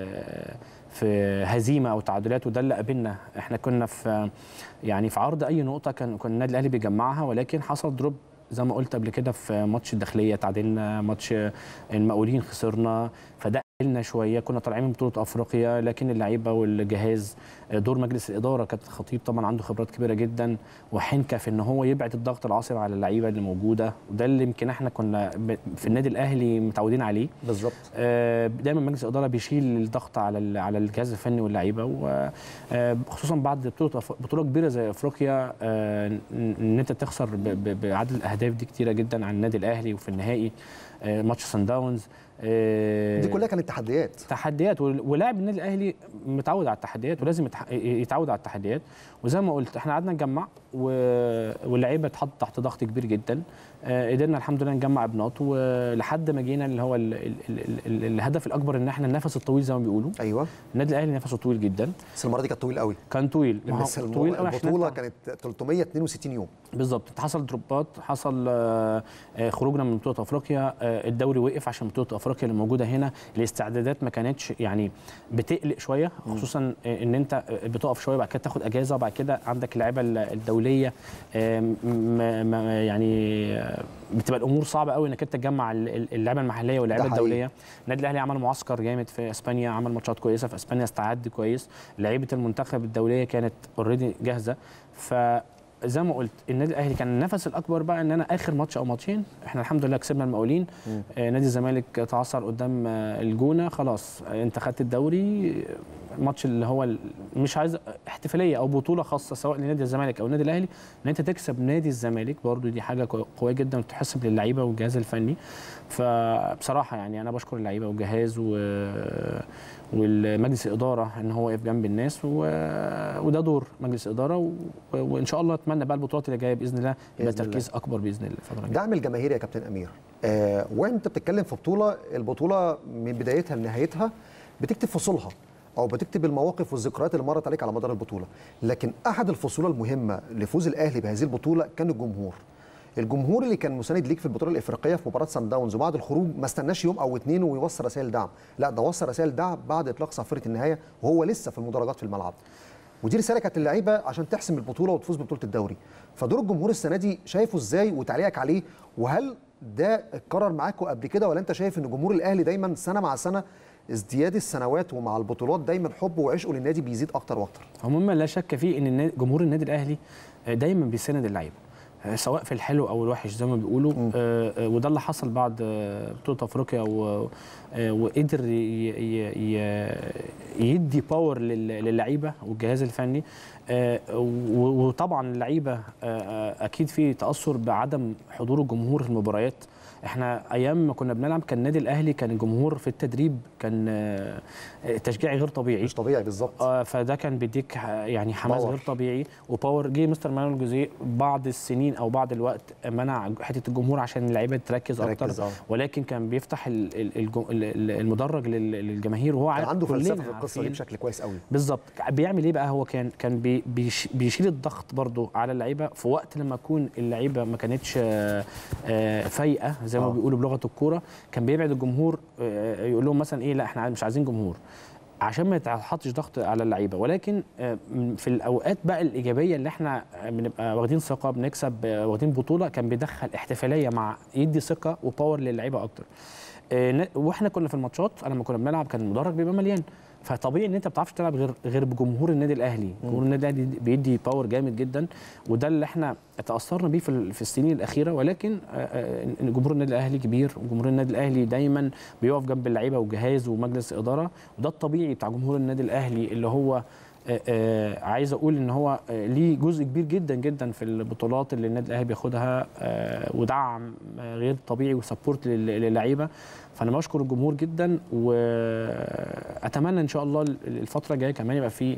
في هزيمه او تعادلات، وده اللي قابلنا. احنا كنا في يعني في عرض اي نقطه كان النادي الاهلي بيجمعها، ولكن حصل دروب زي ما قلت قبل كده في ماتش الداخليه تعادلنا، ماتش المقاولين خسرنا، فده قلنا شويه. كنا طالعين من بطوله افريقيا، لكن اللعيبه والجهاز دور مجلس الاداره كانت خطيب طبعا عنده خبرات كبيره جدا وحنكه في ان هو يبعد الضغط العصبي على اللعيبه اللي موجوده، وده اللي يمكن احنا كنا في النادي الاهلي متعودين عليه بالظبط. دايما مجلس الاداره بيشيل الضغط على الجهاز الفني واللعيبه، وخصوصا بعد بطوله كبيره زي افريقيا ان انت تخسر بعدد الاهداف دي كتيره جدا عن النادي الاهلي، وفي النهائي ماتش سان داونز. دي كلها كانت تحديات ولاعب النادي الاهلي متعود على التحديات ولازم يتعود على التحديات. وزي ما قلت احنا قعدنا نجمع واللعيبه اتحط تحت ضغط كبير جدا. قدرنا الحمد لله نجمع ابناط ولحد ما جينا اللي هو الهدف الاكبر ان احنا النفس الطويل زي ما بيقولوا. ايوه النادي الاهلي نفسه طويل جدا، بس المره دي كان طويل قوي. كان طويل طويل قوي. البطوله كانت 362 يوم بالظبط. حصل دروبات، حصل خروجنا من بطوله افريقيا، الدوري وقف عشان بطوله افريقيا اللي موجوده هنا. الاستعدادات ما كانتش يعني بتقلق شويه، خصوصا ان انت بتقف شويه بعد كده تاخد اجازه، وبعد كده عندك اللعيبه الدوليه يعني بتبقى الامور صعبه قوي انك انت تجمع اللعيبه المحليه واللعيبه الدوليه. النادي الاهلي عمل معسكر جامد في اسبانيا، عمل ماتشات كويسه في اسبانيا، استعد كويس. لعيبه المنتخب الدوليه كانت اوريدي جاهزه. فزي ما قلت النادي الاهلي كان النفس الاكبر بقى ان انا اخر ماتش او ماتشين احنا الحمد لله كسبنا المقاولين. نادي الزمالك تعثر قدام الجونه، خلاص انت خدت الدوري. الماتش اللي هو مش عايز احتفاليه او بطوله خاصه سواء لنادي الزمالك او النادي الاهلي، ان انت تكسب نادي الزمالك برضو دي حاجه قويه جدا وتحسب للعيبه والجهاز الفني. فبصراحه يعني انا بشكر اللعيبه والجهاز والمجلس الاداره ان هو واقف جنب الناس، وده دور مجلس الاداره، وان شاء الله اتمنى بقى البطولات اللي جايه باذن الله يبقى تركيز اكبر باذن الله الفتره الجايه. دعم الجماهير يا كابتن امير، وانت بتتكلم في البطوله من بدايتها لنهايتها بتكتب فصولها او بتكتب المواقف والذكريات اللي مرت عليك على مدار البطوله، لكن احد الفصول المهمه لفوز الاهلي بهذه البطوله كان الجمهور اللي كان مساند ليك في البطوله الافريقيه في مباراه سان داونز، وبعد الخروج ما استناش يوم او اتنين ويوصل رسائل دعم، لا ده وصل رسائل دعم بعد اطلاق صفاره النهايه وهو لسه في المدرجات في الملعب. ودي رساله كانت للعيبه عشان تحسم البطوله وتفوز ببطوله الدوري. فدور الجمهور السنه دي شايفه ازاي وتعليقك عليه؟ وهل ده اتكرر معاكم قبل كده، ولا انت شايف ان جمهور الاهلي دايما سنه مع سنه ازدياد السنوات ومع البطولات دايما حبه وعشقه للنادي بيزيد اكتر واكتر؟ عموما لا شك فيه ان جمهور النادي الاهلي دايما بيساند اللعيبه سواء في الحلو او الوحش زي ما بيقولوا. وده اللي حصل بعد بطوله افريقيا، وقدر يدي باور للعيبه والجهاز الفني. وطبعا اللعيبه اكيد في تاثر بعدم حضور الجمهور في المباريات. احنا ايام ما كنا بنلعب كان النادي الاهلي كان الجمهور في التدريب كان تشجيعي غير طبيعي، مش طبيعي بالظبط. فده كان بيديك يعني حماس غير طبيعي وباور. جه مستر مانويل جوزيه بعض السنين او بعض الوقت منع حته الجمهور عشان اللعيبه تركز اكتر، ولكن كان بيفتح المدرج للجماهير وهو كان عنده فلسفه في القصه دي بشكل كويس قوي. بالظبط. بيعمل ايه بقى؟ هو كان بيشيل الضغط برضو على اللعيبه في وقت لما تكون اللعيبه ما كانتش فايقه زي ما بيقولوا بلغه الكوره. كان بيبعد الجمهور، يقول لهم مثلا ايه، لا احنا مش عايزين جمهور. عشان ما يتحطش ضغط على اللعيبه. ولكن في الاوقات بقى الايجابيه اللي احنا بنبقى واخدين ثقه، بنكسب، واخدين بطوله، كان بيدخل احتفاليه مع يدي ثقه وباور للعيبه اكتر. واحنا كنا في الماتشات لما كنا بنلعب كان المدرج بيبقى مليان، فطبيعي ان انت ما بتعرفش تلعب غير بجمهور النادي الاهلي. جمهور النادي الاهلي بيدي باور جامد جدا، وده اللي احنا تاثرنا بيه في السنين الاخيره. ولكن جمهور النادي الاهلي كبير، وجمهور النادي الاهلي دايما بيقف جنب اللعيبه والجهاز ومجلس الاداره، وده الطبيعي بتاع جمهور النادي الاهلي اللي هو عايز اقول ان هو ليه جزء كبير جدا جدا في البطولات اللي النادي الاهلي بياخدها، ودعم غير طبيعي وسبورت للعيبه. فانا بشكر الجمهور جدا، واتمنى ان شاء الله الفتره الجايه كمان يبقى في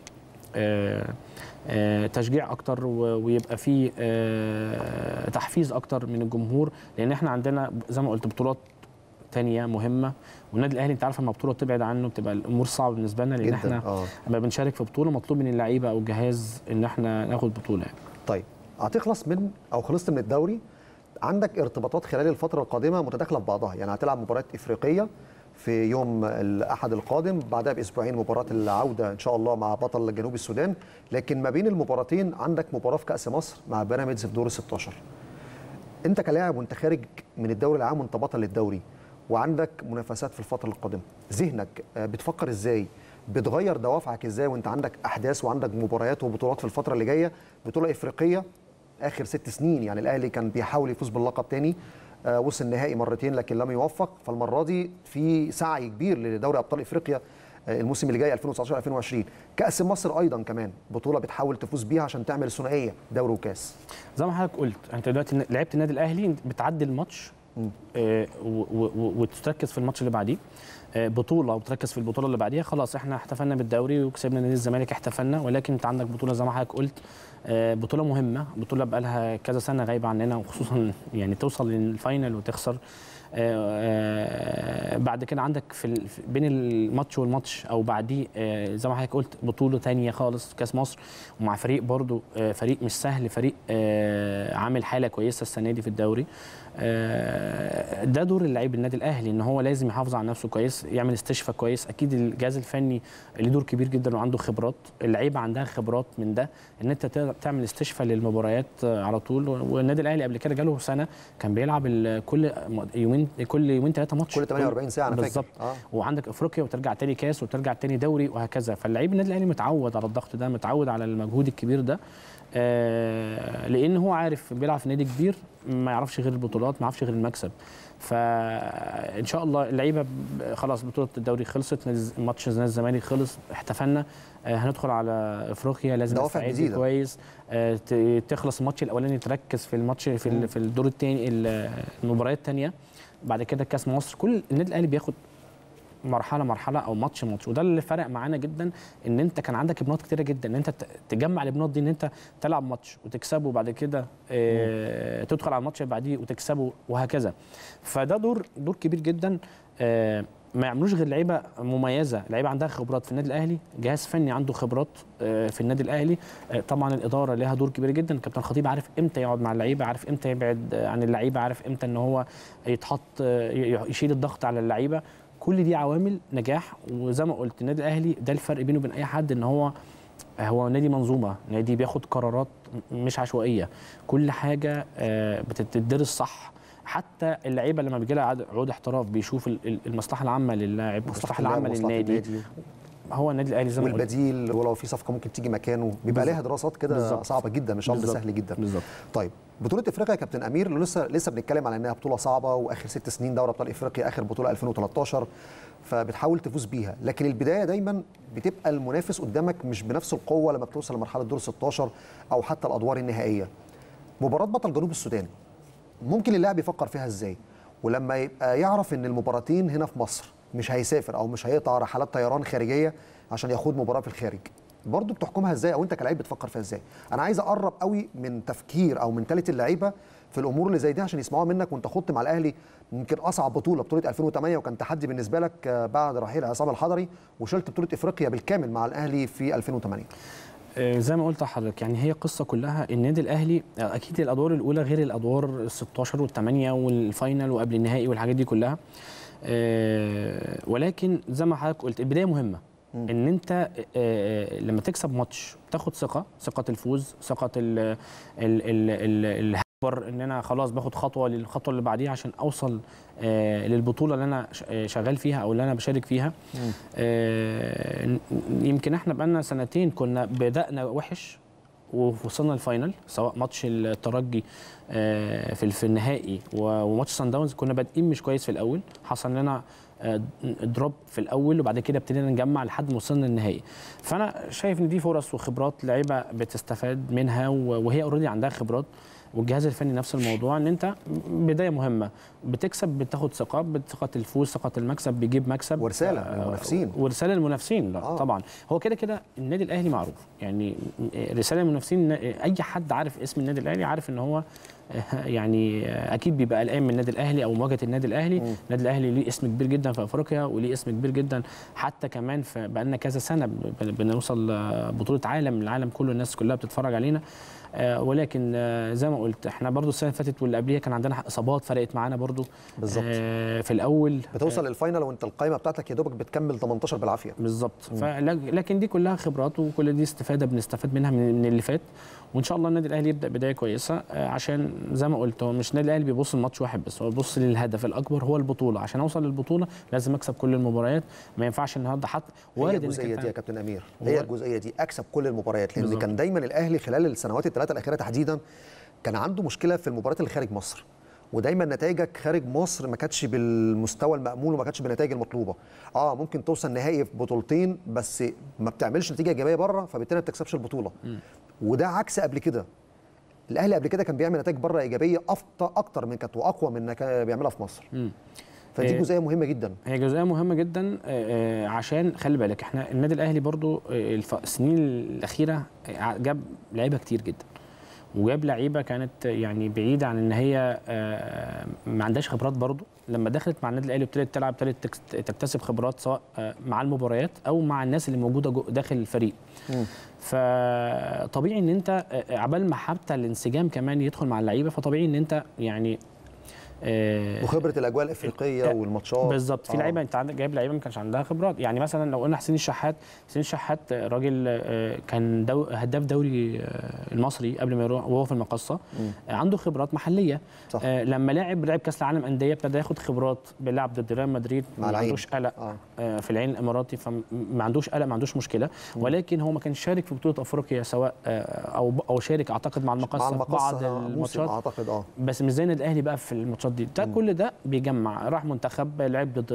تشجيع اكتر، ويبقى في تحفيز اكتر من الجمهور، لان احنا عندنا زي ما قلت بطولات تانية مهمه. والنادي الاهلي انت عارف لما بطوله تبعد عنه بتبقى الامور صعبه بالنسبه لنا، لان احنا لما بنشارك في بطوله مطلوب من اللعيبه او الجهاز ان احنا ناخد بطوله يعني. طيب هتخلص من او خلصت من الدوري، عندك ارتباطات خلال الفتره القادمه متداخله ببعضها، يعني هتلعب مباراه افريقيه في يوم الاحد القادم، بعدها باسبوعين مباراه العوده ان شاء الله مع بطل جنوب السودان، لكن ما بين المباراتين عندك مباراه في كاس مصر مع بيراميدز في دور ال16. انت كلاعب وانت خارج من الدوري العام وانت بطل للدوري وعندك منافسات في الفتره القادمه، ذهنك بتفكر ازاي؟ بتغير دوافعك ازاي وانت عندك احداث وعندك مباريات وبطولات في الفتره اللي جايه؟ بطوله افريقيه اخر 6 سنين، يعني الاهلي كان بيحاول يفوز باللقب تاني، وصل النهائي مرتين لكن لم يوفق، فالمره دي في سعي كبير لدوري ابطال افريقيا الموسم اللي جاي 2019 2020. كاس مصر ايضا كمان بطوله بتحاول تفوز بيها عشان تعمل ثنائيه دوري وكاس. زي ما حضرتك قلت انت دلوقتي لعبت النادي الاهلي، بتعدي الماتش وتركز في الماتش اللي بعديه، بطوله وتركز في البطوله اللي بعديها. خلاص احنا احتفلنا بالدوري وكسبنا نادي الزمالك، احتفلنا. ولكن انت عندك بطوله زي ما حضرتك قلت، بطوله مهمه، بطوله بقى لها كذا سنه غايبه عننا، وخصوصا يعني توصل للفاينل وتخسر. بعد كده عندك بين الماتش والماتش او بعديه زي ما حضرتك قلت بطوله ثانيه خالص كاس مصر، ومع فريق برضو فريق مش سهل، فريق عامل حاله كويسه السنه دي في الدوري. ده دور اللعيب النادي الاهلي، ان هو لازم يحافظ على نفسه كويس، يعمل استشفاء كويس. اكيد الجهاز الفني له دور كبير جدا وعنده خبرات، اللعيبه عندها خبرات من ده، ان انت تعمل استشفاء للمباريات على طول. والنادي الاهلي قبل كده جاله سنه كان بيلعب كل يومين 3 ماتش، كل 48 ساعه انا فاكر بالظبط. وعندك افريقيا وترجع تاني كاس وترجع تاني دوري وهكذا. فاللعيب النادي الاهلي متعود على الضغط ده، متعود على المجهود الكبير ده، لان هو عارف بيلعب في نادي كبير ما يعرفش غير البطولات، ما يعرفش غير المكسب. فان شاء الله اللعيبه خلاص بطوله الدوري خلصت، ماتش نادي الزمالك خلص، احتفلنا، هندخل على افريقيا لازم نستعد كويس، تخلص الماتش الاولاني تركز في الماتش في الدور الثاني المباريات الثانيه، بعد كده كاس مصر. كل النادي الاهلي بياخد مرحله او ماتش، وده اللي فرق معانا جدا، ان انت كان عندك ابنات كتيره جدا، ان انت تجمع الابنات دي، ان انت تلعب ماتش وتكسبه وبعد كده تدخل على الماتش اللي بعديه وتكسبه وهكذا. فده دور كبير جدا، ما يعملوش غير لعيبه مميزه، لعيبه عندها خبرات في النادي الاهلي، جهاز فني عنده خبرات في النادي الاهلي. طبعا الاداره لها دور كبير جدا، الكابتن الخطيب عارف امتى يقعد مع اللعيبه، عارف امتى يبعد عن اللعيبه، عارف امتى ان هو يشيل الضغط على اللعيبه. كل دي عوامل نجاح. وزي ما قلت النادي الاهلي ده الفرق بينه وبين اي حد، ان هو نادي منظومه، نادي بياخد قرارات مش عشوائيه، كل حاجه بتدرس صح. حتى اللعيبه لما بيجي لها عقود احتراف بيشوف المصلحه العامه للاعب، المصلحه العامه للنادي. هو النادي الاهلي زي ما قلت، والبديل ولو في صفقه ممكن تيجي مكانه، بيبقى ليها دراسات كده صعبه جدا، مش امر سهل جدا. بالظبط. طيب بطوله افريقيا يا كابتن امير، لسه بنتكلم على انها بطوله صعبه، واخر 6 سنين دوري ابطال افريقيا، اخر بطوله 2013، فبتحاول تفوز بيها، لكن البدايه دايما بتبقى المنافس قدامك مش بنفس القوه لما بتوصل لمرحله دور 16 او حتى الادوار النهائيه. مباراه بطل جنوب السودان ممكن اللاعب يفكر فيها ازاي؟ ولما يبقى يعرف ان المباراتين هنا في مصر مش هيسافر او مش هيقطع رحلات طيران خارجيه عشان ياخد مباراه في الخارج، برضه بتحكمها ازاي او انت كلاعب بتفكر فيها ازاي؟ انا عايز اقرب قوي من تفكير او منتاليتي اللعيبه في الامور اللي زي دي عشان يسمعوها منك، وانت خضت مع الاهلي يمكن اصعب بطوله 2008 وكان تحدي بالنسبه لك بعد رحيل عصام الحضري، وشلت بطوله افريقيا بالكامل مع الاهلي في 2008. زي ما قلت لحضرتك، يعني هي قصه كلها النادي الاهلي اكيد الادوار الاولى غير الادوار ال 16 وال8 والفاينل وقبل النهائي والحاجات دي كلها، ولكن زي ما حضرتك قلت البدايه مهمه. ان انت لما تكسب ماتش تاخد ثقه الفوز، ثقه الهبر ان انا خلاص باخد خطوه للخطوه اللي بعديها عشان اوصل للبطوله اللي انا شغال فيها او اللي انا بشارك فيها. يمكن احنا بقالنا سنتين كنا بدأنا وحش ووصلنا الفاينل، سواء ماتش الترجي في النهائي وماتش سان داونز كنا بادئين مش كويس في الاول، حصل لنا دروب في الاول وبعد كده ابتدينا نجمع لحد ما وصلنا النهائي. فانا شايف ان دي فرص وخبرات لعيبه بتستفاد منها وهي اوريدي عندها خبرات، والجهاز الفني نفس الموضوع، ان انت بدايه مهمه بتكسب بتاخد ثقه الفوز، ثقه المكسب بيجيب مكسب ورساله للمنافسين، ورساله للمنافسين. لا طبعا هو كده النادي الاهلي معروف، يعني رساله للمنافسين. اي حد عارف اسم النادي الاهلي عارف ان هو يعني اكيد بيبقى قلقان من النادي الاهلي او مواجهه النادي الاهلي. النادي الاهلي ليه اسم كبير جدا في افريقيا وليه اسم كبير جدا حتى كمان بقى لنا كذا سنه بنوصل بطوله عالم، العالم كله الناس كلها بتتفرج علينا. ولكن زي ما قلت احنا برضو السنه اللي فاتت واللي قبليها كان عندنا اصابات فرقت معانا برضو بالظبط. في الاول بتوصل للفاينل وانت القائمه بتاعتك يا دوبك بتكمل 18 بالعافيه بالظبط. لكن دي كلها خبرات وكل دي استفاده بنستفاد منها من اللي فات، وان شاء الله النادي الاهلي يبدا بدايه كويسه. عشان زي ما قلت هو مش النادي الاهلي بيبص لماتش واحد بس، هو بيبص للهدف الاكبر هو البطوله. عشان اوصل للبطوله لازم اكسب كل المباريات، ما ينفعش النهارده حتى وارد الجزئيه دي يا كابتن امير، هي الجزئيه دي اكسب كل المباريات، لان كان دايما الاهلي خلال السنوات الثلاثه الاخيره تحديدا كان عنده مشكله في المباريات اللي خارج مصر، ودايما نتائجك خارج مصر ما كانتش بالمستوى المأمول وما كانتش بالنتائج المطلوبه. ممكن توصل نهائي في بطولتين بس ما بتعملش نتيجه ايجابيه بره، فبالتالي ما بتكسبش البطوله. وده عكس قبل كده، الاهلي قبل كده كان بيعمل نتائج بره ايجابيه اكتر من كانت واقوى من كان بيعملها في مصر. فدي جزئيه مهمه جدا. هي جزئيه مهمه جدا عشان خلي بالك احنا النادي الاهلي برضو السنين الاخيره جاب لعيبه كتير جدا، وجاب لعيبه كانت يعني بعيده عن ان هي ما عندهاش خبرات برضو. لما دخلت مع النادي الاهلي وابتدت تلعب ابتدت تكتسب خبرات سواء مع المباريات او مع الناس اللي موجوده داخل الفريق. فطبيعي ان انت عبال ما حتى الانسجام كمان يدخل مع اللعيبه، فطبيعي ان انت يعني وخبره الاجواء الافريقيه والماتشات بالظبط. في لعيبه انت جايب لعيبه ما كانش عندها خبرات، يعني مثلا لو قلنا حسين الشحات راجل كان هداف دوري المصري قبل ما يروح وهو في المقصه، عنده خبرات محليه. صح. لما لعب كاس العالم انديه ابتدى ياخد خبرات، بيلعب ضد ريال مدريد ما عندوش قلق في العين الاماراتي، فما عندوش قلق ما عندوش مشكله. ولكن هو ما كانش شارك في بطوله افريقيا سواء او شارك اعتقد مع المقصه بعض الماتشات اعتقد بس مش زي النادي الاهلي بقى في الماتشات دي. كل ده بيجمع، راح منتخب لعب ضد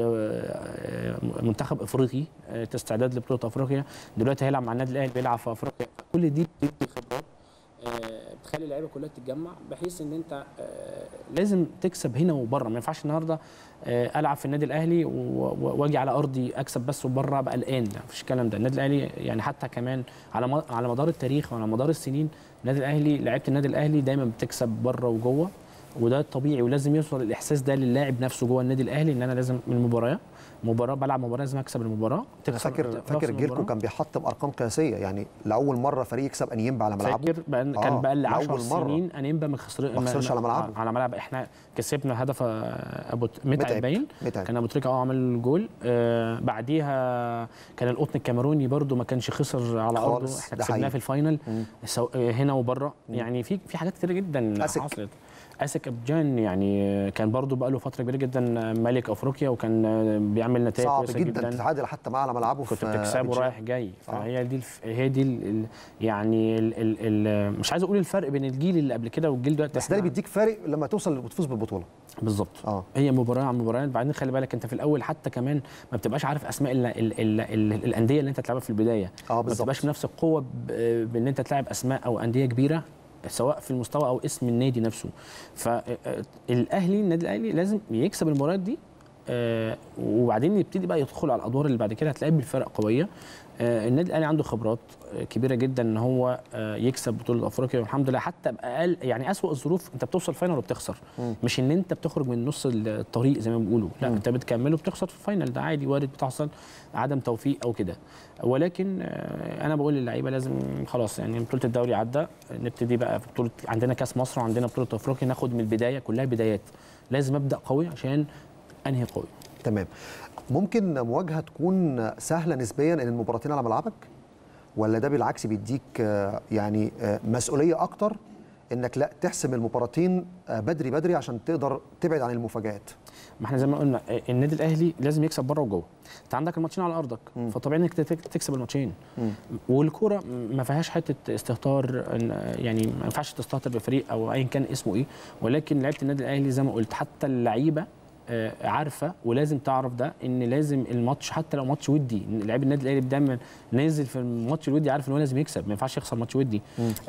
منتخب افريقي استعداد لبطوله افريقيا، دلوقتي هيلعب مع النادي الاهلي بيلعب في افريقيا. كل دي بتدي خبرات بتخلي اللعيبه كلها تتجمع، بحيث ان انت لازم تكسب هنا وبره. ما ينفعش النهارده العب في النادي الاهلي واجي على ارضي اكسب بس وبره ابقى قلقان، لا مفيش الكلام ده. النادي الاهلي يعني حتى كمان على مدار التاريخ وعلى مدار السنين النادي الاهلي لعيبه النادي الاهلي دايما بتكسب بره وجوه، وده طبيعي ولازم يوصل الاحساس ده للاعب نفسه جوه النادي الاهلي، ان انا لازم من مباراه بلعب مباراه لازم اكسب المباراه. فاكر جيلكو كان بيحطم ارقام قياسيه، يعني لاول مره فريق يكسب انيمبا على ملعبه. فاكر كان بقى لي 10 سنين انيمبا ما خسرش على ملعبه. احنا كسبنا هدف ابو متعب باين، كان ابو تريكه عمل جول. بعديها كان القطن الكاميروني برده ما كانش خسر على ارضه، احنا كسبناه في الفاينل هنا وبره. يعني في حاجات كتير جدا حصلت. اسك ابجان يعني كان برضو بقى له فتره كبيره جدا ملك افريقيا، وكان بيعمل نتائج كويسه جدا. صعب جدا تتعادل حتى مع على ملعبه، كنت بتكسبه رايح جاي. فهي دي يعني مش عايز اقول الفرق بين الجيل اللي قبل كده والجيل دلوقتي، بس ده اللي بيديك فارق لما توصل وتفوز بالبطوله. بالظبط. هي مباراه عن مباراه. بعدين خلي بالك انت في الاول حتى كمان ما بتبقاش عارف اسماء الانديه اللي انت تلعبها في البدايه. ما بتبقاش بنفس القوه بان انت تلعب اسماء او انديه كبيره سواء في المستوى او اسم النادي نفسه. فالاهلي النادي الاهلي لازم يكسب المباريات دي، وبعدين يبتدي بقى يدخل على الادوار اللي بعد كده هتلاقي بالفرق قويه. النادي الاهلي عنده خبرات كبيره جدا ان هو يكسب بطوله افريقيا، والحمد لله حتى باقل يعني اسوء الظروف انت بتوصل فاينل وبتخسر. مش ان انت بتخرج من نص الطريق زي ما بيقولوا، لا انت بتكمل وبتخسر في الفاينل، ده عادي وارد بتحصل عدم توفيق او كده. ولكن انا بقول للعيبه لازم خلاص يعني بطوله الدوري عدى، نبتدي بقى في بطوله، عندنا كاس مصر وعندنا بطوله افريقيا، ناخد من البدايه كلها بدايات. لازم ابدا قوي عشان انهي قوي. تمام. ممكن مواجهه تكون سهله نسبيا ان المباراتين على ملعبك، ولا ده بالعكس بيديك يعني مسؤوليه اكتر انك لا تحسم المباراتين بدري بدري عشان تقدر تبعد عن المفاجآت؟ ما احنا زي ما قلنا النادي الاهلي لازم يكسب بره وجوه. انت عندك الماتشين على ارضك، فطبيعي انك تكسب الماتشين. والكوره ما فيهاش حته استهتار، يعني ما ينفعش تستهتر بفريق او ايا كان اسمه ايه، ولكن لعيبه النادي الاهلي زي ما قلت حتى اللعيبه عارفه ولازم تعرف ده، ان لازم الماتش حتى لو ماتش ودي، لعيب النادي الاهلي دايما نازل في الماتش الودي عارف ان هو لازم يكسب، ما ينفعش يخسر ماتش ودي.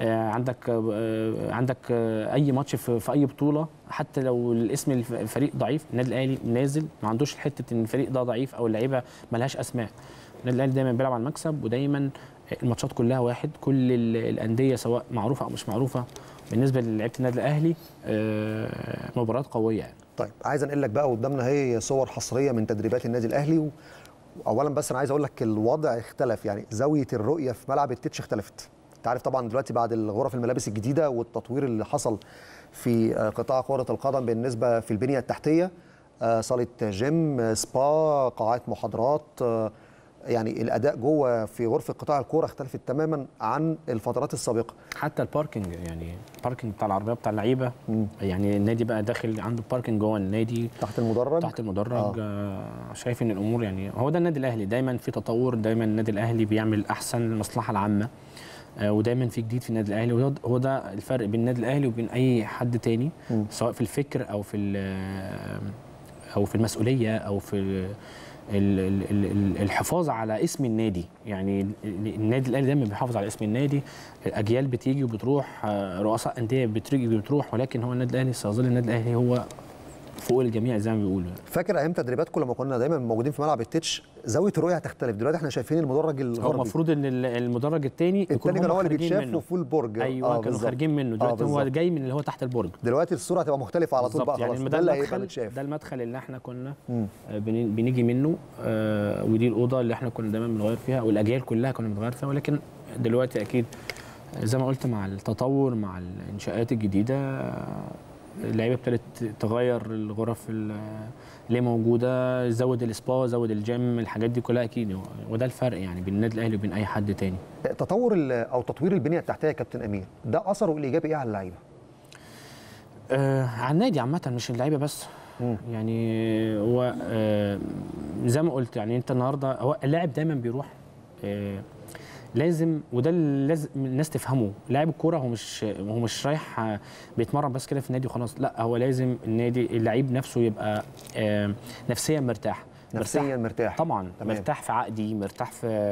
عندك اي ماتش في اي بطوله حتى لو الاسم الفريق ضعيف، النادي الاهلي نازل ما عندوش حته ان الفريق ده ضعيف او اللعيبه ما لهاش اسماء. النادي الاهلي دايما بيلعب على المكسب، ودايما الماتشات كلها واحد، كل الانديه سواء معروفه او مش معروفه بالنسبه للعيبه النادي الاهلي مباراه قويه يعني. طيب عايز انقل لك بقى قدامنا هي صور حصريه من تدريبات النادي الاهلي. اولا بس انا عايز اقول لك الوضع اختلف، يعني زاويه الرؤيه في ملعب التتش اختلفت. انت عارف طبعا دلوقتي بعد الغرف الملابس الجديده والتطوير اللي حصل في قطاع كره القدم بالنسبه في البنيه التحتيه، صاله جيم، سبا، قاعات محاضرات، يعني الاداء جوه في غرفه قطاع الكوره اختلفت تماما عن الفترات السابقه. حتى الباركنج، يعني الباركنج بتاع العربيه بتاع اللعيبه، يعني النادي بقى داخل عنده باركنج جوه النادي تحت المدرج. شايف ان الامور يعني هو ده النادي الاهلي، دايما في تطور، دايما النادي الاهلي بيعمل احسن للمصلحه العامه، ودايما في جديد في النادي الاهلي، وهو ده الفرق بين النادي الاهلي وبين اي حد تاني، سواء في الفكر او في المسؤوليه او في الحفاظ على اسم النادي. يعني النادي الاهلي دايما بيحافظ على اسم النادي، الاجيال بتيجي وبتروح، رؤساء انديه بتيجي وبتروح، ولكن هو النادي الاهلي سيظل النادي الاهلي هو فوق الجميع زي ما بيقولوا. فاكر ايام تدريباتكم لما كنا دايما موجودين في ملعب التتش زاويه الرؤيه هتختلف، دلوقتي احنا شايفين المدرج الغربي، هو المفروض ان المدرج الثاني كان هو اللي بيتشاف وفول برج. ايوه كانوا خارجين منه، دلوقتي هو جاي من اللي هو تحت البرج. دلوقتي الصوره هتبقى مختلفه على طول بقى، خلاص يعني ده اللي هيبقى متشاف. ده المدخل اللي احنا كنا بنيجي منه، ودي الاوضه اللي احنا كنا دايما بنغير فيها، والاجيال كلها كنا بنغير فيها، ولكن دلوقتي اكيد زي ما قلت مع التطور مع الانشاءات الجديده اللعيبه ابتدت تغير الغرف اللي موجوده، زود السبا، زود الجيم، الحاجات دي كلها اكيد، وده الفرق يعني بين النادي الاهلي وبين اي حد تاني. تطور او تطوير البنيه التحتيه يا كابتن امير، ده اثره الايجابي ايه على اللعيبه؟ على النادي عامه، مش اللعيبه بس. يعني هو زي ما قلت، يعني انت النهارده هو اللاعب دايما بيروح لازم، وده اللي لازم الناس تفهمه، لاعب الكوره هو مش رايح بيتمرن بس كده في النادي وخلاص، لا هو لازم النادي اللعيب نفسه يبقى نفسيا مرتاح. طبعا تمام. مرتاح في عقدي، مرتاح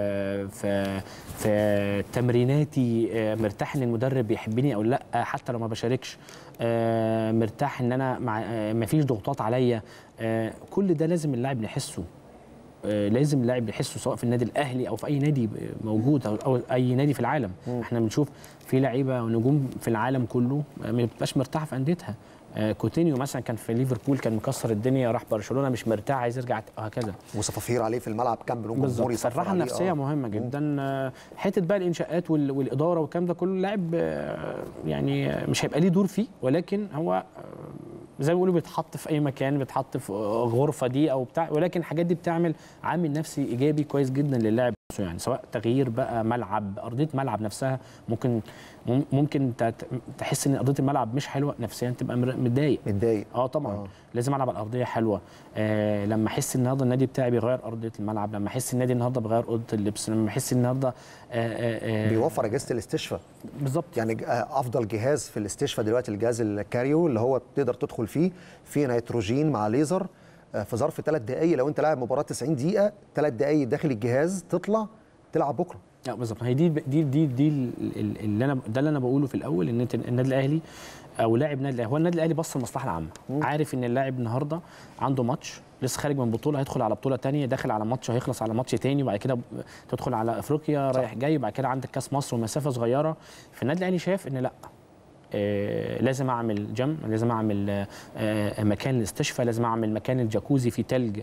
في تمريناتي، مرتاح ان المدرب بيحبني او لا حتى لو ما بشاركش، مرتاح ان انا ما فيش ضغوطات عليا، كل ده لازم اللاعب نحسه، لازم اللاعب يحسه سواء في النادي الاهلي او في اي نادي موجود او اي نادي في العالم. احنا بنشوف في لعيبه ونجوم في العالم كله ما بتبقاش مرتاحه في انديتها. كوتينيو مثلا كان في ليفربول كان مكسر الدنيا، راح برشلونه مش مرتاح عايز يرجع وهكذا، وصفافير عليه في الملعب كان جمهور يصفر. الراحه النفسيه مهمه جدا. حته بقى الانشاءات والاداره والكلام ده كله لاعب يعني مش هيبقى ليه دور فيه، ولكن هو زي ما بيقولوا بيتحط في اي مكان، بيتحط في غرفه دي او بتاع، ولكن الحاجات دي بتعمل عامل نفسي ايجابي كويس جدا للاعب، يعني سواء تغيير بقى ملعب، ارضيه ملعب نفسها ممكن تحس ان ارضيه الملعب مش حلوه نفسيا، تبقى متضايق. طبعا لازم العب على الارضيه حلوه. لما احس النهارده النادي بتاعي بيغير ارضيه الملعب، لما احس النادي النهارده بيغير اوضه اللبس، لما احس النهارده بيوفر اجهزه الاستشفاء. بالظبط، يعني افضل جهاز في الاستشفاء دلوقتي الجهاز الكاريو اللي هو تقدر تدخل فيه نيتروجين مع ليزر في ظرف 3 دقائق، لو انت لاعب مباراه 90 دقيقه 3 دقائق داخل الجهاز تطلع تلعب بكره. بالظبط، هي دي اللي انا بقوله في الاول، ان النادي الاهلي او لاعب النادي الاهلي، هو النادي الاهلي بص للمصلحه العامه، عارف ان اللاعب النهارده عنده ماتش لسه خارج من بطوله، هيدخل على بطوله ثانيه، داخل على ماتش هيخلص على ماتش ثاني، وبعد كده تدخل على افريقيا رايح جاي، وبعد كده عندك كاس مصر ومسافه صغيره. فالنادي الاهلي شاف ان لا، لازم اعمل جيم، لازم اعمل مكان الاستشفاء، لازم اعمل مكان الجاكوزي في تلج،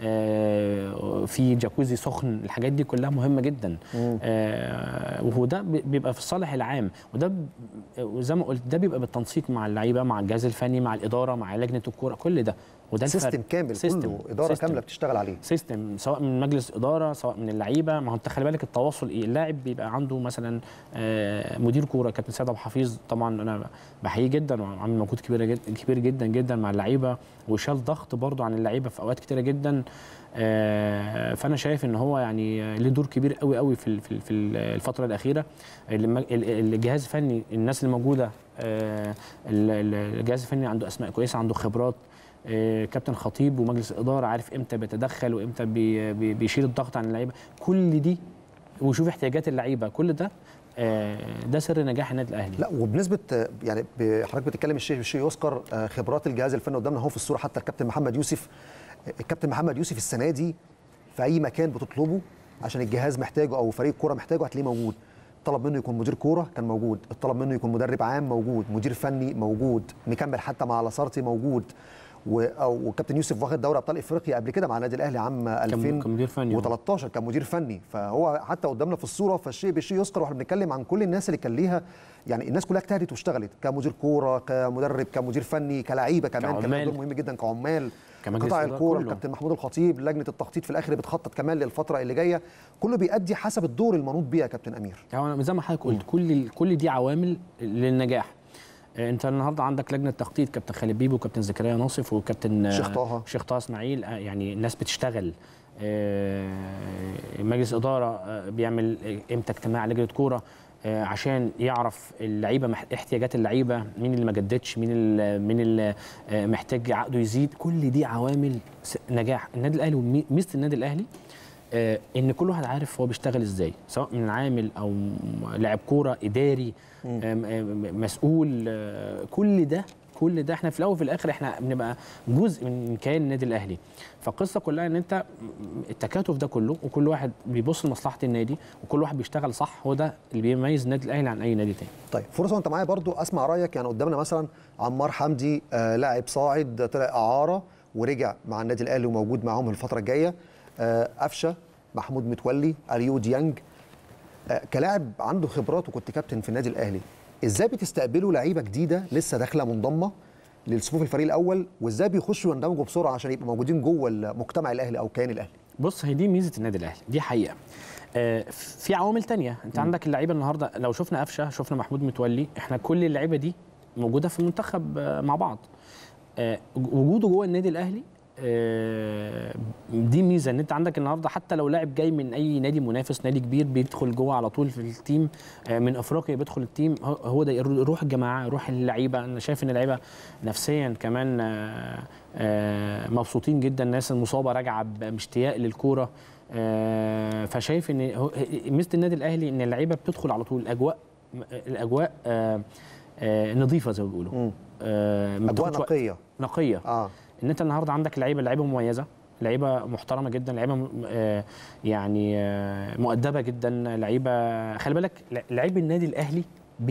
في جاكوزي سخن، الحاجات دي كلها مهمه جدا. وده بيبقى في الصالح العام، وده زي ما قلت ده بيبقى بالتنسيق مع اللعيبه، مع الجهاز الفني، مع الاداره، مع لجنه الكوره، كل ده وده سيستم كامل كله اداره كامله بتشتغل عليه. سيستم سواء من مجلس اداره سواء من اللعيبه. ما هو انت خلي بالك التواصل ايه، اللاعب بيبقى عنده مثلا مدير كوره كابتن سيد ابو حفيظ، طبعا انا بحييه جدا وعامل مجهود كبير جدا جدا مع اللعيبه، وشال ضغط برضه عن اللعيبه في اوقات كتيره جدا. فانا شايف ان هو يعني له دور كبير قوي قوي في الفتره الاخيره. الجهاز الفني، الناس اللي موجوده، الجهاز الفني عنده اسماء كويسه، عنده خبرات. كابتن خطيب ومجلس الاداره عارف امتى بيتدخل وامتى بيشيل الضغط عن اللعيبه، كل دي ويشوف احتياجات اللعيبه، كل ده سر نجاح النادي الاهلي. لا وبنسبه يعني حضرتك بتتكلم الشيء يذكر خبرات الجهاز الفني قدامنا اهو في الصوره، حتى الكابتن محمد يوسف. الكابتن محمد يوسف السنه دي في اي مكان بتطلبه عشان الجهاز محتاجه او فريق كوره محتاجه هتلاقيه موجود. طلب منه يكون مدير كوره كان موجود، الطلب منه يكون مدرب عام موجود، مدير فني موجود، مكمل حتى مع لاسارتي موجود. وكابتن يوسف واخد دوري ابطال افريقيا قبل كده مع النادي الاهلي عام 2013 كان مدير فني. فهو حتى قدامنا في الصوره، فالشيء بالشيء يذكر. واحنا بنتكلم عن كل الناس اللي كان ليها، يعني الناس كلها اجتهدت واشتغلت كمدير كوره، كمدرب، كمدير فني، كلاعيبه كمان كان دور مهم جدا، كعمال، قطاع الكوره، الكابتن محمود الخطيب، لجنه التخطيط في الاخر بتخطط كمان للفتره اللي جايه. كله بيأدي حسب الدور المنوط بيه يا كابتن امير. يعني زي ما حضرتك قلت كل دي عوامل للنجاح. انت النهارده عندك لجنه تخطيط، كابتن خالد بيبو وكابتن زكريا ناصف وكابتن شيخ طه اسماعيل، يعني الناس بتشتغل. مجلس اداره بيعمل امتى اجتماع لجنه كوره عشان يعرف اللعيبه، احتياجات اللعيبه، مين اللي ما جددش، مين اللي محتاج عقده يزيد. كل دي عوامل نجاح النادي الاهلي. وميزه النادي الاهلي ان كل واحد عارف هو بيشتغل ازاي، سواء من عامل او لاعب كوره، اداري، مسؤول. كل ده احنا في الاول وفي الاخر احنا بنبقى جزء من كيان النادي الاهلي. فالقصه كلها ان انت التكاتف ده كله، وكل واحد بيبص لمصلحه النادي، وكل واحد بيشتغل صح، هو ده اللي بيميز النادي الاهلي عن اي نادي تاني. طيب فرصه وانت معايا برضو اسمع رايك. يعني قدامنا مثلا عمار حمدي، لاعب صاعد طلع اعاره ورجع مع النادي الاهلي وموجود معاهم الفتره الجايه. قفشه، محمود متولي، اليو ديانج، كلاعب عنده خبرات وكنت كابتن في النادي الاهلي، ازاي بتستقبلوا لعيبه جديده لسه داخله منضمه للصفوف الفريق الاول، وازاي بيخشوا يندمجوا بسرعه عشان يبقوا موجودين جوه مجتمع الاهلي او كيان الاهلي؟ بص، هي دي ميزه النادي الاهلي، دي حقيقه. في عوامل تانية. انت عندك اللعيبه النهارده، لو شفنا قفشه، شفنا محمود متولي، احنا كل اللعيبه دي موجوده في المنتخب مع بعض. وجوده جوه النادي الاهلي دي ميزه، ان انت عندك النهارده حتى لو لاعب جاي من اي نادي منافس، نادي كبير، بيدخل جوه على طول في التيم. من افريقيا بيدخل التيم. هو ده روح الجماعه، روح اللعيبه. انا شايف ان اللعيبه نفسيا كمان مبسوطين جدا. الناس المصابه راجعه باشتياق للكوره. فشايف ان ميزه النادي الاهلي ان اللعيبه بتدخل على طول. الاجواء نظيفه زي ما بيقولوا. اجواء نقيه. ان انت النهارده عندك لعيبه مميزه، لعيبه محترمه جدا، لعيبه يعني مؤدبه جدا، لعيبه. خلي بالك لعيب النادي الاهلي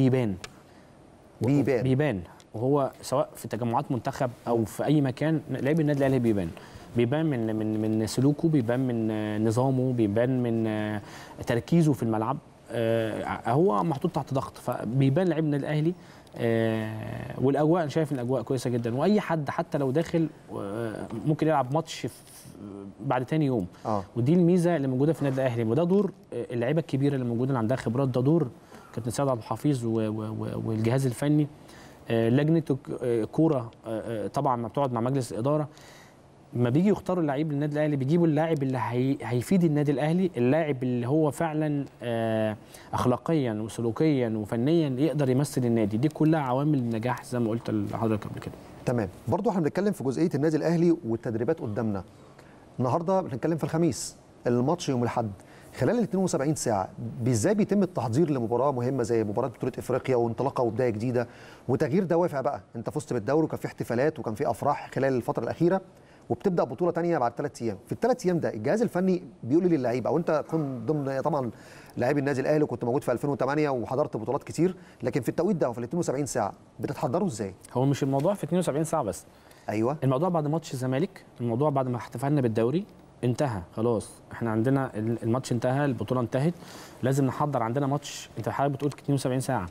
بيبان وهو سواء في تجمعات منتخب او في اي مكان. لعيب النادي الاهلي بيبان من سلوكه، بيبان من نظامه، بيبان من تركيزه في الملعب. هو محطوط تحت ضغط، فبيبان لعيب النادي الاهلي. والاجواء، انا شايف ان الاجواء كويسه جدا، واي حد حتى لو داخل ممكن يلعب ماتش بعد تاني يوم. ودي الميزه اللي موجوده في النادي الاهلي، وده دور اللعيبه الكبيره اللي موجوده اللي عندها خبرات. ده دور كابتن سيد عبد الحفيظ والجهاز الفني. لجنه كوره طبعا ما بتقعد مع مجلس الاداره، ما بيجي يختاروا اللعيب للنادي الاهلي بيجيبوا اللاعب اللي هيفيد النادي الاهلي، اللاعب اللي هو فعلا اخلاقيا وسلوكيا وفنيا يقدر يمثل النادي. دي كلها عوامل النجاح زي ما قلت لحضرتك قبل كده. تمام. برضو احنا بنتكلم في جزئيه النادي الاهلي والتدريبات قدامنا. النهارده بنتكلم في الخميس، الماتش يوم الاحد. خلال ال 72 ساعه ازاي بيتم التحضير لمباراه مهمه زي مباراه بطوله افريقيا وانطلاقه وبدايه جديده وتغيير دوافع بقى؟ انت فزت بالدوري وكان في احتفالات وكان في افراح خلال الفتره الاخيره، وبتبدا بطوله ثانيه بعد 3 ايام. في ال3 ايام ده الجهاز الفني بيقول للعيبه، او انت كنت ضمن طبعا لاعبي النادي الاهلي وكنت موجود في 2008 وحضرت بطولات كتير، لكن في التوقيت ده وفي ال 72 ساعه بتتحضروا ازاي؟ هو مش الموضوع في 72 ساعه بس. ايوه، الموضوع بعد ماتش الزمالك، الموضوع بعد ما احتفلنا بالدوري انتهى خلاص. احنا عندنا الماتش انتهى، البطوله انتهت، لازم نحضر. عندنا ماتش، انت حضرتك بتقول 72 ساعه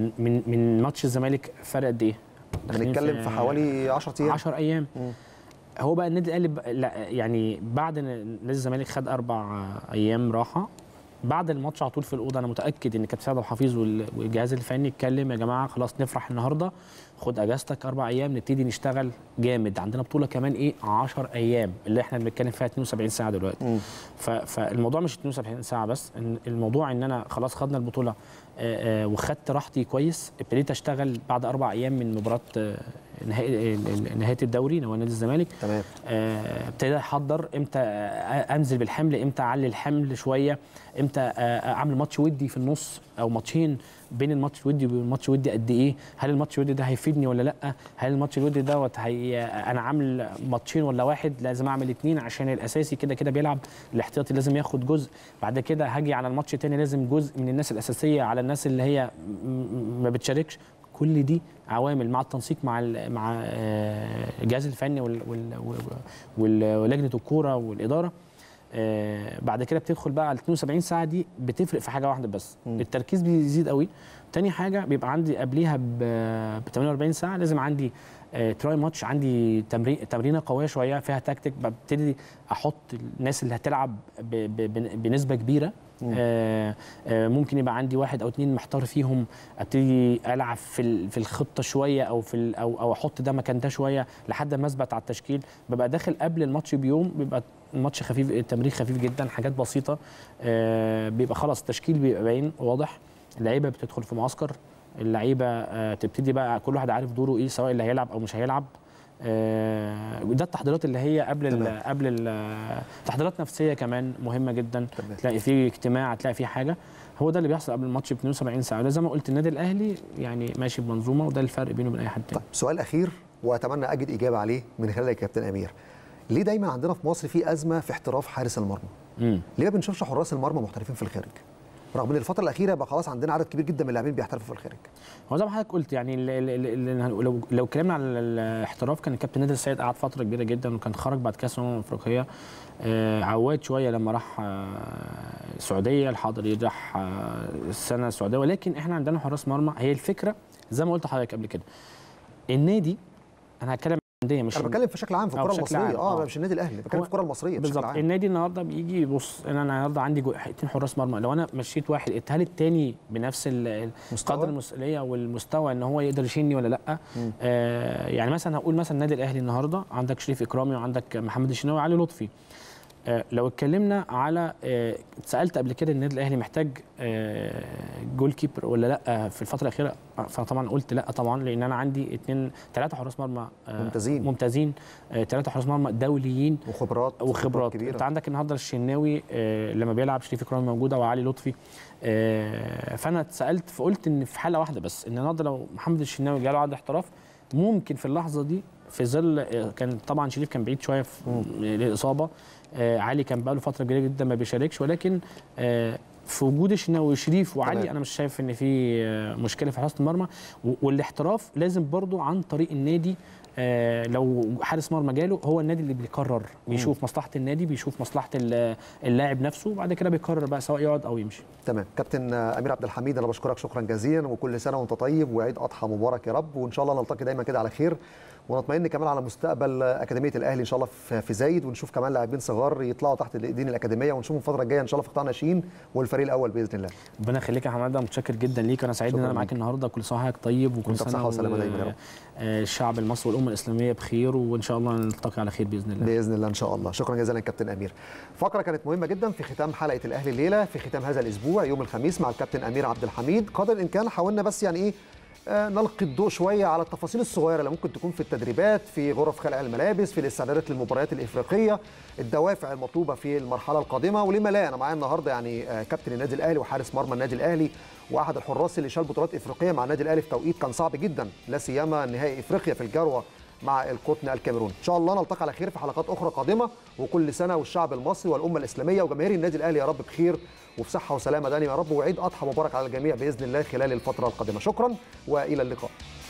من ماتش الزمالك فرق قد ايه؟ بنتكلم في حوالي 10 ايام. 10 ايام. هو بقى النادي الاهلي يعني بعد نادي الزمالك خد 4 ايام راحه، بعد الماتش على طول في الاوضه انا متاكد ان كابتن سيد عبد الحفيظ والجهاز الفني اتكلم يا جماعه خلاص نفرح النهارده، خد اجازتك 4 ايام نبتدي نشتغل جامد، عندنا بطوله كمان 10 ايام اللي احنا بنتكلم فيها 72 ساعه دلوقتي. فالموضوع مش 72 ساعه بس، الموضوع ان انا خلاص خدنا البطوله وخدت راحتي كويس، ابتديت اشتغل بعد 4 ايام من مباراه نهايه الدوري نادي الزمالك. تمام. ابتديت احضر امتى انزل بالحمل، امتى اعلي الحمل شويه، امتى اعمل ماتش ودي في النص او ماتشين بين الماتش الودي والماتش الودي قد ايه، هل الماتش الودي ده هيفيدني ولا لا، هل الماتش الودي دوت انا عامل ماتشين ولا واحد، لازم اعمل 2 عشان الاساسي كده بيلعب، الاحتياطي لازم ياخد جزء، بعد كده هاجي على الماتش الثاني لازم جزء من الناس الاساسيه على الناس اللي هي ما بتشاركش. كل دي عوامل مع التنسيق مع الجهاز الفني ولجنه الكوره والاداره. بعد كده بتدخل بقى على 72 ساعه دي بتفرق في حاجه واحده بس، التركيز بيزيد قوي. تاني حاجه بيبقى عندي قبليها ب 48 ساعه لازم عندي تراي ماتش، عندي تمرينه قويه شويه فيها تكتيك، ببتدي احط الناس اللي هتلعب بنسبه كبيره. ممكن يبقى عندي 1 أو 2 محتار فيهم، ابتدي العب في الخطه شويه او احط ده مكان ده شويه لحد ما اثبت على التشكيل. ببقى داخل قبل الماتش بيوم، بيبقى الماتش خفيف، التمرين خفيف جدا، حاجات بسيطه، بيبقى خلاص التشكيل بيبقى باين واضح، اللعيبه بتدخل في معسكر، اللعيبه تبتدي بقى كل واحد عارف دوره ايه، سواء اللي هيلعب او مش هيلعب. وده التحضيرات اللي هي قبل تحضيرات نفسيه كمان مهمه جدا. تلاقي في اجتماع، تلاقي في حاجه، هو ده اللي بيحصل قبل الماتش ب 72 ساعه. زي ما قلت النادي الاهلي يعني ماشي بمنظومه، وده الفرق بينه وبين اي حد تاني. طيب سؤال اخير واتمنى اجد اجابه عليه من خلال الكابتن امير، ليه دايما عندنا في مصر في ازمه في احتراف حارس المرمى؟ ليه ما بنشوفش حراس المرمى محترفين في الخارج؟ رغم ان الفتره الاخيره بقى خلاص عندنا عدد كبير جدا من اللاعبين بيحترفوا في الخارج. هو زي ما حضرتك قلت يعني لو اتكلمنا على الاحتراف، كان الكابتن نادر السيد قعد فتره كبيره جدا، وكان خرج بعد كاس الامم الافريقيه. عواد شويه لما راح السعوديه، الحضري راح السنه السعوديه، ولكن احنا عندنا حراس مرمى. هي الفكره زي ما قلت لحضرتك قبل كده، النادي، انا هتكلم انا بتكلم في شكل عام في الكره المصريه، مش النادي الاهلي، بتكلم في الكره المصريه بشكل عام. النادي النهارده بيجي يبص، انا النهارده عندي 2 حراس مرمى، لو انا مشيت واحد اتهال الثاني بنفس قدر المسؤوليه والمستوى ان هو يقدر يشيلني ولا لا. يعني مثلا هقول مثلا النادي الاهلي النهارده عندك شريف اكرامي وعندك محمد الشناوي وعلي لطفي. لو اتكلمنا على اتسالت قبل كده النادي الاهلي محتاج جول كيبر ولا لا في الفتره الاخيره، فطبعا قلت لا طبعا، لان انا عندي 3 حراس مرمى ممتازين 3 حراس مرمى دوليين وخبرات كبيره. انت عندك النهارده الشناوي لما بيلعب، شريف اكرامي موجوده وعلي لطفي. فانا اتسالت فقلت ان في حاله واحده بس، ان النهارده لو محمد الشناوي جاله عقد احتراف، ممكن في اللحظه دي في ظل كان طبعا شريف كان بعيد شويه للاصابه، علي كان بقى له فتره كبيره جدا ما بيشاركش، ولكن في وجود الشناوي وشريف وعلي انا مش شايف ان في مشكله في حراسه المرمى. والاحتراف لازم برضو عن طريق النادي. لو حارس مرمى جاله، هو النادي اللي بيقرر، بيشوف مصلحه النادي، بيشوف مصلحه اللاعب نفسه، وبعد كده بيقرر بقى سواء يقعد او يمشي. تمام. كابتن امير عبد الحميد، انا بشكرك شكرا جزيلا، وكل سنه وانت طيب، وعيد اضحى مبارك يا رب، وان شاء الله نلتقي دايما كده على خير، ونطمئن كمان على مستقبل اكاديميه الاهلي ان شاء الله في زايد، ونشوف كمان لاعبين صغار يطلعوا تحت الايدين الاكاديميه، ونشوفهم الفتره الجايه ان شاء الله في قطاع ناشئين والفريق الاول باذن الله. ربنا يخليك يا حماده، متشكر جدا ليك، انا سعيد ان انا معاك النهارده. كل سنه وحضرتك طيب، وكل سنه بصحه وسلامه دايما يا رب. الشعب المصري والامه الاسلاميه بخير، وان شاء الله نلتقي على خير باذن الله. باذن الله ان شاء الله. شكرا جزيلا كابتن امير. فقره كانت مهمه جدا في ختام حلقه الاهلي الليله، في ختام هذا الاسبوع يوم الخميس مع الكابتن امير عبد الحميد. قدر الامكان حاولنا بس يعني ايه نلقي الضوء شويه على التفاصيل الصغيره اللي ممكن تكون في التدريبات، في غرف خلع الملابس، في الاستعدادات للمباريات الافريقيه، الدوافع المطلوبه في المرحله القادمه، ولما لا انا معايا النهارده يعني كابتن النادي الاهلي وحارس مرمى النادي الاهلي، واحد الحراس اللي شال بطولات افريقيه مع النادي الاهلي في توقيت كان صعب جدا، لا سيما نهائي افريقيا في الجروه مع القطن الكاميرون. ان شاء الله نلتقي على خير في حلقات اخرى قادمه، وكل سنه والشعب المصري والامه الاسلاميه وجماهير النادي الاهلي يا رب بخير وفي صحه وسلامه دائما يا رب، وعيد اضحى مبارك على الجميع باذن الله خلال الفتره القادمه. شكرا والى اللقاء.